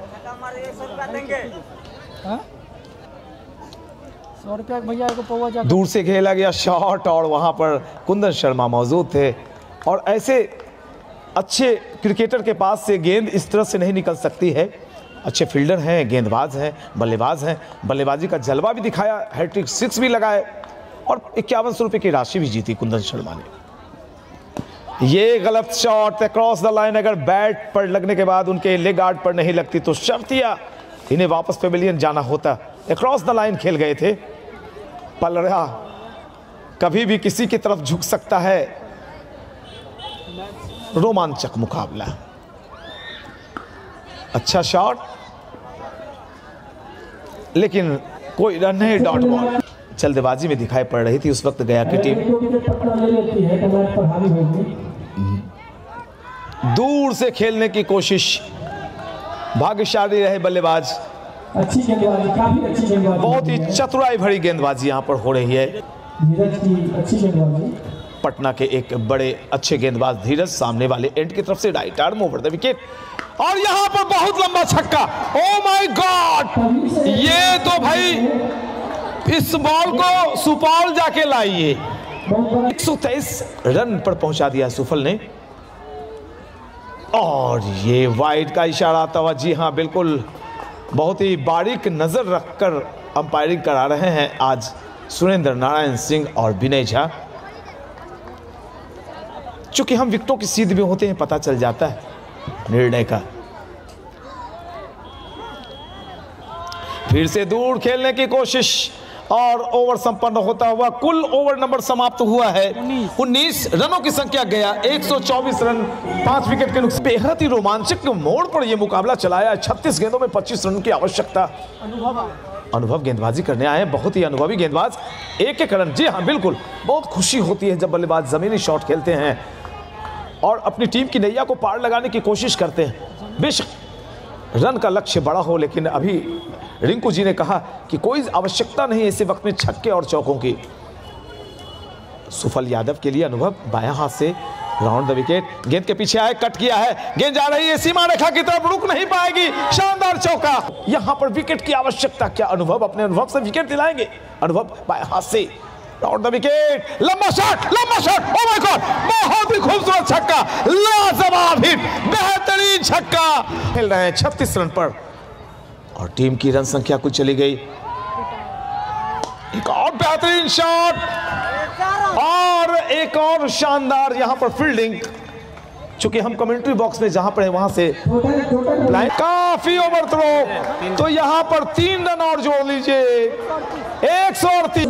100 रुपया भैया को पौवा जा। दूर से खेला गया शॉट और वहां पर कुंदन शर्मा मौजूद थे। और ऐसे अच्छे क्रिकेटर के पास से गेंद इस तरह से नहीं निकल सकती है। अच्छे फील्डर हैं, गेंदबाज हैं, बल्लेबाज हैं, बल्लेबाजी का जलवा भी दिखाया, हैट्रिक 6 भी लगाए और 5100 रुपये की राशि भी जीती कुंदन शर्मा ने। ये गलत शॉट क्रॉस द लाइन, अगर बैट पर लगने के बाद उनके लेग गार्ड पर नहीं लगती तो शर्तिया इन्हें वापस पेवेलियन जाना होता। क्रॉस द लाइन खेल गए थे। पलड़ा कभी भी किसी की तरफ झुक सकता है। रोमांचक मुकाबला, अच्छा शॉट लेकिन कोई रन नहीं। डॉट बॉल जल्दबाजी में दिखाई पड़ रही थी उस वक्त गया की टीम। दूर से खेलने की कोशिश, भाग्यशाली रहे बल्लेबाज। अच्छी गेंदबाजी, काफी अच्छी गेंदबाजी, बहुत ही चतुराई भरी गेंदबाजी यहां पर हो रही है। धीरज की अच्छी गेंदबाजी। पटना के एक बड़े अच्छे गेंदबाज धीरज सामने वाले एंड की तरफ से right arm over the wicket, और यहां पर बहुत लंबा छक्का। ओ माय गॉड, ये तो भाई इस बॉल को सुपौल जाके लाइए। 123 रन पर पहुंचा दिया सुफल ने, और ये वाइड का इशारा आता हुआ, जी हां बिल्कुल, बहुत ही बारीक नजर रखकर अंपायरिंग करा रहे हैं आज सुरेंद्र नारायण सिंह और विनय झा। चूंकि हम विकेटों की सीध में होते हैं, पता चल जाता है निर्णय का। फिर से दूर खेलने की कोशिश और ओवर संपन्न होता हुआ कुल ओवर नंबर समाप्त हुआ है 19 रनों की संख्या गया 124 रन 5 विकेट के नुकसान। बेहद ही रोमांचक मोड़ पर यह मुकाबला चलाया। 36 गेंदों में 25 रन की आवश्यकता। अनुभव गेंदबाजी करने आए, बहुत ही अनुभवी गेंदबाज, एक रन। जी हाँ बिल्कुल, बहुत खुशी होती है जब बल्लेबाज जमीनी शॉट खेलते हैं और अपनी टीम की नैया को पार लगाने की कोशिश करते हैं। बेशक रन का लक्ष्य बड़ा हो, लेकिन अभी रिंकू जी ने कहा कि कोई आवश्यकता नहीं ऐसे वक्त में छक्के और चौकों की। सुफल यादव के लिए अनुभव बायां हाथ से राउंड द विकेट, गेंद के पीछे आए, कट किया है, गेंद जा रही है सीमा रेखा की तरफ, रुक नहीं पाएगी, शानदार चौका। यहां पर विकेट की आवश्यकता, क्या अनुभव अपने अनुभव से विकेट दिलाएंगे? अनुभव बायां हाथ से राउंड द विकेट, लंबा शॉट, ओह माय गॉड, बहुत ही खूबसूरत छक्का, लाजवाब हिट, बेहतरीन छक्का। खेल रहे हैं 36 रन पर और टीम की रन संख्या कुछ चली गई। एक और बेहतरीन शॉट और एक और शानदार यहां पर फील्डिंग। चूंकि हम कमेंट्री बॉक्स में जहां पर है वहां से काफी ओवर थ्रो, तो यहां पर 3 रन और जोड़ लीजिए। 103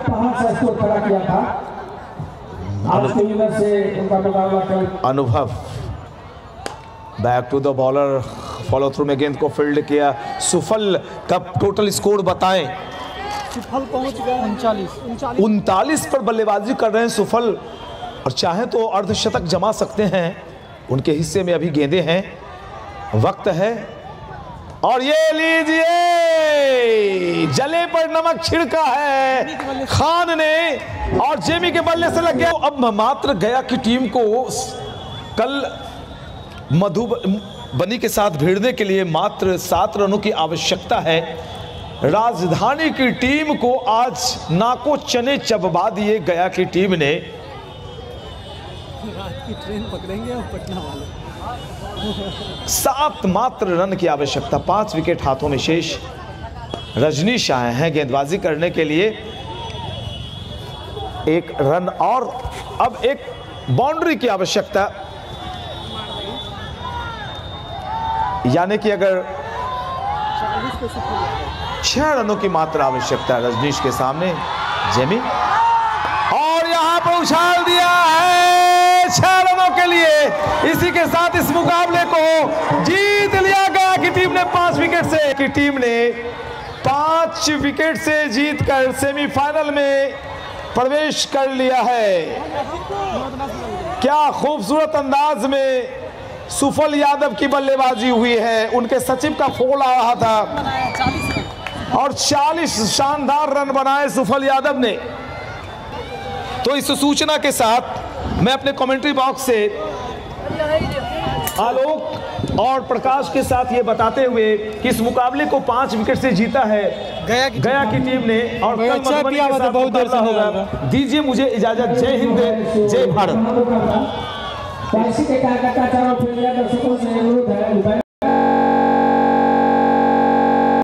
Anubhav back to the bowler, follow through में गेंद को फील्ड किया। सुफल का टोटल स्कोर बताएं। सुफल पहुंच गए 39 पर बल्लेबाजी कर रहे हैं सुफल, और चाहे तो अर्धशतक जमा सकते हैं। उनके हिस्से में अभी गेंदें हैं, वक्त है, और ये लीजिए, जले पर नमक छिड़का है खान ने, और जेमी के बल्ले से लग गया। अब मात्र गया की टीम को कल मधुबनी के साथ भिड़ने के लिए मात्र 7 रनों की आवश्यकता है। राजधानी की टीम को आज नाको चने चबवा दिए गया की टीम ने। रात की ट्रेन पकड़ेंगे और पटना वाले। 7 मात्र रन की आवश्यकता, 5 विकेट हाथों में शेष। रजनीश आए हैं गेंदबाजी करने के लिए, 1 रन और अब एक बाउंड्री की आवश्यकता, यानी कि अगर 6 रनों की मात्र आवश्यकता है रजनीश के सामने। जेमी, और यहां पर उछाल दिया है 6 रनों के लिए। इसी के साथ इस मुकाबले को जीत लिया गया कि टीम ने 5 विकेट से, कि टीम ने 5 विकेट से जीतकर सेमीफाइनल में प्रवेश कर लिया है। क्या खूबसूरत अंदाज में सुफल यादव की बल्लेबाजी हुई है। उनके सचिव का फोन आ रहा था और 40 शानदार रन बनाए सुफल यादव ने। तो इस सूचना के साथ मैं अपने कमेंट्री बॉक्स से आलोक और प्रकाश के साथ ये बताते हुए कि इस मुकाबले को 5 विकेट से जीता है गया की टीम ने, और कल मधुबनी के साथ मुकाबला होगा। दीजिए मुझे इजाजत। जय हिंद, जय भारत। के कार्यकर्ता चारों दर्शकों से अनुरोध है।